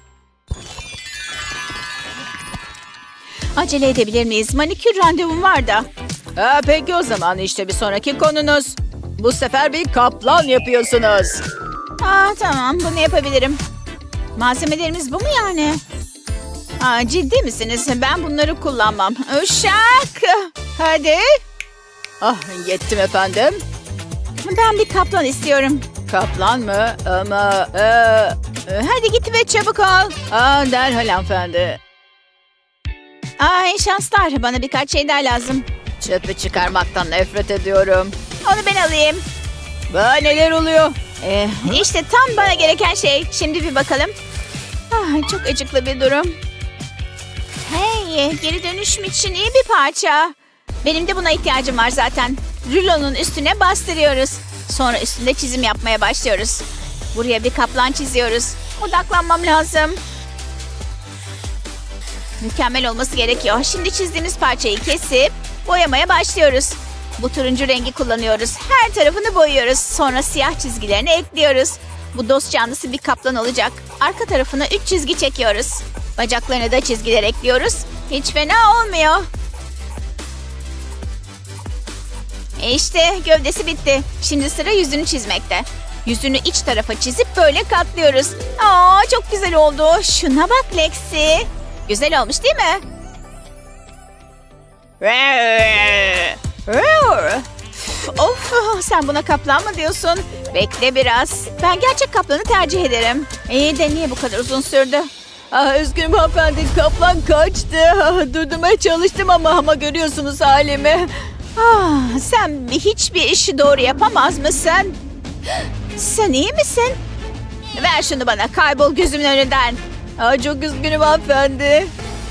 Acele edebilir miyiz? Manikür randevum var da. Ha, peki o zaman işte bir sonraki konunuz. Bu sefer bir kaplan yapıyorsunuz. Aa, tamam, bunu yapabilirim. Malzemelerimiz bu mu yani? Aa, ciddi misiniz? Ben bunları kullanmam. Uşak! Hadi. Ah, yettim efendim. Ben bir kaplan istiyorum. Kaplan mı? Ama... E, Hadi git ve çabuk ol. aa, derhal hanımefendi. Aa, iyi şanslar. Bana birkaç şey daha lazım. Çöpü çıkarmaktan nefret ediyorum. Onu ben alayım. Aa, neler oluyor? Ee, işte tam bana gereken şey. Şimdi bir bakalım. Ah, çok acıklı bir durum. Hey, geri dönüşüm için iyi bir parça. Benim de buna ihtiyacım var zaten. Rulonun üstüne bastırıyoruz. Sonra üstünde çizim yapmaya başlıyoruz. Buraya bir kaplan çiziyoruz. Odaklanmam lazım. Mükemmel olması gerekiyor. Şimdi çizdiğimiz parçayı kesip boyamaya başlıyoruz. Bu turuncu rengi kullanıyoruz. Her tarafını boyuyoruz. Sonra siyah çizgilerini ekliyoruz. Bu dost canlısı bir kaplan olacak. Arka tarafına üç çizgi çekiyoruz. Bacaklarına da çizgiler ekliyoruz. Hiç fena olmuyor. E işte gövdesi bitti. Şimdi sıra yüzünü çizmekte. Yüzünü iç tarafa çizip böyle katlıyoruz. Aa, çok güzel oldu. Şuna bak Lexi. Güzel olmuş değil mi? Of, sen buna kaplan mı diyorsun? Bekle biraz. Ben gerçek kaplanı tercih ederim. İyi de niye bu kadar uzun sürdü? Ah, üzgünüm hanımefendi. Kaplan kaçtı. Ah, durdurmaya çalıştım ama ama görüyorsunuz halimi. Ah, sen hiçbir işi doğru yapamaz mısın? Sen iyi misin? Ver şunu bana. Kaybol gözümün önünden. Ah, çok üzgünüm hanımefendi.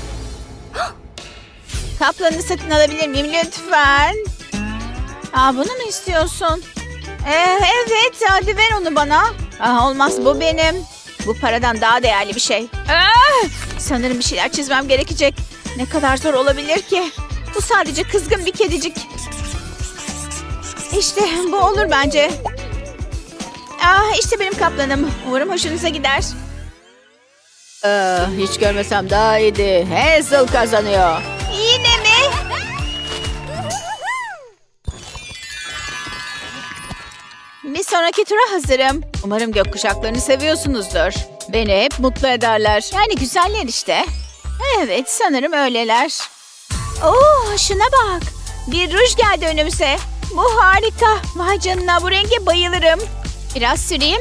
Kaplanı satın alabilir miyim lütfen? Aa, bunu mu istiyorsun? Ee, evet, hadi ver onu bana. Aa, olmaz, bu benim. Bu paradan daha değerli bir şey. Aa, sanırım bir şeyler çizmem gerekecek. Ne kadar zor olabilir ki? Bu sadece kızgın bir kedicik. İşte bu olur bence. Aa, işte benim kaplanım. Umarım hoşunuza gider. Ah, hiç görmesem daha iyiydi. Hazel kazanıyor. Yine mi? Bir sonraki tura hazırım. Umarım gökkuşaklarını seviyorsunuzdur. Beni hep mutlu ederler. Yani güzeller işte. Evet, sanırım öyleler. Oo, şuna bak. Bir ruj geldi önümüze. Bu harika. Vay canına, bu renge bayılırım. Biraz süreyim.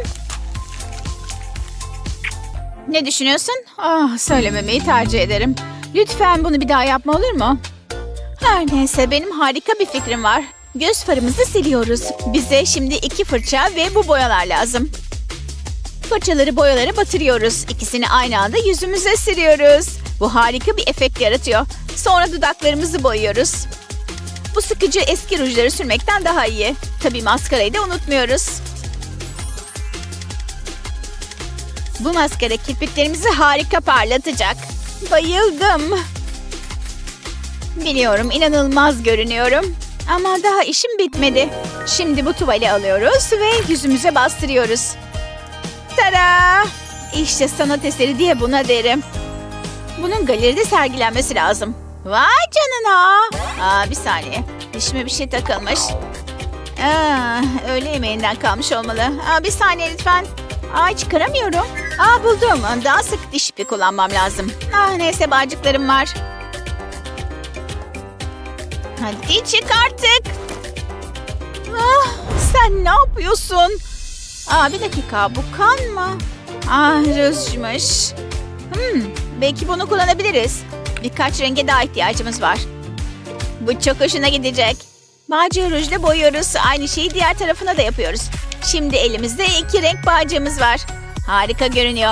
Ne düşünüyorsun? Ah, söylememeyi tercih ederim. Lütfen bunu bir daha yapma, olur mu? Her neyse, benim harika bir fikrim var. Göz farımızı siliyoruz. Bize şimdi iki fırça ve bu boyalar lazım. Fırçaları boyalara batırıyoruz. İkisini aynı anda yüzümüze siliyoruz. Bu harika bir efekt yaratıyor. Sonra dudaklarımızı boyuyoruz. Bu sıkıcı eski rujları sürmekten daha iyi. Tabii maskarayı da unutmuyoruz. Bu maskara kirpiklerimizi harika parlatacak. Bayıldım. Biliyorum, inanılmaz görünüyorum. Ama daha işim bitmedi. Şimdi bu tuvali alıyoruz ve yüzümüze bastırıyoruz. Tada! İşte sanat eseri diye buna derim. Bunun galeride sergilenmesi lazım. Vay canına! Aa, bir saniye. Dişime bir şey takılmış. Aa, öğle yemeğinden kalmış olmalı. Aa, bir saniye lütfen. Aa, çıkaramıyorum. Aa, buldum. Daha sık diş ipi kullanmam lazım. Ah, neyse, bağcıklarım var. Hadi çık artık. Ah, sen ne yapıyorsun? Aa, bir dakika, bu kan mı? Ah, rujmuş. Hmm, belki bunu kullanabiliriz. Birkaç renge daha ihtiyacımız var. Bu çok hoşuna gidecek. Bağcığı rujla boyuyoruz. Aynı şeyi diğer tarafına da yapıyoruz. Şimdi elimizde iki renk bağcığımız var. Harika görünüyor.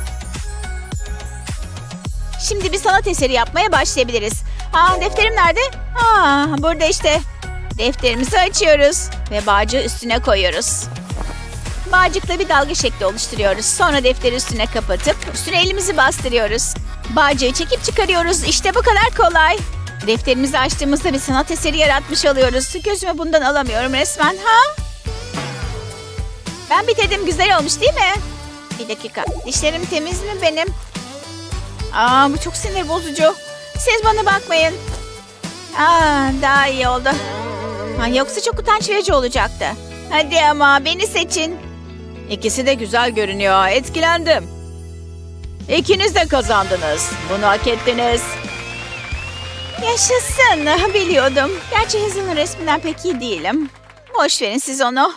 Şimdi bir sanat eseri yapmaya başlayabiliriz. Aa, defterim nerede? Aa, burada işte. Defterimizi açıyoruz ve bağcığı üstüne koyuyoruz. Bağcıkla bir dalga şekli oluşturuyoruz. Sonra defteri üstüne kapatıp üstüne elimizi bastırıyoruz. Bağcığı çekip çıkarıyoruz. İşte bu kadar kolay. Defterimizi açtığımızda bir sanat eseri yaratmış oluyoruz. Gözümü bundan alamıyorum resmen. Ha? Ben bitirdim. Güzel olmuş değil mi? Bir dakika. Dişlerim temiz mi benim? Aa, bu çok sinir bozucu. Siz bana bakmayın. Aa, daha iyi oldu. Ha, yoksa çok utanç verici olacaktı. Hadi ama beni seçin. İkisi de güzel görünüyor. Etkilendim. İkiniz de kazandınız. Bunu hak ettiniz. Yaşasın. Biliyordum. Gerçi Hazel'ın resminden pek iyi değilim. Boş verin siz onu.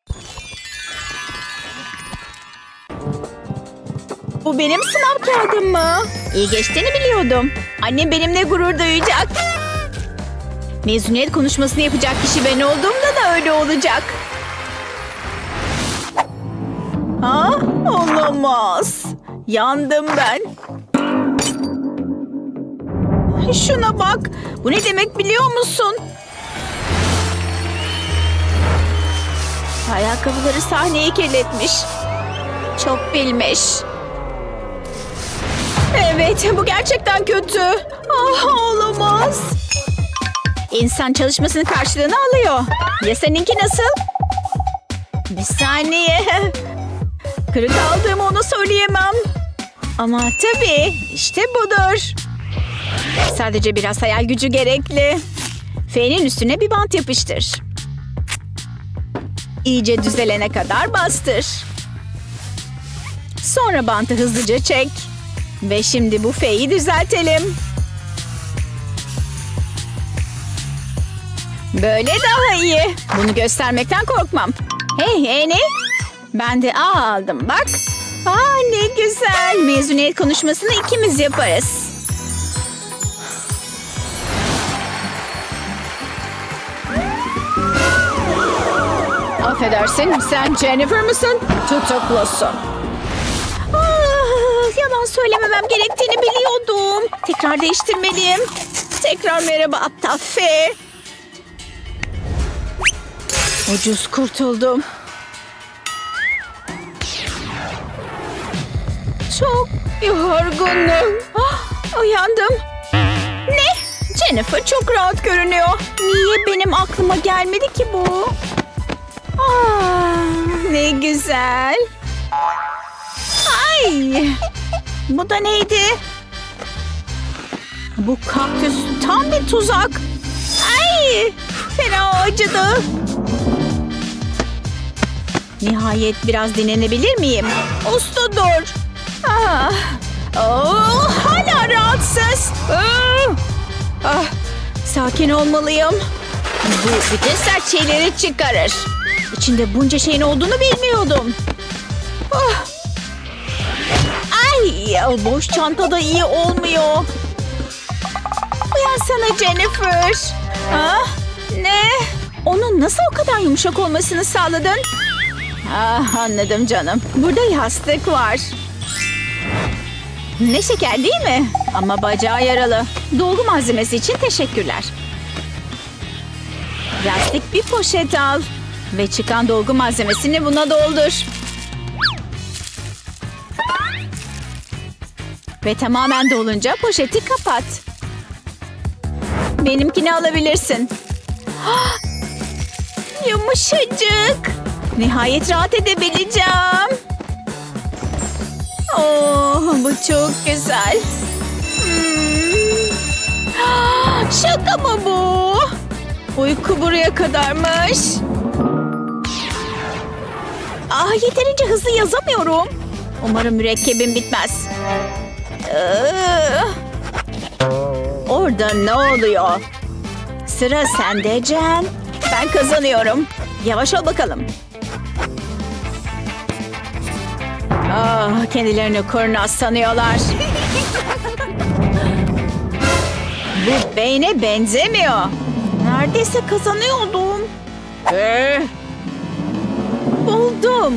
Bu benim sınav kağıdım mı? İyi geçtiğini biliyordum. Annem benimle gurur duyacak. Mezuniyet konuşmasını yapacak kişi ben olduğumda da öyle olacak. Ha? Olamaz. Yandım ben. Şuna bak. Bu ne demek biliyor musun? Ayakkabıları sahneyi kirletmiş. Çok bilmiş. Evet, bu gerçekten kötü. Ah, olamaz. İnsan çalışmasının karşılığını alıyor. Ya seninki nasıl? Bir saniye. Kırık aldığımı ona söyleyemem. Ama tabii, işte budur. Sadece biraz hayal gücü gerekli. F'nin üstüne bir bant yapıştır. İyice düzelene kadar bastır. Sonra bantı hızlıca çek. Ve şimdi bu F'yi düzeltelim. Böyle daha iyi. Bunu göstermekten korkmam. Hey hey ne? Ben de A aldım bak. Aa ne güzel. Mezuniyet konuşmasını ikimiz yaparız. Affedersin, sen Jennifer mısın? Tutuklusun. Ah, yalan söylememem gerektiğini biliyordum. Tekrar değiştirmeliyim. Tekrar merhaba aptal F. Ucuz kurtuldum. Çok yorgunum. Ah, uyandım. Ne? Jennifer çok rahat görünüyor. Niye benim aklıma gelmedi ki bu? Ah, ne güzel. Ay! Bu da neydi? Bu kaktüs tam bir tuzak. Ay! Fena acıdı. Nihayet biraz dinlenebilir miyim? Usta dur. Ah. Oh, hala rahatsız. Ah. Ah, sakin olmalıyım. Bu bütün sert şeyleri çıkarır. İçinde bunca şeyin olduğunu bilmiyordum. Ah. Ay, boş çantada iyi olmuyor. Uyansana Jennifer. Ah, ne? Onun nasıl o kadar yumuşak olmasını sağladın? Ah, anladım canım. Burada yastık var. Ne şeker değil mi? Ama bacağı yaralı. Dolgu malzemesi için teşekkürler. Plastik bir poşet al. Ve çıkan dolgu malzemesini buna doldur. Ve tamamen dolunca poşeti kapat. Benimkini alabilirsin. Ah, yumuşacık. Nihayet rahat edebileceğim. Oh, bu çok güzel. Hmm. Ah, şaka mı bu? Uyku buraya kadarmış. Ah, yeterince hızlı yazamıyorum. Umarım mürekkebim bitmez. Ee, orada ne oluyor? Sıra sende Jen. Ben kazanıyorum. Yavaş ol bakalım. Ah, kendilerini kurnaz sanıyorlar. Bu beyne benzemiyor. Neredeyse kazanıyordum. Ee? Buldum.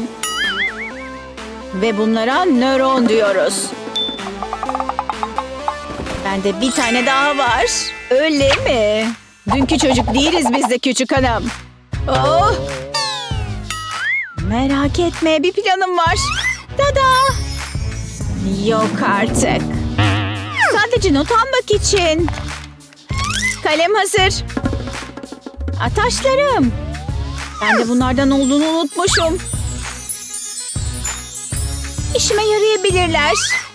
Ve bunlara nöron diyoruz. Bende bir tane daha var. Öyle mi? Dünkü çocuk değiliz biz de küçük hanım. Oh! Merak etme, bir planım var. Tada! Yok artık. Sadece not almak için. Kalem hazır. Ataşlarım. Ben de bunlardan olduğunu unutmuşum. İşime yarayabilirler.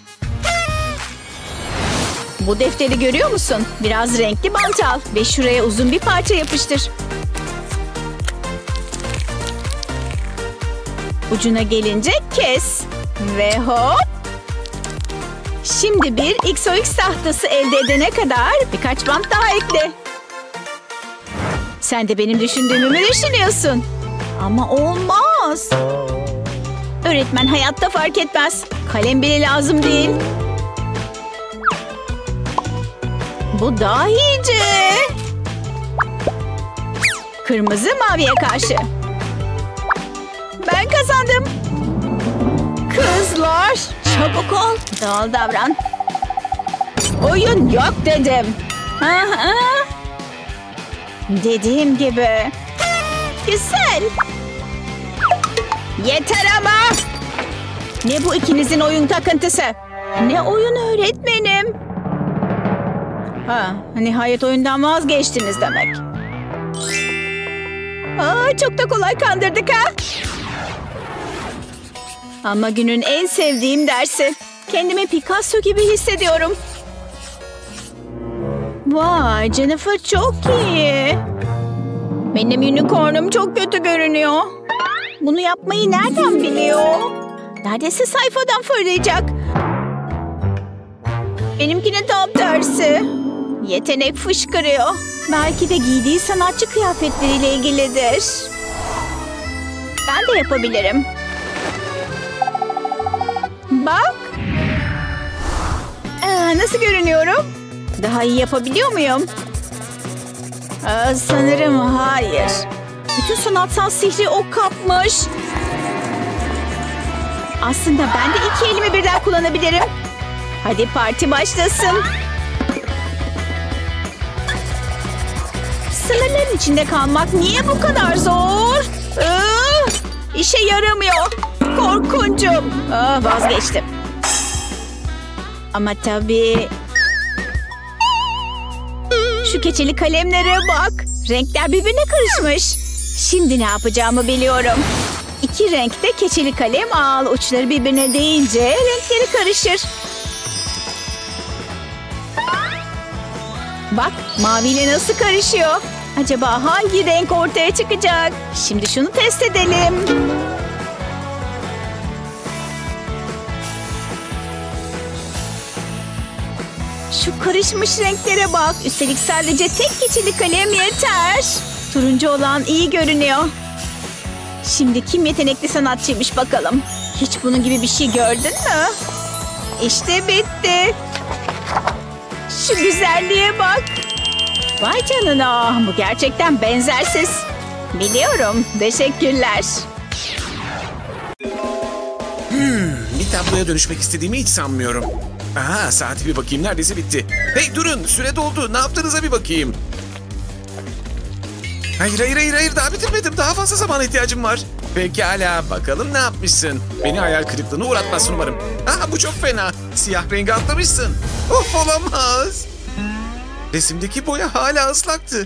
Bu defteri görüyor musun? Biraz renkli bant al ve şuraya uzun bir parça yapıştır. Ucuna gelince kes. Ve hop. Şimdi bir X O X tahtası elde edene kadar birkaç bant daha ekle. Sen de benim düşündüğümü mü düşünüyorsun? Ama olmaz. Öğretmen hayatta fark etmez. Kalem bile lazım değil. Bu dahice. Kırmızı maviye karşı. Ben kazandım. Kızlar, çabuk ol. Doğal davran. Oyun yok dedim. Aha. Dediğim gibi. Güzel. Yeter ama. Ne bu ikinizin oyun takıntısı? Ne oyun öğretmenim? Ha, nihayet oyundan vazgeçtiniz demek. Aa, çok da kolay kandırdık ha. Ama günün en sevdiğim dersi. Kendimi Picasso gibi hissediyorum. Vay, Jennifer çok iyi. Benim unicornum çok kötü görünüyor. Bunu yapmayı nereden biliyor? Neredeyse sayfadan fırlayacak. Benimkinin tam tersi. Yetenek fışkırıyor. Belki de giydiği sanatçı kıyafetleriyle ilgilidir. Ben de yapabilirim. Bak. Ee, nasıl görünüyorum? Daha iyi yapabiliyor muyum? Ee, sanırım hayır. Bütün sanatsal sihri o kapmış. Aslında ben de iki elimi birden kullanabilirim. Hadi parti başlasın. Sınırların içinde kalmak niye bu kadar zor? Ee, işe yaramıyor. Korkuncum. Aa, vazgeçtim. Ama tabii... Şu keçeli kalemlere bak. Renkler birbirine karışmış. Şimdi ne yapacağımı biliyorum. İki renkte keçeli kalem al. Uçları birbirine değince renkleri karışır. Bak, maviyle nasıl karışıyor? Acaba hangi renk ortaya çıkacak? Şimdi şunu test edelim. Şu karışmış renklere bak. Üstelik sadece tek keçeli kalem yeter. Turuncu olan iyi görünüyor. Şimdi kim yetenekli sanatçıymış bakalım. Hiç bunun gibi bir şey gördün mü? İşte bitti. Şu güzelliğe bak. Vay canına, bu gerçekten benzersiz. Biliyorum, teşekkürler. Hmm, bir tabloya dönüşmek istediğimi hiç sanmıyorum. Aha, saati bir bakayım, neredeyse bitti. Hey durun, süre doldu, ne yaptığınıza bir bakayım. Hayır hayır hayır hayır, daha bitirmedim, daha fazla zamana ihtiyacım var. Pekala, bakalım ne yapmışsın. Beni hayal kırıklığına uğratmazsın umarım. Aha, bu çok fena, siyah rengi atlamışsın. Of, olamaz. Resimdeki boya hala ıslaktı.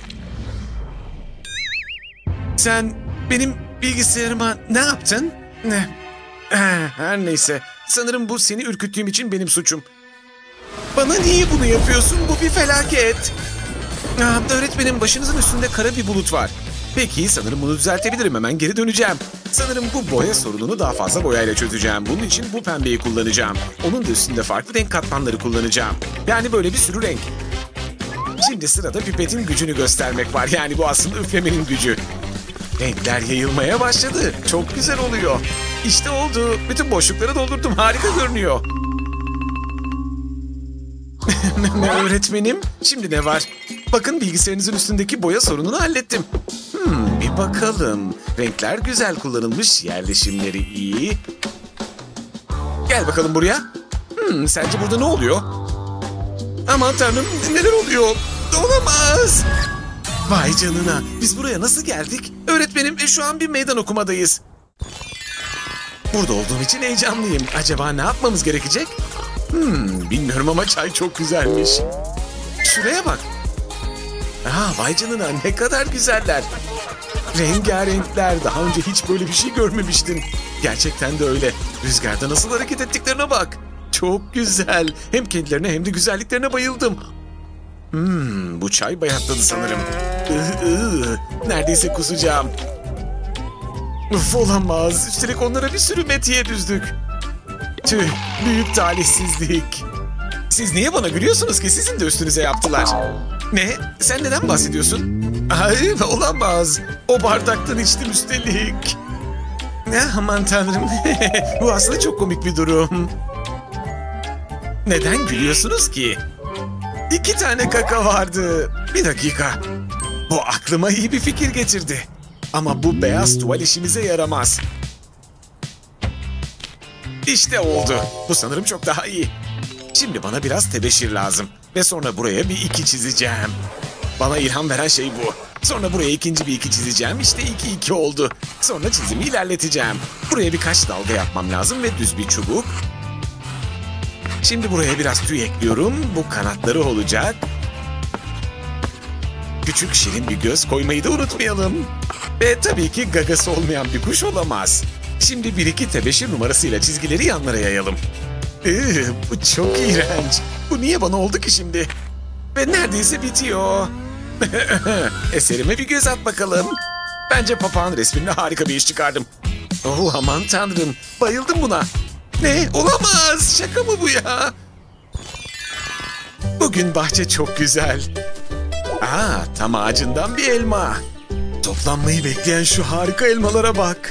Sen benim bilgisayarıma ne yaptın? Ne? Her neyse. Sanırım bu seni ürküttüğüm için benim suçum. Bana niye bunu yapıyorsun? Bu bir felaket. Ah, öğretmenim, başınızın üstünde kara bir bulut var. Peki, sanırım bunu düzeltebilirim. Hemen geri döneceğim. Sanırım bu boya sorununu daha fazla boyayla çözeceğim. Bunun için bu pembeyi kullanacağım. Onun da üstünde farklı renk katmanları kullanacağım. Yani böyle bir sürü renk. Şimdi sırada pipetin gücünü göstermek var. Yani bu aslında üflemenin gücü. Renkler yayılmaya başladı. Çok güzel oluyor. İşte oldu. Bütün boşlukları doldurdum. Harika görünüyor. Ne öğretmenim? Şimdi ne var? Bakın, bilgisayarınızın üstündeki boya sorununu hallettim. Hmm, bir bakalım. Renkler güzel kullanılmış. Yerleşimleri iyi. Gel bakalım buraya. Hmm, sence burada ne oluyor? Aman tanrım, neler oluyor? Olamaz. Vay canına. Biz buraya nasıl geldik? Öğretmenim, şu an bir meydan okumadayız. Burada olduğum için heyecanlıyım. Acaba ne yapmamız gerekecek? Hmm, bilmiyorum ama çay çok güzelmiş. Şuraya bak. Aa, vay canına, ne kadar güzeller. Rengarenkler. Daha önce hiç böyle bir şey görmemiştim. Gerçekten de öyle. Rüzgarda nasıl hareket ettiklerine bak. Çok güzel. Hem kendilerine hem de güzelliklerine bayıldım. Hmm, bu çay bayatladı sanırım. Iı, ıı, neredeyse kusacağım. Uf, olamaz. Üstelik onlara bir sürü metiye düzdük. Tüh, büyük talihsizlik. Siz niye bana gülüyorsunuz ki? Sizin de üstünüze yaptılar. Ne? Sen neden bahsediyorsun? Hayır, olamaz. O bardaktan içtim üstelik. Ne aman tanrım. Bu aslında çok komik bir durum. Neden gülüyorsunuz ki? İki tane kaka vardı. Bir dakika. Bu aklıma iyi bir fikir getirdi. Ama bu beyaz tuval işimize yaramaz. İşte oldu. Bu sanırım çok daha iyi. Şimdi bana biraz tebeşir lazım. Ve sonra buraya bir iki çizeceğim. Bana ilham veren şey bu. Sonra buraya ikinci bir iki çizeceğim. İşte iki iki oldu. Sonra çizimi ilerleteceğim. Buraya birkaç dalga yapmam lazım ve düz bir çubuk. Şimdi buraya biraz tüy ekliyorum. Bu kanatları olacak. Küçük şirin bir göz koymayı da unutmayalım. Ve tabii ki gagası olmayan bir kuş olamaz. Şimdi bir iki tebeşir numarasıyla çizgileri yanlara yayalım. Iı, bu çok iğrenç. Bu niye bana oldu ki şimdi? Ve neredeyse bitiyor. Eserime bir göz at bakalım. Bence papağan resminde harika bir iş çıkardım. Oh aman tanrım. Bayıldım buna. Ne? Olamaz. Şaka mı bu ya? Bugün bahçe çok güzel. Aa, tam ağacından bir elma. Toplanmayı bekleyen şu harika elmalara bak.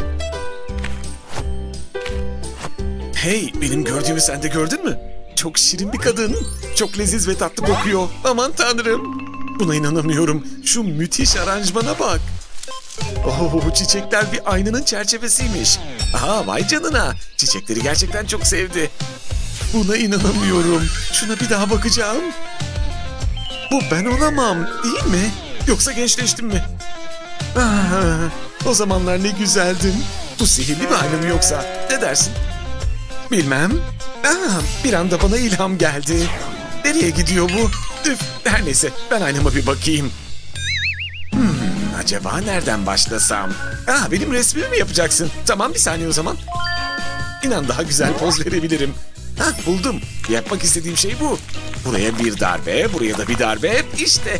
Hey, benim gördüğümü sen de gördün mü? Çok şirin bir kadın. Çok leziz ve tatlı kokuyor. Aman tanrım. Buna inanamıyorum. Şu müthiş aranjmana bak. Oh, çiçekler bir aynanın çerçevesiymiş. Aha, vay canına. Çiçekleri gerçekten çok sevdi. Buna inanamıyorum. Şuna bir daha bakacağım. Bu ben olamam, değil mi? Yoksa gençleştim mi? Ah, o zamanlar ne güzeldim. Bu sihirli bir ayna mı yoksa? Ne dersin? Bilmem. Ah, bir anda bana ilham geldi. Nereye gidiyor bu? Üf, her neyse ben aynama bir bakayım. Hmm, acaba nereden başlasam? Ah, benim resmimi mi yapacaksın? Tamam, bir saniye o zaman. İnan daha güzel poz verebilirim. Hah, buldum. Yapmak istediğim şey bu. Buraya bir darbe, buraya da bir darbe. İşte.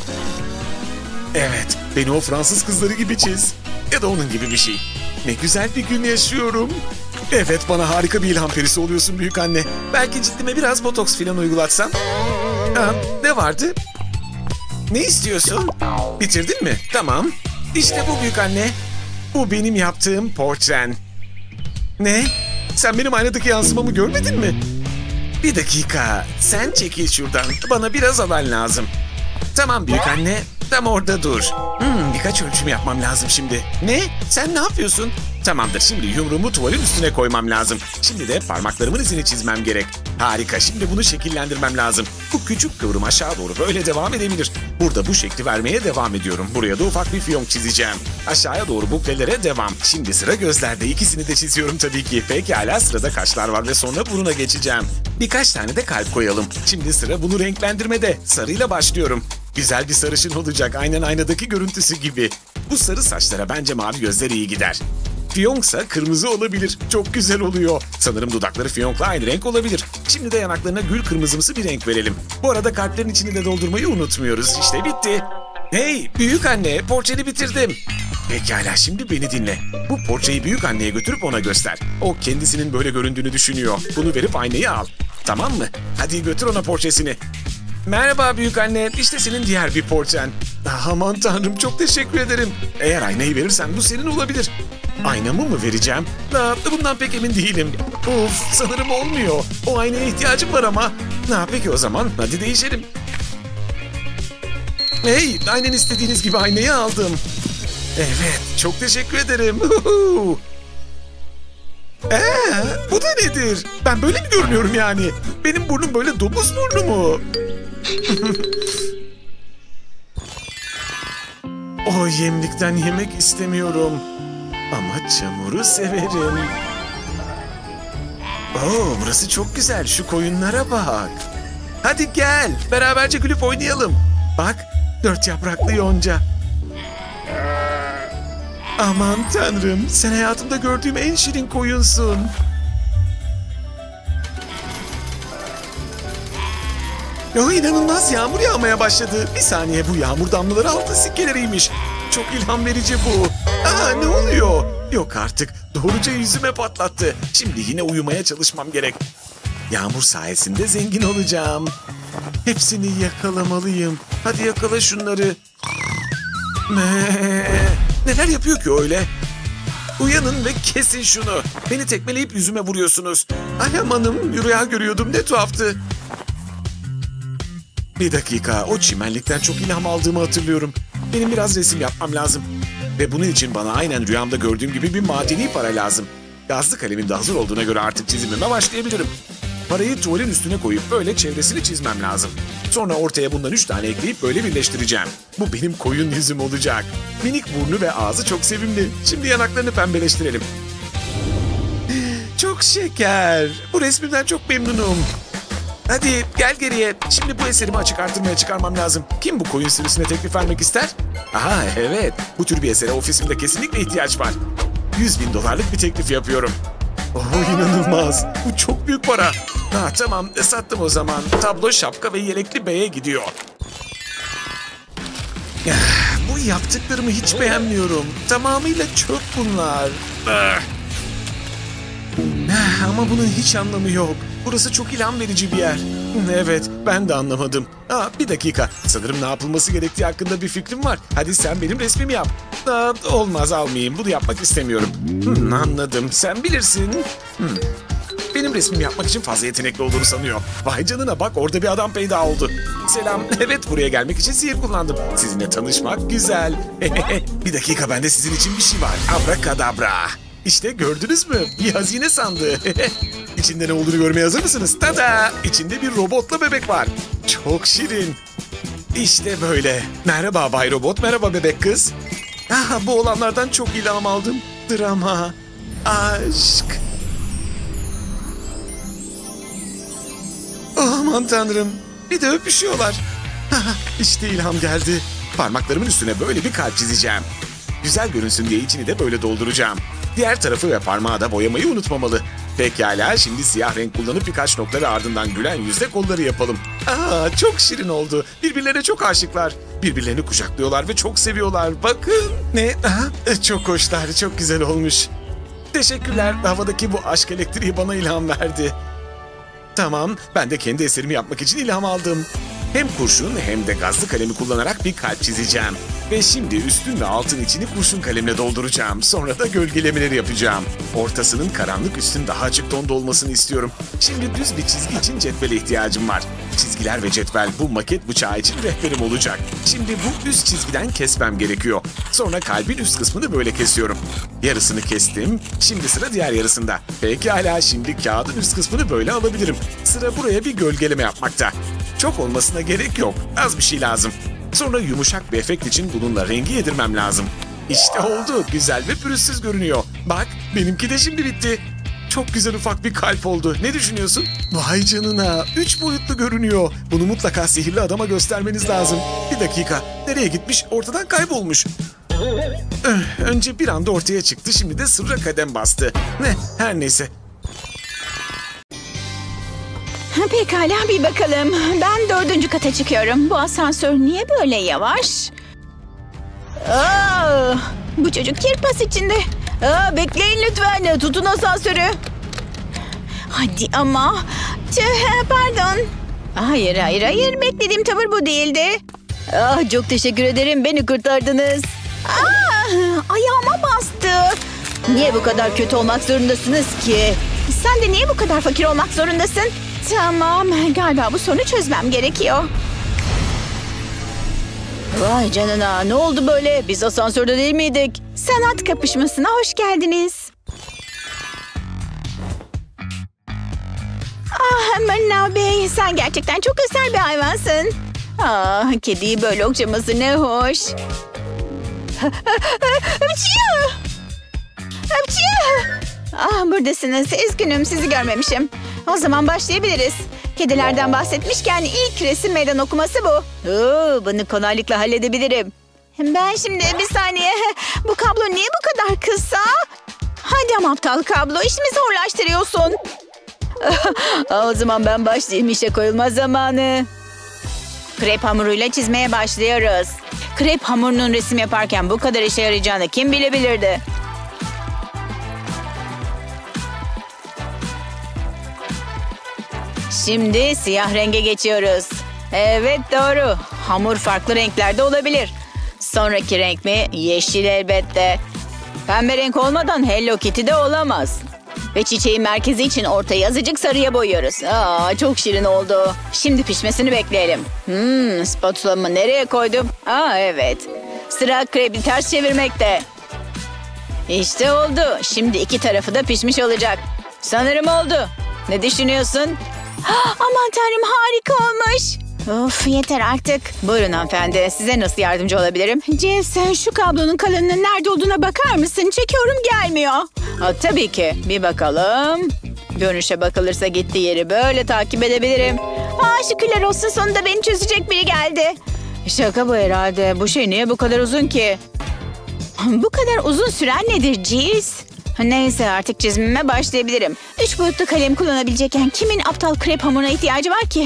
Evet, beni o Fransız kızları gibi çiz. Ya da onun gibi bir şey. Ne güzel bir gün yaşıyorum. Evet, bana harika bir ilham perisi oluyorsun büyük anne. Belki cildime biraz botoks falan uygulatsam. Ha, ne vardı? Ne istiyorsun? Bitirdin mi? Tamam. İşte bu büyük anne. Bu benim yaptığım portren. Ne? Sen benim aynadaki yansımamı görmedin mi? Bir dakika. Sen çekil şuradan. Bana biraz alan lazım. Tamam büyük anne. Tam orada dur. Hmm, birkaç ölçüm yapmam lazım şimdi. Ne? Sen ne yapıyorsun? Tamamdır, şimdi yumruğumu tuvalin üstüne koymam lazım. Şimdi de parmaklarımın izini çizmem gerek. Harika, şimdi bunu şekillendirmem lazım. Bu küçük kıvrım aşağı doğru böyle devam edebilir. Burada bu şekli vermeye devam ediyorum. Buraya da ufak bir fiyonk çizeceğim. Aşağıya doğru buklelere devam. Şimdi sıra gözlerde. İkisini de çiziyorum tabii ki. Pekala, sırada kaşlar var ve sonra buruna geçeceğim. Birkaç tane de kalp koyalım. Şimdi sıra bunu renklendirmede. Sarıyla başlıyorum. Güzel bir sarışın olacak, aynen aynadaki görüntüsü gibi. Bu sarı saçlara bence mavi gözler iyi gider. Fiyonksa kırmızı olabilir. Çok güzel oluyor. Sanırım dudakları fiyonkla aynı renk olabilir. Şimdi de yanaklarına gül kırmızımsı bir renk verelim. Bu arada kalplerin içini de doldurmayı unutmuyoruz. İşte bitti. Hey büyük anne, portreni bitirdim. Pekala, şimdi beni dinle. Bu portreyi büyük anneye götürüp ona göster. O kendisinin böyle göründüğünü düşünüyor. Bunu verip aynayı al. Tamam mı? Hadi götür ona portresini. Merhaba büyük anne, işte senin diğer bir portren. Aman tanrım, çok teşekkür ederim. Eğer aynayı verirsen bu senin olabilir. Aynamı mı vereceğim? Aa, bundan pek emin değilim. Of, sanırım olmuyor. O aynaya ihtiyacım var ama. Ha, peki o zaman hadi değişelim. Hey, aynen istediğiniz gibi aynayı aldım. Evet, çok teşekkür ederim. Ee, bu da nedir? Ben böyle mi görünüyorum yani? Benim burnum böyle domuz burnu mu? O yemlikten yemek istemiyorum. Ama çamuru severim. Oo, burası çok güzel. Şu koyunlara bak. Hadi gel, beraberce gülüp oynayalım. Bak, dört yapraklı yonca. Aman tanrım, sen hayatımda gördüğüm en şirin koyunsun. Ya inanılmaz, yağmur yağmaya başladı. Bir saniye, bu yağmur damlaları altın sikkeleriymiş. Çok ilham verici bu. Aa, ne oluyor? Yok artık. Doğruca yüzüme patlattı. Şimdi yine uyumaya çalışmam gerek. Yağmur sayesinde zengin olacağım. Hepsini yakalamalıyım. Hadi yakala şunları. Ne? Neler yapıyor ki öyle? Uyanın ve kesin şunu. Beni tekmeleyip yüzüme vuruyorsunuz. Ay amanım, rüya görüyordum, ne tuhaftı. Bir dakika, o çimenlikten çok ilham aldığımı hatırlıyorum. Benim biraz resim yapmam lazım. Ve bunun için bana aynen rüyamda gördüğüm gibi bir madeni para lazım. Gazlı kalemim de hazır olduğuna göre artık çizimime başlayabilirim. Parayı tuvalin üstüne koyup böyle çevresini çizmem lazım. Sonra ortaya bundan üç tane ekleyip böyle birleştireceğim. Bu benim koyun yüzüm olacak. Minik burnu ve ağzı çok sevimli. Şimdi yanaklarını pembeleştirelim. Çok şeker. Bu resmimden çok memnunum. Hadi gel geriye. Şimdi bu eserimi açık artırmaya çıkarmam lazım. Kim bu koyun sürüsüne teklif vermek ister? Aha evet. Bu tür bir esere ofisimde kesinlikle ihtiyaç var. yüz bin dolarlık bir teklif yapıyorum. Oh inanılmaz. Bu çok büyük para. Ha tamam sattım o zaman. Tablo, şapka ve yelekli beye gidiyor. Bu yaptıklarımı hiç beğenmiyorum. Tamamıyla çöp bunlar. Ama bunun hiç anlamı yok. Burası çok ilham verici bir yer. Evet, ben de anlamadım. Aa, bir dakika. Sanırım ne yapılması gerektiği hakkında bir fikrim var. Hadi sen benim resmimi yap. Aa, olmaz, almayayım. Bunu yapmak istemiyorum. Hmm, anladım. Sen bilirsin. Hmm. Benim resmimi yapmak için fazla yetenekli olduğunu sanıyor. Vay canına bak, orada bir adam peyda oldu. Selam. Evet, buraya gelmek için sihir kullandım. Sizinle tanışmak güzel. Bir dakika, bende sizin için bir şey var. Abrakadabra. İşte gördünüz mü? Bir hazine sandığı. İçinde ne olduğunu görmeye hazır mısınız? Tada! İçinde bir robotla bebek var. Çok şirin. İşte böyle. Merhaba Bay Robot, merhaba bebek kız. Ah, bu olanlardan çok ilham aldım. Drama, aşk. Oh, aman tanrım. Bir de öpüşüyorlar. İşte ilham geldi. Parmaklarımın üstüne böyle bir kalp çizeceğim. Güzel görünsün diye içini de böyle dolduracağım. Diğer tarafı ve parmağı da boyamayı unutmamalı. Pekala, şimdi siyah renk kullanıp birkaç noktaları ardından gülen yüzle kolları yapalım. Aa, çok şirin oldu. Birbirlerine çok aşıklar. Birbirlerini kucaklıyorlar ve çok seviyorlar. Bakın. Ne? Aha, çok hoşlar, çok güzel olmuş. Teşekkürler. Havadaki bu aşk elektriği bana ilham verdi. Tamam, ben de kendi eserimi yapmak için ilham aldım. Hem kurşun hem de gazlı kalemi kullanarak bir kalp çizeceğim. Ve şimdi üstün ve altın içini kurşun kalemle dolduracağım. Sonra da gölgelemeleri yapacağım. Ortasının karanlık, üstün daha açık tonda olmasını istiyorum. Şimdi düz bir çizgi için cetvele ihtiyacım var. Çizgiler ve cetvel bu maket bıçağı için rehberim olacak. Şimdi bu üst çizgiden kesmem gerekiyor. Sonra kalbin üst kısmını böyle kesiyorum. Yarısını kestim. Şimdi sıra diğer yarısında. Pekala, şimdi kağıdın üst kısmını böyle alabilirim. Sıra buraya bir gölgeleme yapmakta. Çok olmasına gerek yok. Az bir şey lazım. Sonra yumuşak bir efekt için bununla rengi yedirmem lazım. İşte oldu. Güzel ve pürüzsüz görünüyor. Bak, benimki de şimdi bitti. Çok güzel ufak bir kalp oldu. Ne düşünüyorsun? Vay canına. Üç boyutlu görünüyor. Bunu mutlaka sihirli adama göstermeniz lazım. Bir dakika. Nereye gitmiş? Ortadan kaybolmuş. Önce bir anda ortaya çıktı. Şimdi de sırra kadem bastı. Ne? Her neyse. Pekala, bir bakalım. Ben dördüncü kata çıkıyorum. Bu asansör niye böyle yavaş? Aa, bu çocuk kirpas içinde. Aa, bekleyin lütfen. Tutun asansörü. Hadi ama. Tüh, pardon. Hayır, hayır, hayır. Beklediğim tavır bu değildi. Ah, çok teşekkür ederim. Beni kurtardınız. Aa, ayağıma bastı. Niye bu kadar kötü olmak zorundasınız ki? Sen de niye bu kadar fakir olmak zorundasın? Tamam, galiba bu sorunu çözmem gerekiyor. Vay canına, ne oldu böyle? Biz asansörde değil miydik? Sanat kapışmasına hoş geldiniz. Ah, Manav Bey, sen gerçekten çok özel bir hayvansın. Ah, kediyi böyle okşaması ne hoş. Hapçı! Hapçı! Ah, buradasınız. Üzgünüm, sizi görmemişim. O zaman başlayabiliriz. Kedilerden bahsetmişken ilk resim meydan okuması bu. Oo, bunu kolaylıkla halledebilirim. Ben şimdi bir saniye. Bu kablo niye bu kadar kısa? Hadi ama aptal kablo, işimi zorlaştırıyorsun. O zaman ben başlayayım, işe koyulma zamanı. Krep hamuruyla çizmeye başlıyoruz. Krep hamurunun resim yaparken bu kadar işe yarayacağını kim bilebilirdi? Şimdi siyah renge geçiyoruz. Evet doğru. Hamur farklı renklerde olabilir. Sonraki renk mi? Yeşil elbette. Pembe renk olmadan Hello Kitty de olamaz. Ve çiçeğin merkezi için ortayı azıcık sarıya boyuyoruz. Aa, çok şirin oldu. Şimdi pişmesini bekleyelim. Hmm, spatulamı nereye koydum? Aa evet. Sıra krepi ters çevirmekte. İşte oldu. Şimdi iki tarafı da pişmiş olacak. Sanırım oldu. Ne düşünüyorsun? Aman tanrım, harika olmuş. Of yeter artık. Buyurun hanımefendi. Size nasıl yardımcı olabilirim? Jeff, sen şu kablonun kalınlığının nerede olduğuna bakar mısın? Çekiyorum, gelmiyor. Ha, tabii ki. Bir bakalım. Görünüşe bakılırsa gittiği yeri böyle takip edebilirim. Aa, şükürler olsun, sonunda beni çözecek biri geldi. Şaka bu herhalde. Bu şey niye bu kadar uzun ki? Bu kadar uzun süren nedir Jeff? Neyse artık çizimime başlayabilirim. Üç boyutlu kalem kullanabilecekken kimin aptal krep hamuruna ihtiyacı var ki?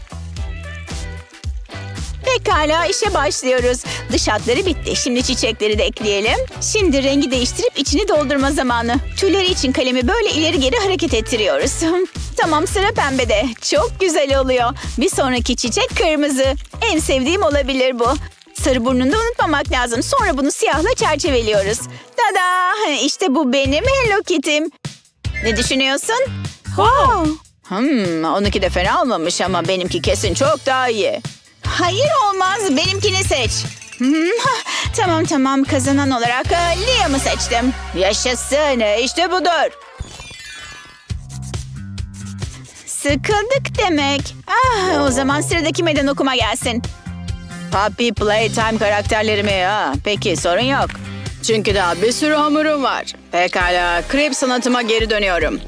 Pekala, işe başlıyoruz. Dış hatları bitti. Şimdi çiçekleri de ekleyelim. Şimdi rengi değiştirip içini doldurma zamanı. Tüyleri için kalemi böyle ileri geri hareket ettiriyoruz. Tamam, sıra pembede. Çok güzel oluyor. Bir sonraki çiçek kırmızı. En sevdiğim olabilir bu. Sarı burnunu da unutmamak lazım. Sonra bunu siyahla çerçeveliyoruz. Tada! İşte bu benim Hello Kitty'm. Ne düşünüyorsun? Wow! Hmm, onunki de fena olmamış ama benimki kesin çok daha iyi. Hayır olmaz. Benimkini seç. Hmm, tamam tamam, kazanan olarak Liam'ı seçtim. Yaşasın, işte budur. Sıkıldık demek. Ah, o zaman sıradaki meydan okuma gelsin. Puppy Playtime karakterleri mi ya? Peki sorun yok. Çünkü daha bir sürü hamurum var. Pekala, krep sanatıma geri dönüyorum.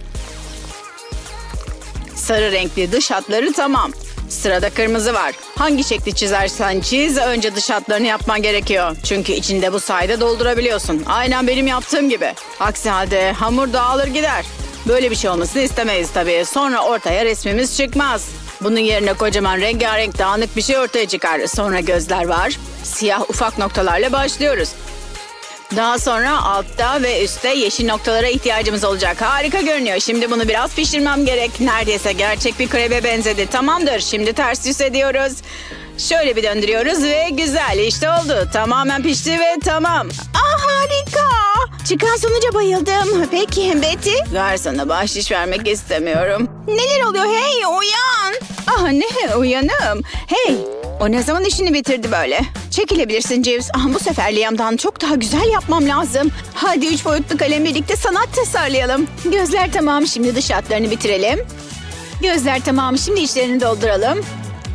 Sarı renkli dış hatları tamam. Sırada kırmızı var. Hangi şekli çizersen çiz, önce dış hatlarını yapman gerekiyor. Çünkü içinde bu sayede doldurabiliyorsun. Aynen benim yaptığım gibi. Aksi halde hamur dağılır gider. Böyle bir şey olmasını istemeyiz tabii. Sonra ortaya resmimiz çıkmaz. Bunun yerine kocaman rengarenk dağınık bir şey ortaya çıkar. Sonra gözler var. Siyah ufak noktalarla başlıyoruz. Daha sonra altta ve üstte yeşil noktalara ihtiyacımız olacak. Harika görünüyor. Şimdi bunu biraz pişirmem gerek. Neredeyse gerçek bir krebe benzedi. Tamamdır. Şimdi ters yüz ediyoruz. Şöyle bir döndürüyoruz ve güzel. İşte oldu. Tamamen pişti ve tamam. Ah, harika. Çıkan sonuca bayıldım. Peki Betty? Garsona bahşiş vermek istemiyorum. Neler oluyor? Hey, uyan. Ah ne, uyanım. Hey, o ne zaman işini bitirdi böyle? Çekilebilirsin Jeeves. Ah, bu sefer Liam'dan çok daha güzel yapmam lazım. Hadi üç boyutlu kalem birlikte sanat tasarlayalım. Gözler tamam. Şimdi dış hatlarını bitirelim. Gözler tamam. Şimdi içlerini dolduralım.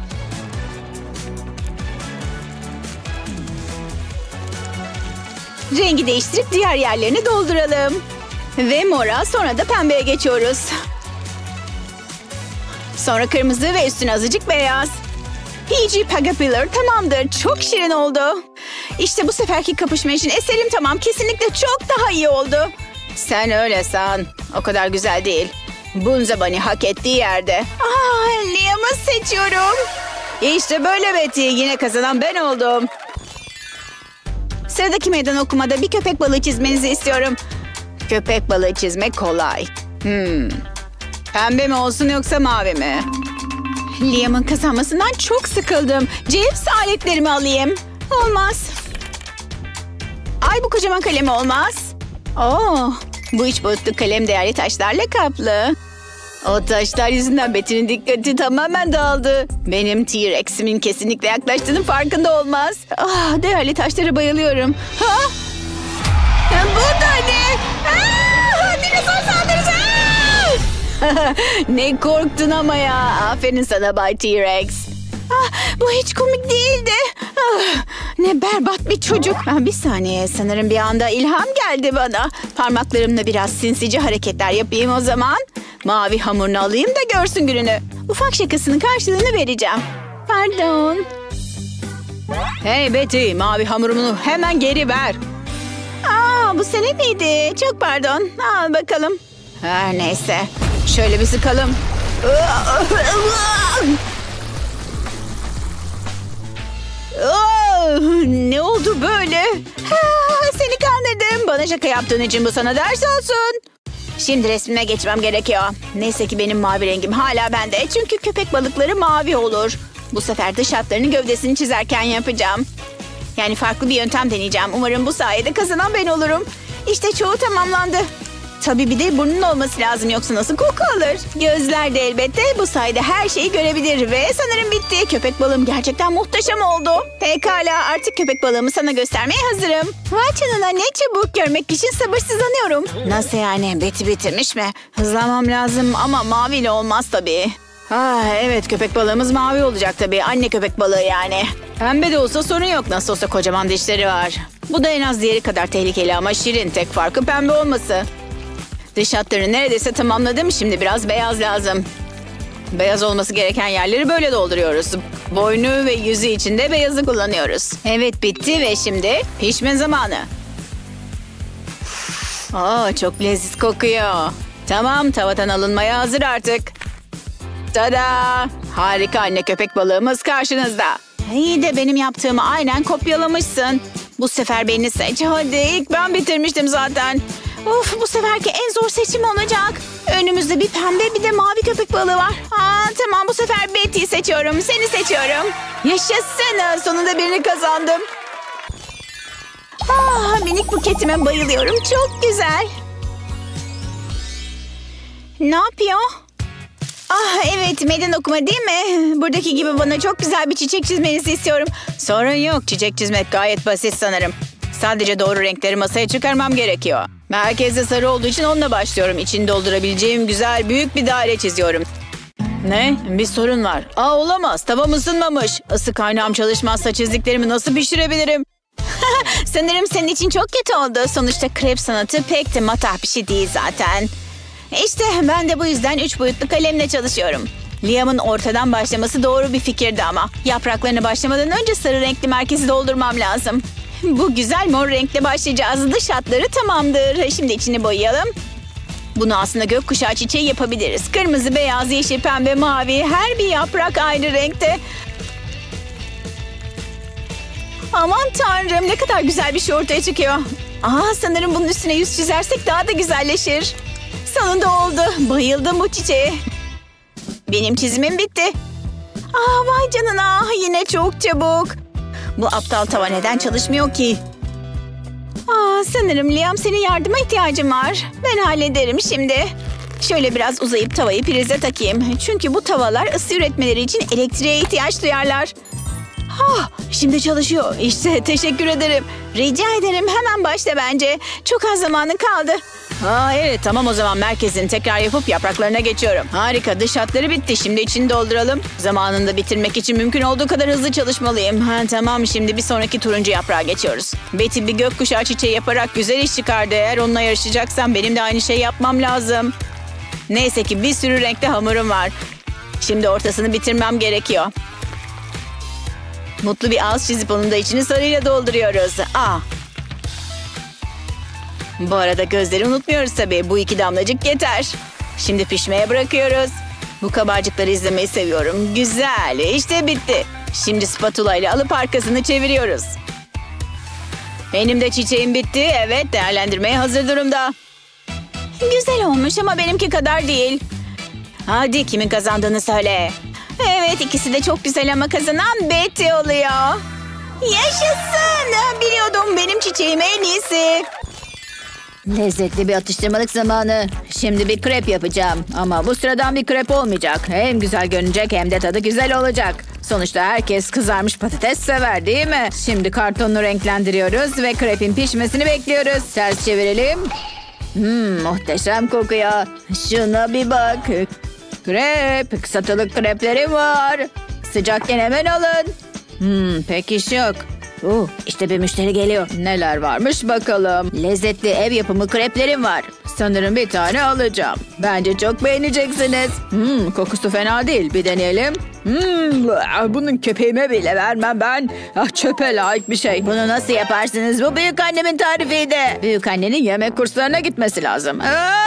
Rengi değiştirip diğer yerlerini dolduralım. Ve mora, sonra da pembeye geçiyoruz. Sonra kırmızı ve üstüne azıcık beyaz. P G Pagapiller tamamdır. Çok şirin oldu. İşte bu seferki kapışma için eserim tamam. Kesinlikle çok daha iyi oldu. Sen öyle san. O kadar güzel değil. Bunza Bunny hak ettiği yerde. Ah, Liam'ı seçiyorum. İşte böyle Betty. Yine kazanan ben oldum. Sıradaki meydan okumada bir köpek balığı çizmenizi istiyorum. Köpek balığı çizmek kolay. Hmm. Pembe mi olsun yoksa mavi mi? Liam'ın kazanmasından çok sıkıldım. Jeeves, aletlerimi alayım. Olmaz. Ay, bu kocaman kalem olmaz. Oo, bu üç boyutlu kalem değerli taşlarla kaplı. O taşlar yüzünden Betty'nin dikkati tamamen dağıldı. Benim T-Rex'imin kesinlikle yaklaştığının farkında olmaz. Ah, değerli taşlara bayılıyorum. Ha? Bu da ne? Aa, dinozor saldırısı! Ne korktun ama ya. Aferin sana Bay T-Rex. Ah, bu hiç komik değildi. Ah, ne berbat bir çocuk. Ah, bir saniye, sanırım bir anda ilham geldi bana. Parmaklarımla biraz sinsice hareketler yapayım o zaman. Mavi hamurunu alayım da görsün gününü. Ufak şakasının karşılığını vereceğim. Pardon. Hey Betty, mavi hamurumu hemen geri ver. Aa, bu senin miydi? Çok pardon. Al bakalım. Her neyse. Şöyle bir sıkalım. Oh, ne oldu böyle? Ha, seni kandırdım. Bana şaka yaptığın için bu sana ders olsun. Şimdi resmime geçmem gerekiyor. Neyse ki benim mavi rengim hala bende. Çünkü köpek balıkları mavi olur. Bu sefer dış hatlarının gövdesini çizerken yapacağım. Yani farklı bir yöntem deneyeceğim. Umarım bu sayede kazanan ben olurum. İşte çoğu tamamlandı. Tabii bir de burnun olması lazım, yoksa nasıl koku alır? Gözler de elbette. Bu sayede her şeyi görebilir ve sanırım bitti. Köpek balığım gerçekten muhteşem oldu. Pekala, artık köpek balığımı sana göstermeye hazırım. Vay canına, ne çabuk, görmek için sabırsızlanıyorum. Nasıl yani, Betty bitirmiş mi? Hızlanmam lazım ama maviyle olmaz tabii. Ah, evet, köpek balığımız mavi olacak tabii. Anne köpek balığı yani. Pembe de olsa sorun yok. Nasıl olsa kocaman dişleri var. Bu da en az diğeri kadar tehlikeli ama şirin. Tek farkı pembe olması. Dış hatlarını neredeyse tamamladım. Şimdi biraz beyaz lazım. Beyaz olması gereken yerleri böyle dolduruyoruz. Boynu ve yüzü için de beyazı kullanıyoruz. Evet, bitti ve şimdi pişme zamanı. Aa, çok leziz kokuyor. Tamam, tavadan alınmaya hazır artık. Tada! Harika, anne köpek balığımız karşınızda. İyi de benim yaptığımı aynen kopyalamışsın. Bu sefer beni seç hadi. İlk ben bitirmiştim zaten. Of, bu seferki en zor seçim olacak. Önümüzde bir pembe bir de mavi köpek balığı var. Aa, tamam, bu sefer Betty'yi seçiyorum. Seni seçiyorum. Yaşasın, sonunda birini kazandım. Ah, minik buketime bayılıyorum. Çok güzel. Ne yapıyor? Ah evet, meydan okuma değil mi? Buradaki gibi bana çok güzel bir çiçek çizmenizi istiyorum. Sorun yok, çiçek çizmek gayet basit sanırım. Sadece doğru renkleri masaya çıkarmam gerekiyor. Merkezde sarı olduğu için onunla başlıyorum. İçini doldurabileceğim güzel büyük bir daire çiziyorum. Ne? Bir sorun var. Aa, olamaz, tavam ısınmamış. Isı kaynağım çalışmazsa çizdiklerimi nasıl pişirebilirim? Sanırım senin için çok kötü oldu. Sonuçta krep sanatı pek de matah bir şey değil zaten. İşte ben de bu yüzden üç boyutlu kalemle çalışıyorum. Liam'ın ortadan başlaması doğru bir fikirdi ama. Yapraklarına başlamadan önce sarı renkli merkezi doldurmam lazım. Bu güzel mor renkle başlayacağız. Dış hatları tamamdır. Şimdi içini boyayalım. Bunu aslında gökkuşağı çiçeği yapabiliriz. Kırmızı, beyaz, yeşil, pembe, mavi. Her bir yaprak ayrı renkte. Aman tanrım, ne kadar güzel bir şey ortaya çıkıyor. Aa, sanırım bunun üstüne yüz çizersek daha da güzelleşir. Sonunda oldu. Bayıldım bu çiçeğe. Benim çizimim bitti. Aa, vay canına, yine çok çabuk. Bu aptal tava neden çalışmıyor ki? Aa, sanırım Liam, senin yardıma ihtiyacın var. Ben hallederim şimdi. Şöyle biraz uzayıp tavayı prize takayım. Çünkü bu tavalar ısı üretmeleri için elektriğe ihtiyaç duyarlar. Ah, şimdi çalışıyor. İşte, teşekkür ederim. Rica ederim, hemen başla bence. Çok az zamanın kaldı. Aa, evet, tamam, o zaman merkezini tekrar yapıp yapraklarına geçiyorum. Harika, dış hatları bitti. Şimdi içini dolduralım. Zamanında bitirmek için mümkün olduğu kadar hızlı çalışmalıyım. Ha, tamam, şimdi bir sonraki turuncu yaprağa geçiyoruz. Betty bir gökkuşağı çiçeği yaparak güzel iş çıkardı. Eğer onunla yarışacaksam benim de aynı şeyi yapmam lazım. Neyse ki bir sürü renkli hamurum var. Şimdi ortasını bitirmem gerekiyor. Mutlu bir ağız çizip onun da içini sarıyla dolduruyoruz. Aa. Bu arada gözleri unutmuyoruz tabii. Bu iki damlacık yeter. Şimdi pişmeye bırakıyoruz. Bu kabarcıkları izlemeyi seviyorum. Güzel. İşte bitti. Şimdi spatula ile alıp arkasını çeviriyoruz. Benim de çiçeğim bitti. Evet, değerlendirmeye hazır durumda. Güzel olmuş ama benimki kadar değil. Hadi, kimin kazandığını söyle. Evet, ikisi de çok güzel ama kazanan Betty oluyor. Yaşasın. Biliyordum, benim çiçeğim en iyisi. Lezzetli bir atıştırmalık zamanı. Şimdi bir krep yapacağım. Ama bu sıradan bir krep olmayacak. Hem güzel görünecek hem de tadı güzel olacak. Sonuçta herkes kızarmış patates sever değil mi? Şimdi kartonunu renklendiriyoruz ve krepin pişmesini bekliyoruz. Ters çevirelim. Hmm, muhteşem kokuyor. Şuna bir bak. Krep, satılık kreplerim var. Sıcakken hemen alın. Hmm, pek iş yok. Uh, işte bir müşteri geliyor. Neler varmış bakalım. Lezzetli ev yapımı kreplerim var. Sanırım bir tane alacağım. Bence çok beğeneceksiniz. Hmm, kokusu fena değil. Bir deneyelim. Hmm, bunun köpeğime bile vermem ben. Ah, çöpe layık bir şey. Bunu nasıl yaparsınız? Bu büyük annemin tarifiydi. Büyük annenin yemek kurslarına gitmesi lazım.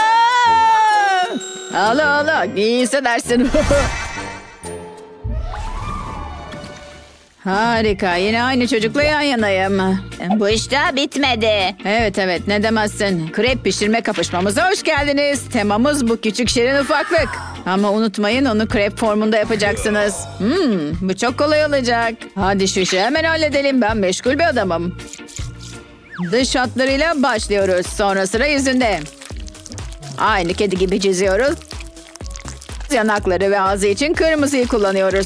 Allah Allah, iyi hissedersin. Harika. Yine aynı çocukla yan yanayım. Bu iş daha bitmedi. Evet evet ne demezsin. Krep pişirme kapışmamıza hoş geldiniz. Temamız bu küçük şirin ufaklık. Ama unutmayın onu krep formunda yapacaksınız. Hmm, bu çok kolay olacak. Hadi şu işi hemen halledelim. Ben meşgul bir adamım. Dış hatlarıyla başlıyoruz. Sonra sıra yüzünde. Aynı kedi gibi çiziyoruz. Yanakları ve ağzı için kırmızıyı kullanıyoruz.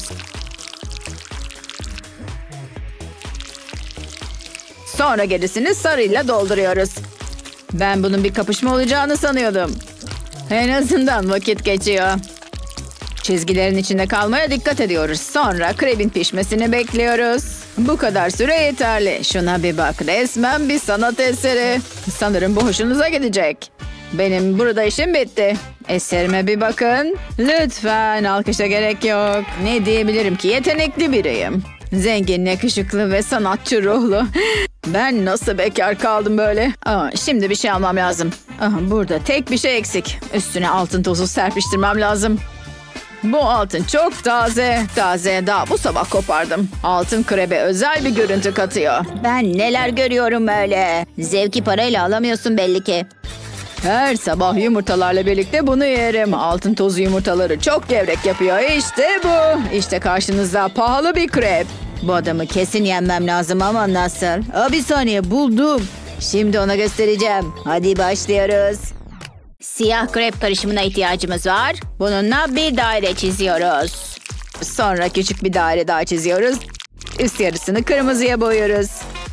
Sonra gerisini sarıyla dolduruyoruz. Ben bunun bir kapışma olacağını sanıyordum. En azından vakit geçiyor. Çizgilerin içinde kalmaya dikkat ediyoruz. Sonra krebin pişmesini bekliyoruz. Bu kadar süre yeterli. Şuna bir bak. Resmen bir sanat eseri. Sanırım bu hoşunuza gidecek. Benim burada işim bitti. Eserime bir bakın. Lütfen alkışa gerek yok. Ne diyebilirim ki yetenekli biriyim. Zengin, yakışıklı ve sanatçı ruhlu. Ben nasıl bekar kaldım böyle? Aa, şimdi bir şey almam lazım. Aha, burada tek bir şey eksik. Üstüne altın tozu serpiştirmem lazım. Bu altın çok taze. Taze daha bu sabah kopardım. Altın krebe özel bir görüntü katıyor. Ben neler görüyorum öyle. Zevki parayla alamıyorsun belli ki. Her sabah yumurtalarla birlikte bunu yerim. Altın tozu yumurtaları çok gevrek yapıyor. İşte bu. İşte karşınızda pahalı bir krep. Bu adamı kesin yenmem lazım ama nasıl? Aa, bir saniye buldum. Şimdi ona göstereceğim. Hadi başlıyoruz. Siyah krep karışımına ihtiyacımız var. Bununla bir daire çiziyoruz. Sonra küçük bir daire daha çiziyoruz. Üst yarısını kırmızıya boyuyoruz.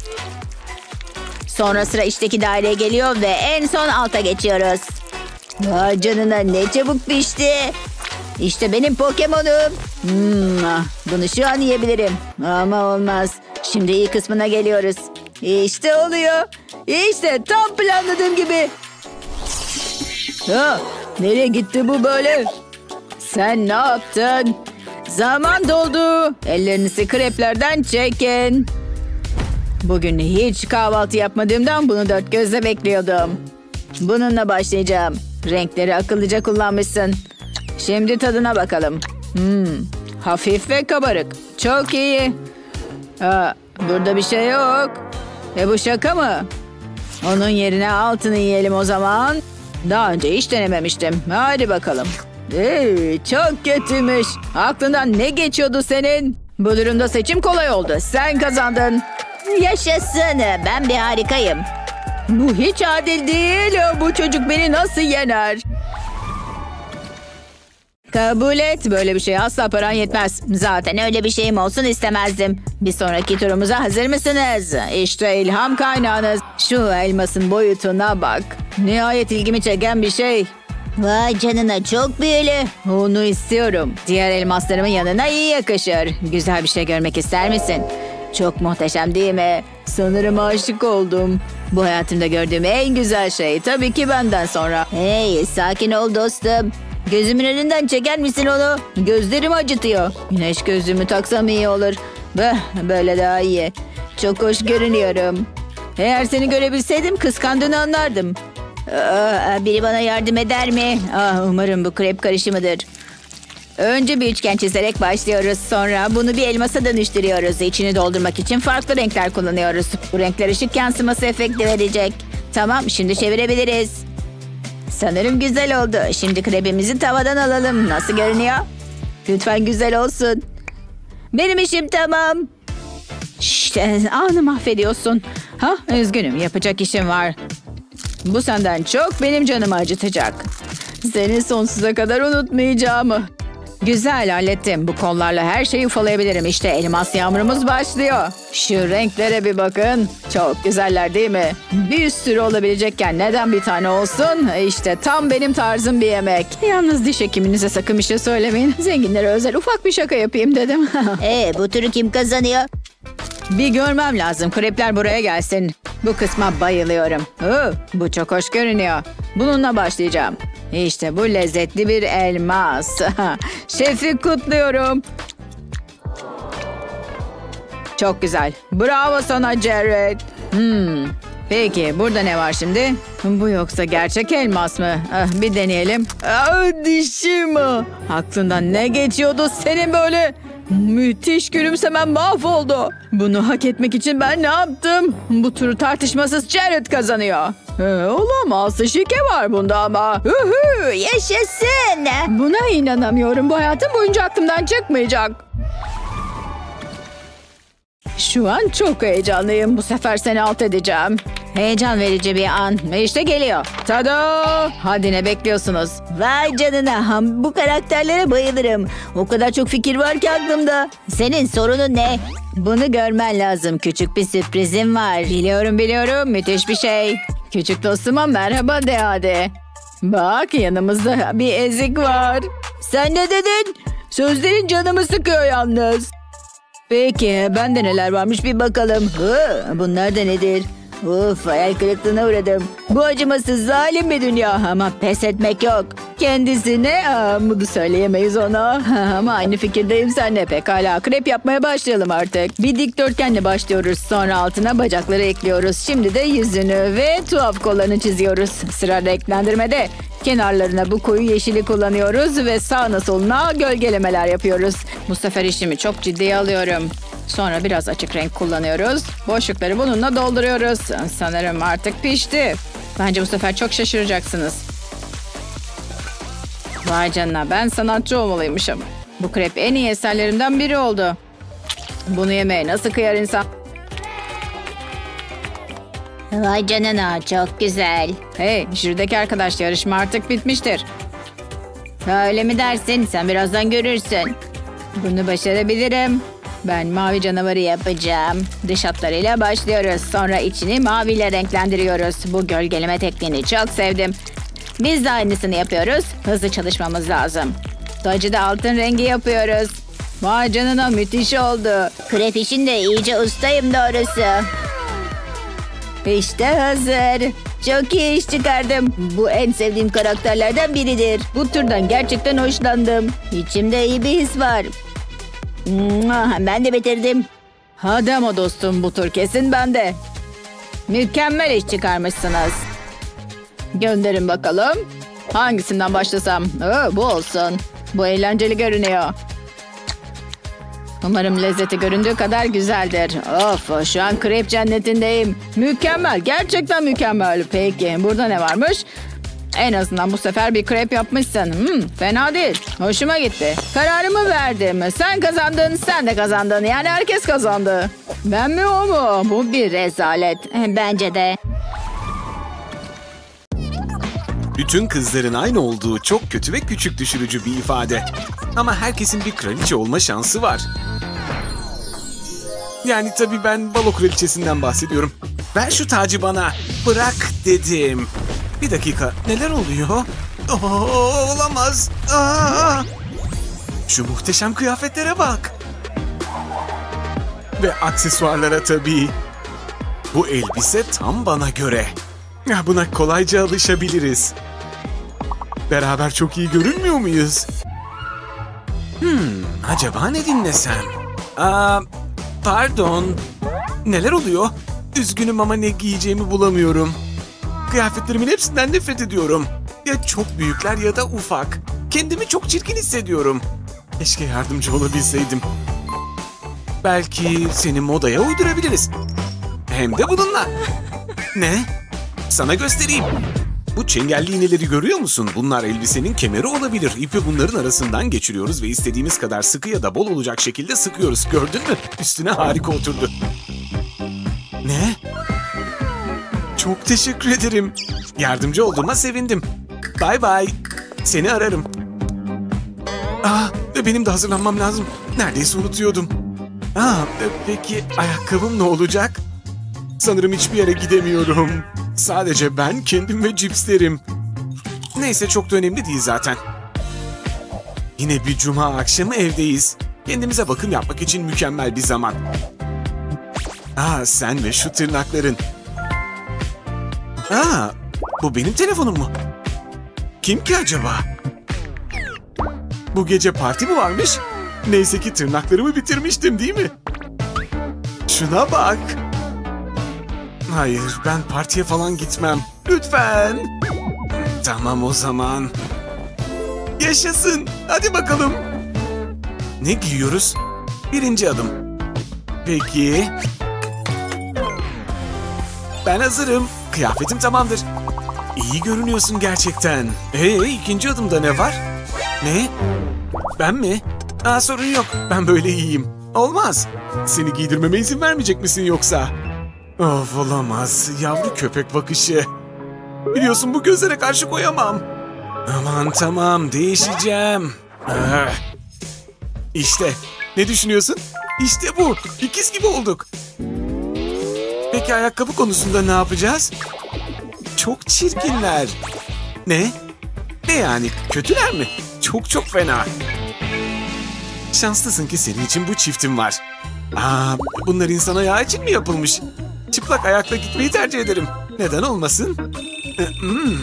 Sonra sıra içteki daireye geliyor ve en son alta geçiyoruz. Vay canına ne çabuk pişti. İşte benim Pokemon'um. Hmm, bunu şu an yiyebilirim. Ama olmaz. Şimdi iyi kısmına geliyoruz. İşte oluyor. İşte tam planladığım gibi. Ha, nereye gitti bu böyle? Sen ne yaptın? Zaman doldu. Ellerinizi kreplerden çekin. Bugün hiç kahvaltı yapmadığımdan bunu dört gözle bekliyordum. Bununla başlayacağım. Renkleri akıllıca kullanmışsın. Şimdi tadına bakalım. Hmm, hafif ve kabarık. Çok iyi. Aa, burada bir şey yok. E bu şaka mı? Onun yerine altını yiyelim o zaman. Daha önce hiç denememiştim. Hadi bakalım. Ee, çok kötüymüş. Aklından ne geçiyordu senin? Bu durumda seçim kolay oldu. Sen kazandın. Yaşasın. Ben bir harikayım. Bu hiç adil değil. Bu çocuk beni nasıl yener? Kabul et. Böyle bir şey asla paran yetmez. Zaten öyle bir şeyim olsun istemezdim. Bir sonraki turumuza hazır mısınız? İşte ilham kaynağınız. Şu elmasın boyutuna bak. Nihayet ilgimi çeken bir şey. Vay canına çok büyülü. Onu istiyorum. Diğer elmaslarımın yanına iyi yakışır. Güzel bir şey görmek ister misin? Çok muhteşem değil mi? Sanırım aşık oldum. Bu hayatımda gördüğüm en güzel şey. Tabii ki benden sonra. Hey sakin ol dostum. Gözümün önünden çeker misin onu? Gözlerim acıtıyor. Güneş gözlüğümü taksam iyi olur. Beh, böyle daha iyi. Çok hoş görünüyorum. Eğer seni görebilseydim kıskandığını anlardım. Aa, biri bana yardım eder mi? Ah, umarım bu krep karışımıdır. Önce bir üçgen çizerek başlıyoruz. Sonra bunu bir elmasa dönüştürüyoruz. İçini doldurmak için farklı renkler kullanıyoruz. Bu renkler ışık yansıması efekti verecek. Tamam, şimdi çevirebiliriz. Sanırım güzel oldu. Şimdi krebimizi tavadan alalım. Nasıl görünüyor? Lütfen güzel olsun. Benim işim tamam. Şşt, anı mahvediyorsun. Ha, üzgünüm, yapacak işim var. Bu senden çok benim canımı acıtacak. Seni sonsuza kadar unutmayacağım. Güzel, hallettim. Bu kollarla her şeyi ufalayabilirim. İşte elmas yağmurumuz başlıyor. Şu renklere bir bakın. Çok güzeller değil mi? Bir sürü olabilecekken neden bir tane olsun? İşte tam benim tarzım bir yemek. Yalnız diş hekiminize sakın bir şey söylemeyin. Zenginlere özel ufak bir şaka yapayım dedim. Ee, bu turu kim kazanıyor? Bir görmem lazım. Krepler buraya gelsin. Bu kısma bayılıyorum. Oo, bu çok hoş görünüyor. Bununla başlayacağım. İşte bu lezzetli bir elmas. Şefi kutluyorum. Çok güzel. Bravo sana Jared. Hmm. Peki burada ne var şimdi? Bu yoksa gerçek elmas mı? Ah, bir deneyelim. Ah, dişim. Aklından ne geçiyordu senin böyle? Müthiş, gülümsemem mahvoldu. Bunu hak etmek için ben ne yaptım? Bu turu tartışmasız Jared kazanıyor. Ee, olamaz. Şike var bunda ama. Uhu, yaşasın. Buna inanamıyorum. Bu hayatım boyunca aklımdan çıkmayacak. Şu an çok heyecanlıyım. Bu sefer seni alt edeceğim. Heyecan verici bir an. Ve işte geliyor. Tada! Hadi ne bekliyorsunuz? Vay canına, ham, bu karakterlere bayılırım. O kadar çok fikir var ki aklımda. Senin sorunun ne? Bunu görmen lazım. Küçük bir sürprizim var. Biliyorum biliyorum. Müthiş bir şey. Küçük dostuma merhaba de hadi. Bak, yanımızda bir ezik var. Sen ne dedin? Sözlerin canımı sıkıyor yalnız. Peki bende neler varmış bir bakalım. Hı, bunlar da nedir? Uf, hayal kırıklığına uğradım. Bu acımasız zalim bir dünya ama pes etmek yok. Kendisine aa, bunu söyleyemeyiz ona. Ama aynı fikirdeyim seninle. Pekala, krep yapmaya başlayalım artık. Bir dikdörtgenle başlıyoruz. Sonra altına bacakları ekliyoruz. Şimdi de yüzünü ve tuhaf kollarını çiziyoruz. Sıra renklendirmede. Kenarlarına bu koyu yeşili kullanıyoruz ve sağına soluna gölgelemeler yapıyoruz. Bu sefer işimi çok ciddiye alıyorum. Sonra biraz açık renk kullanıyoruz. Boşlukları bununla dolduruyoruz. Sanırım artık pişti. Bence bu sefer çok şaşıracaksınız. Vay canına, ben sanatçı olmalıymışım. Bu krep en iyi eserlerimden biri oldu. Bunu yemeye nasıl kıyar insan? Vay canına, çok güzel. Hey, jürideki arkadaş, yarışma artık bitmiştir. Öyle mi dersin? Sen birazdan görürsün. Bunu başarabilirim. Ben mavi canavarı yapacağım. Dış hatlarıyla başlıyoruz. Sonra içini maviyle renklendiriyoruz. Bu gölgeleme tekniğini çok sevdim. Biz de aynısını yapıyoruz. Hızlı çalışmamız lazım. Tacı da altın rengi yapıyoruz. Vay canına, müthiş oldu. Krep işinde iyice ustayım doğrusu. İşte hazır. Çok iyi iş çıkardım. Bu en sevdiğim karakterlerden biridir. Bu türden gerçekten hoşlandım. İçimde iyi bir his var. Ben de bitirdim. Hadi ama dostum, bu tur kesin bende. Mükemmel iş çıkarmışsınız. Gönderin bakalım. Hangisinden başlasam? Oo, bu olsun. Bu eğlenceli görünüyor. Umarım lezzeti göründüğü kadar güzeldir. Of, şu an krep cennetindeyim. Mükemmel, gerçekten mükemmel. Peki, burada ne varmış? En azından bu sefer bir krep yapmışsın. Hmm, fena değil. Hoşuma gitti. Kararımı verdim. Sen kazandın, sen de kazandın. Yani herkes kazandı. Ben mi o mu? Bu bir rezalet. Bence de. Bütün kızların aynı olduğu çok kötü ve küçük düşürücü bir ifade. Ama herkesin bir kraliçe olma şansı var. Yani tabii ben balo kraliçesinden bahsediyorum. Ver şu tacı bana. Bırak dedim. Bir dakika, neler oluyor? Oo, olamaz. Aa! Şu muhteşem kıyafetlere bak. Ve aksesuarlara tabii. Bu elbise tam bana göre. Ya, buna kolayca alışabiliriz. Beraber çok iyi görünmüyor muyuz? Hmm, acaba ne dinlesem? Aa, pardon. Neler oluyor? Üzgünüm ama ne giyeceğimi bulamıyorum. Kıyafetlerimin hepsinden nefret ediyorum. Ya çok büyükler ya da ufak. Kendimi çok çirkin hissediyorum. Keşke yardımcı olabilseydim. Belki seni modaya uydurabiliriz. Hem de bununla. Ne? Sana göstereyim. Bu çengelli iğneleri görüyor musun? Bunlar elbisenin kemeri olabilir. İpi bunların arasından geçiriyoruz ve istediğimiz kadar sıkı ya da bol olacak şekilde sıkıyoruz. Gördün mü? Üstüne harika oturdu. Ne? Çok teşekkür ederim. Yardımcı olduğuma sevindim. Bay bay. Seni ararım. Aa, benim de hazırlanmam lazım. Neredeyse unutuyordum. Aa, peki ayakkabım ne olacak? Sanırım hiçbir yere gidemiyorum. Sadece ben, kendim ve cipslerim. Neyse, çok da önemli değil zaten. Yine bir cuma akşamı evdeyiz. Kendimize bakım yapmak için mükemmel bir zaman. Aa, sen ve şu tırnakların. Aa, bu benim telefonum mu? Kim ki acaba? Bu gece parti mi varmış? Neyse ki tırnaklarımı bitirmiştim, değil mi? Şuna bak. Hayır, ben partiye falan gitmem. Lütfen. Tamam o zaman. Yaşasın. Hadi bakalım. Ne giyiyoruz? Birinci adım. Peki. Ben hazırım. Kıyafetim tamamdır. İyi görünüyorsun gerçekten. Hey, ikinci adımda ne var? Ne? Ben mi? Aa, sorun yok. Ben böyle iyiyim. Olmaz. Seni giydirmeme izin vermeyecek misin yoksa? Of, olamaz. Yavru köpek bakışı. Biliyorsun bu gözlere karşı koyamam. Aman tamam, değişeceğim. Ah. İşte. Ne düşünüyorsun? İşte bu. İkiz gibi olduk. Peki ayakkabı konusunda ne yapacağız? Çok çirkinler. Ne? Ne yani? Kötüler mi? Çok çok fena. Şanslısın ki senin için bu çiftim var. Aa, bunlar insan ayağı için mi yapılmış? Çıplak ayakla gitmeyi tercih ederim. Neden olmasın? Hmm.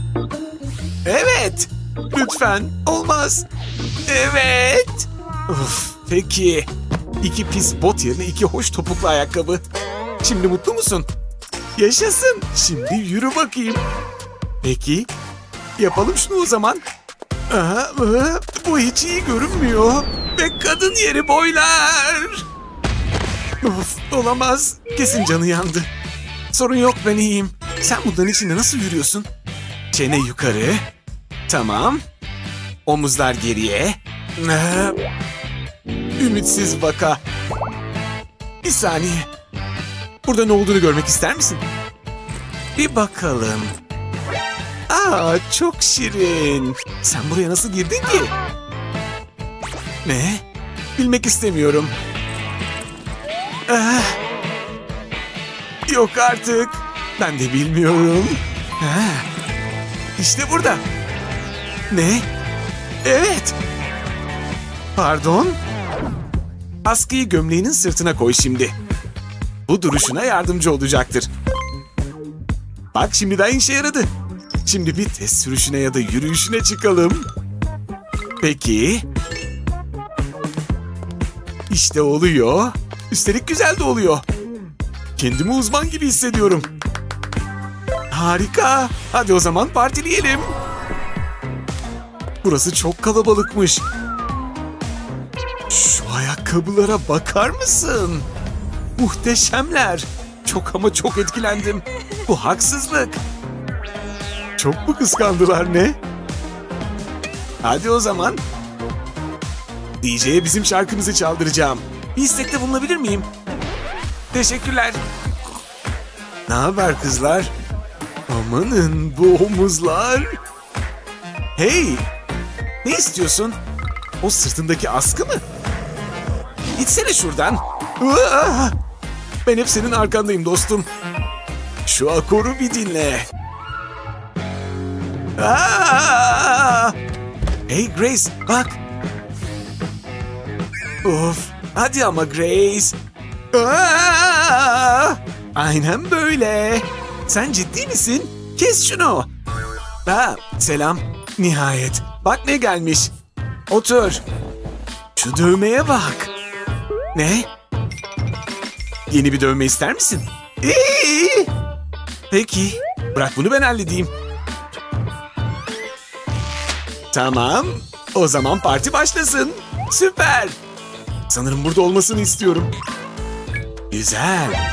Evet. Lütfen. Olmaz. Evet. Of, peki. İki pis bot yerine iki hoş topuklu ayakkabı. Şimdi mutlu musun? Yaşasın. Şimdi yürü bakayım. Peki. Yapalım şunu o zaman. Aha, aha, bu hiç iyi görünmüyor. Ve kadın yeri boylar. Of, olamaz. Kesin canı yandı. Sorun yok, ben iyiyim. Sen bunların içinde nasıl yürüyorsun? Çene yukarı. Tamam. Omuzlar geriye. Aha. Ümitsiz vaka. Bir saniye. Burada ne olduğunu görmek ister misin? Bir bakalım. Aa, çok şirin. Sen buraya nasıl girdin ki? Ne? Bilmek istemiyorum. Ah. Yok artık. Ben de bilmiyorum. Ah. İşte burada. Ne? Evet. Pardon. Askıyı gömleğinin sırtına koy şimdi. Bu duruşuna yardımcı olacaktır. Bak, şimdiden işe yaradı. Şimdi bir test sürüşüne ya da yürüyüşüne çıkalım. Peki. İşte oluyor. Üstelik güzel de oluyor. Kendimi uzman gibi hissediyorum. Harika. Hadi o zaman partileyelim. Burası çok kalabalıkmış. Şu ayakkabılara bakar mısın? Muhteşemler. Çok ama çok etkilendim. Bu haksızlık. Çok mu kıskandılar ne? Hadi o zaman. D J'ye bizim şarkımızı çaldıracağım. Bir istekte bulunabilir miyim? Teşekkürler. Ne haber kızlar? Amanın bu omuzlar. Hey! Ne istiyorsun? O sırtındaki askı mı? İtsene şuradan. Uaa! Ben hep senin arkandayım dostum. Şu akoru bir dinle. Aa! Hey Grace, bak. Of, hadi ama Grace. Aa! Aynen böyle. Sen ciddi misin? Kes şunu. Ha, selam. Nihayet. Bak ne gelmiş. Otur. Şu dövmeye bak. Ne? Yeni bir dövme ister misin? İyi. Peki. Bırak bunu ben halledeyim. Tamam. O zaman parti başlasın. Süper. Sanırım burada olmasını istiyorum. Güzel.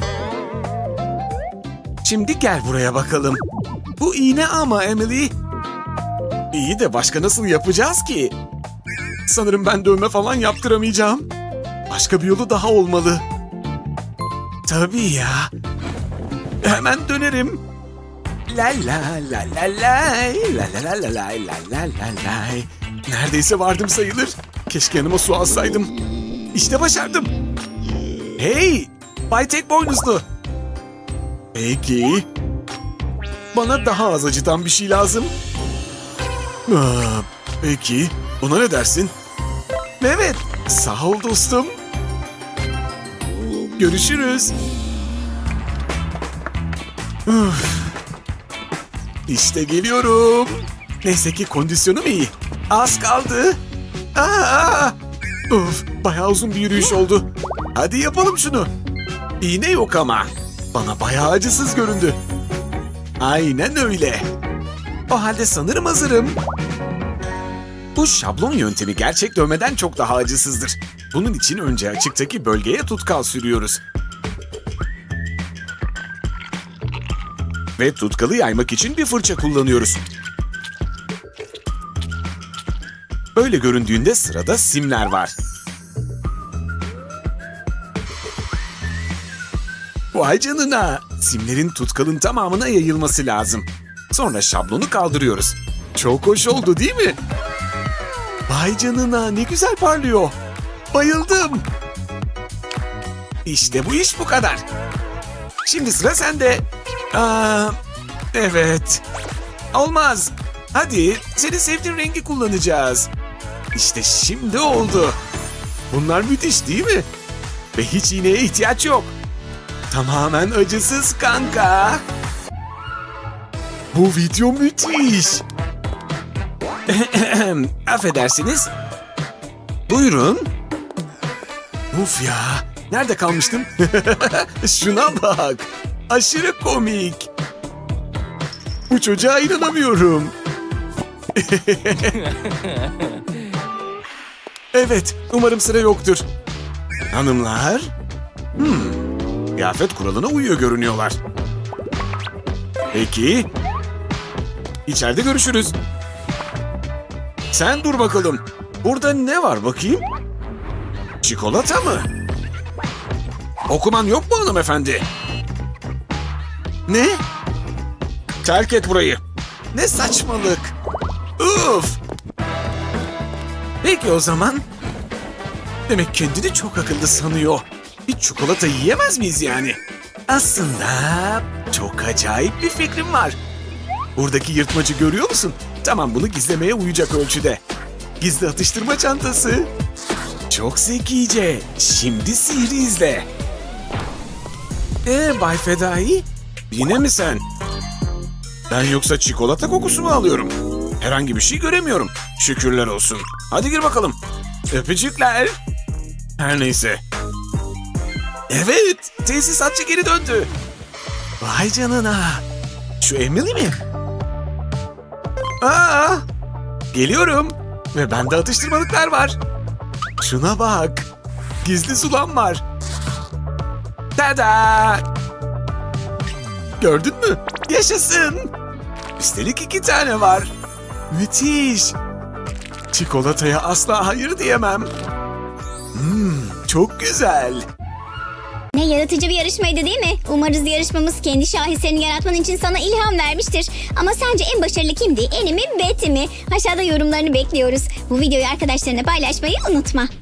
Şimdi gel buraya bakalım. Bu iğne ama Emily. İyi de başka nasıl yapacağız ki? Sanırım ben dövme falan yaptıramayacağım. Başka bir yolu daha olmalı. Tabii ya. Hemen dönerim. La la la la la la la la la la la la la. Neredeyse vardım sayılır. Keşke yanıma su alsaydım. İşte başardım. Hey, Bay Tek Boynuzlu. Peki. Bana daha az acıtan bir şey lazım. Aa, peki. Buna ne dersin? Evet. Sağ ol dostum. Görüşürüz. Uf. İşte geliyorum. Neyse ki kondisyonum iyi. Az kaldı. Aa! Uf, bayağı uzun bir yürüyüş oldu. Hadi yapalım şunu. İğne yok ama. Bana bayağı acısız göründü. Aynen öyle. O halde sanırım hazırım. Bu şablon yöntemi gerçek dövmeden çok daha acısızdır. Bunun için önce açıktaki bölgeye tutkal sürüyoruz. Ve tutkalı yaymak için bir fırça kullanıyoruz. Böyle göründüğünde sırada simler var. Vay canına! Simlerin tutkalın tamamına yayılması lazım. Sonra şablonu kaldırıyoruz. Çok hoş oldu değil mi? Vay canına, ne güzel parlıyor. Bayıldım. İşte bu iş bu kadar. Şimdi sıra sende. Aa, evet. Olmaz. Hadi senin sevdiğin rengi kullanacağız. İşte şimdi oldu. Bunlar müthiş değil mi? Ve hiç iğneye ihtiyaç yok. Tamamen acısız kanka. Bu video müthiş. Affedersiniz. Buyurun. Uf ya. Nerede kalmıştım? Şuna bak. Aşırı komik. Bu çocuğa inanamıyorum. Evet, umarım sıra yoktur. Hanımlar. Hmm. Kıyafet kuralına uyuyor görünüyorlar. Peki. İçeride görüşürüz. Sen dur bakalım. Burada ne var bakayım? Çikolata mı? Okuman yok mu hanımefendi? Ne? Terk et burayı. Ne saçmalık. Uf. Peki o zaman. Demek kendini çok akıllı sanıyor. Bir çikolata yiyemez miyiz yani? Aslında çok acayip bir fikrim var. Buradaki yırtmacı görüyor musun? Tamam, bunu gizlemeye uyacak ölçüde. Gizli atıştırma çantası. Çok zekice. Şimdi sihri izle. Ee Bay Fedai? Yine mi sen? Ben yoksa çikolata kokusu mu alıyorum? Herhangi bir şey göremiyorum. Şükürler olsun. Hadi gir bakalım. Öpücükler. Her neyse. Evet, tesisatçı geri döndü. Vay canına. Şu Emily mi? Aa, geliyorum. Ve bende atıştırmalıklar var. Şuna bak. Gizli sulam var. Tada! Gördün mü? Yaşasın. Üstelik iki tane var. Müthiş. Çikolataya asla hayır diyemem. Hmm, çok güzel. Ne yaratıcı bir yarışmaydı değil mi? Umarız yarışmamız kendi şaheserini yaratman için sana ilham vermiştir. Ama sence en başarılı kimdi? Annie mi, Betty mi? Aşağıda yorumlarını bekliyoruz. Bu videoyu arkadaşlarına paylaşmayı unutma.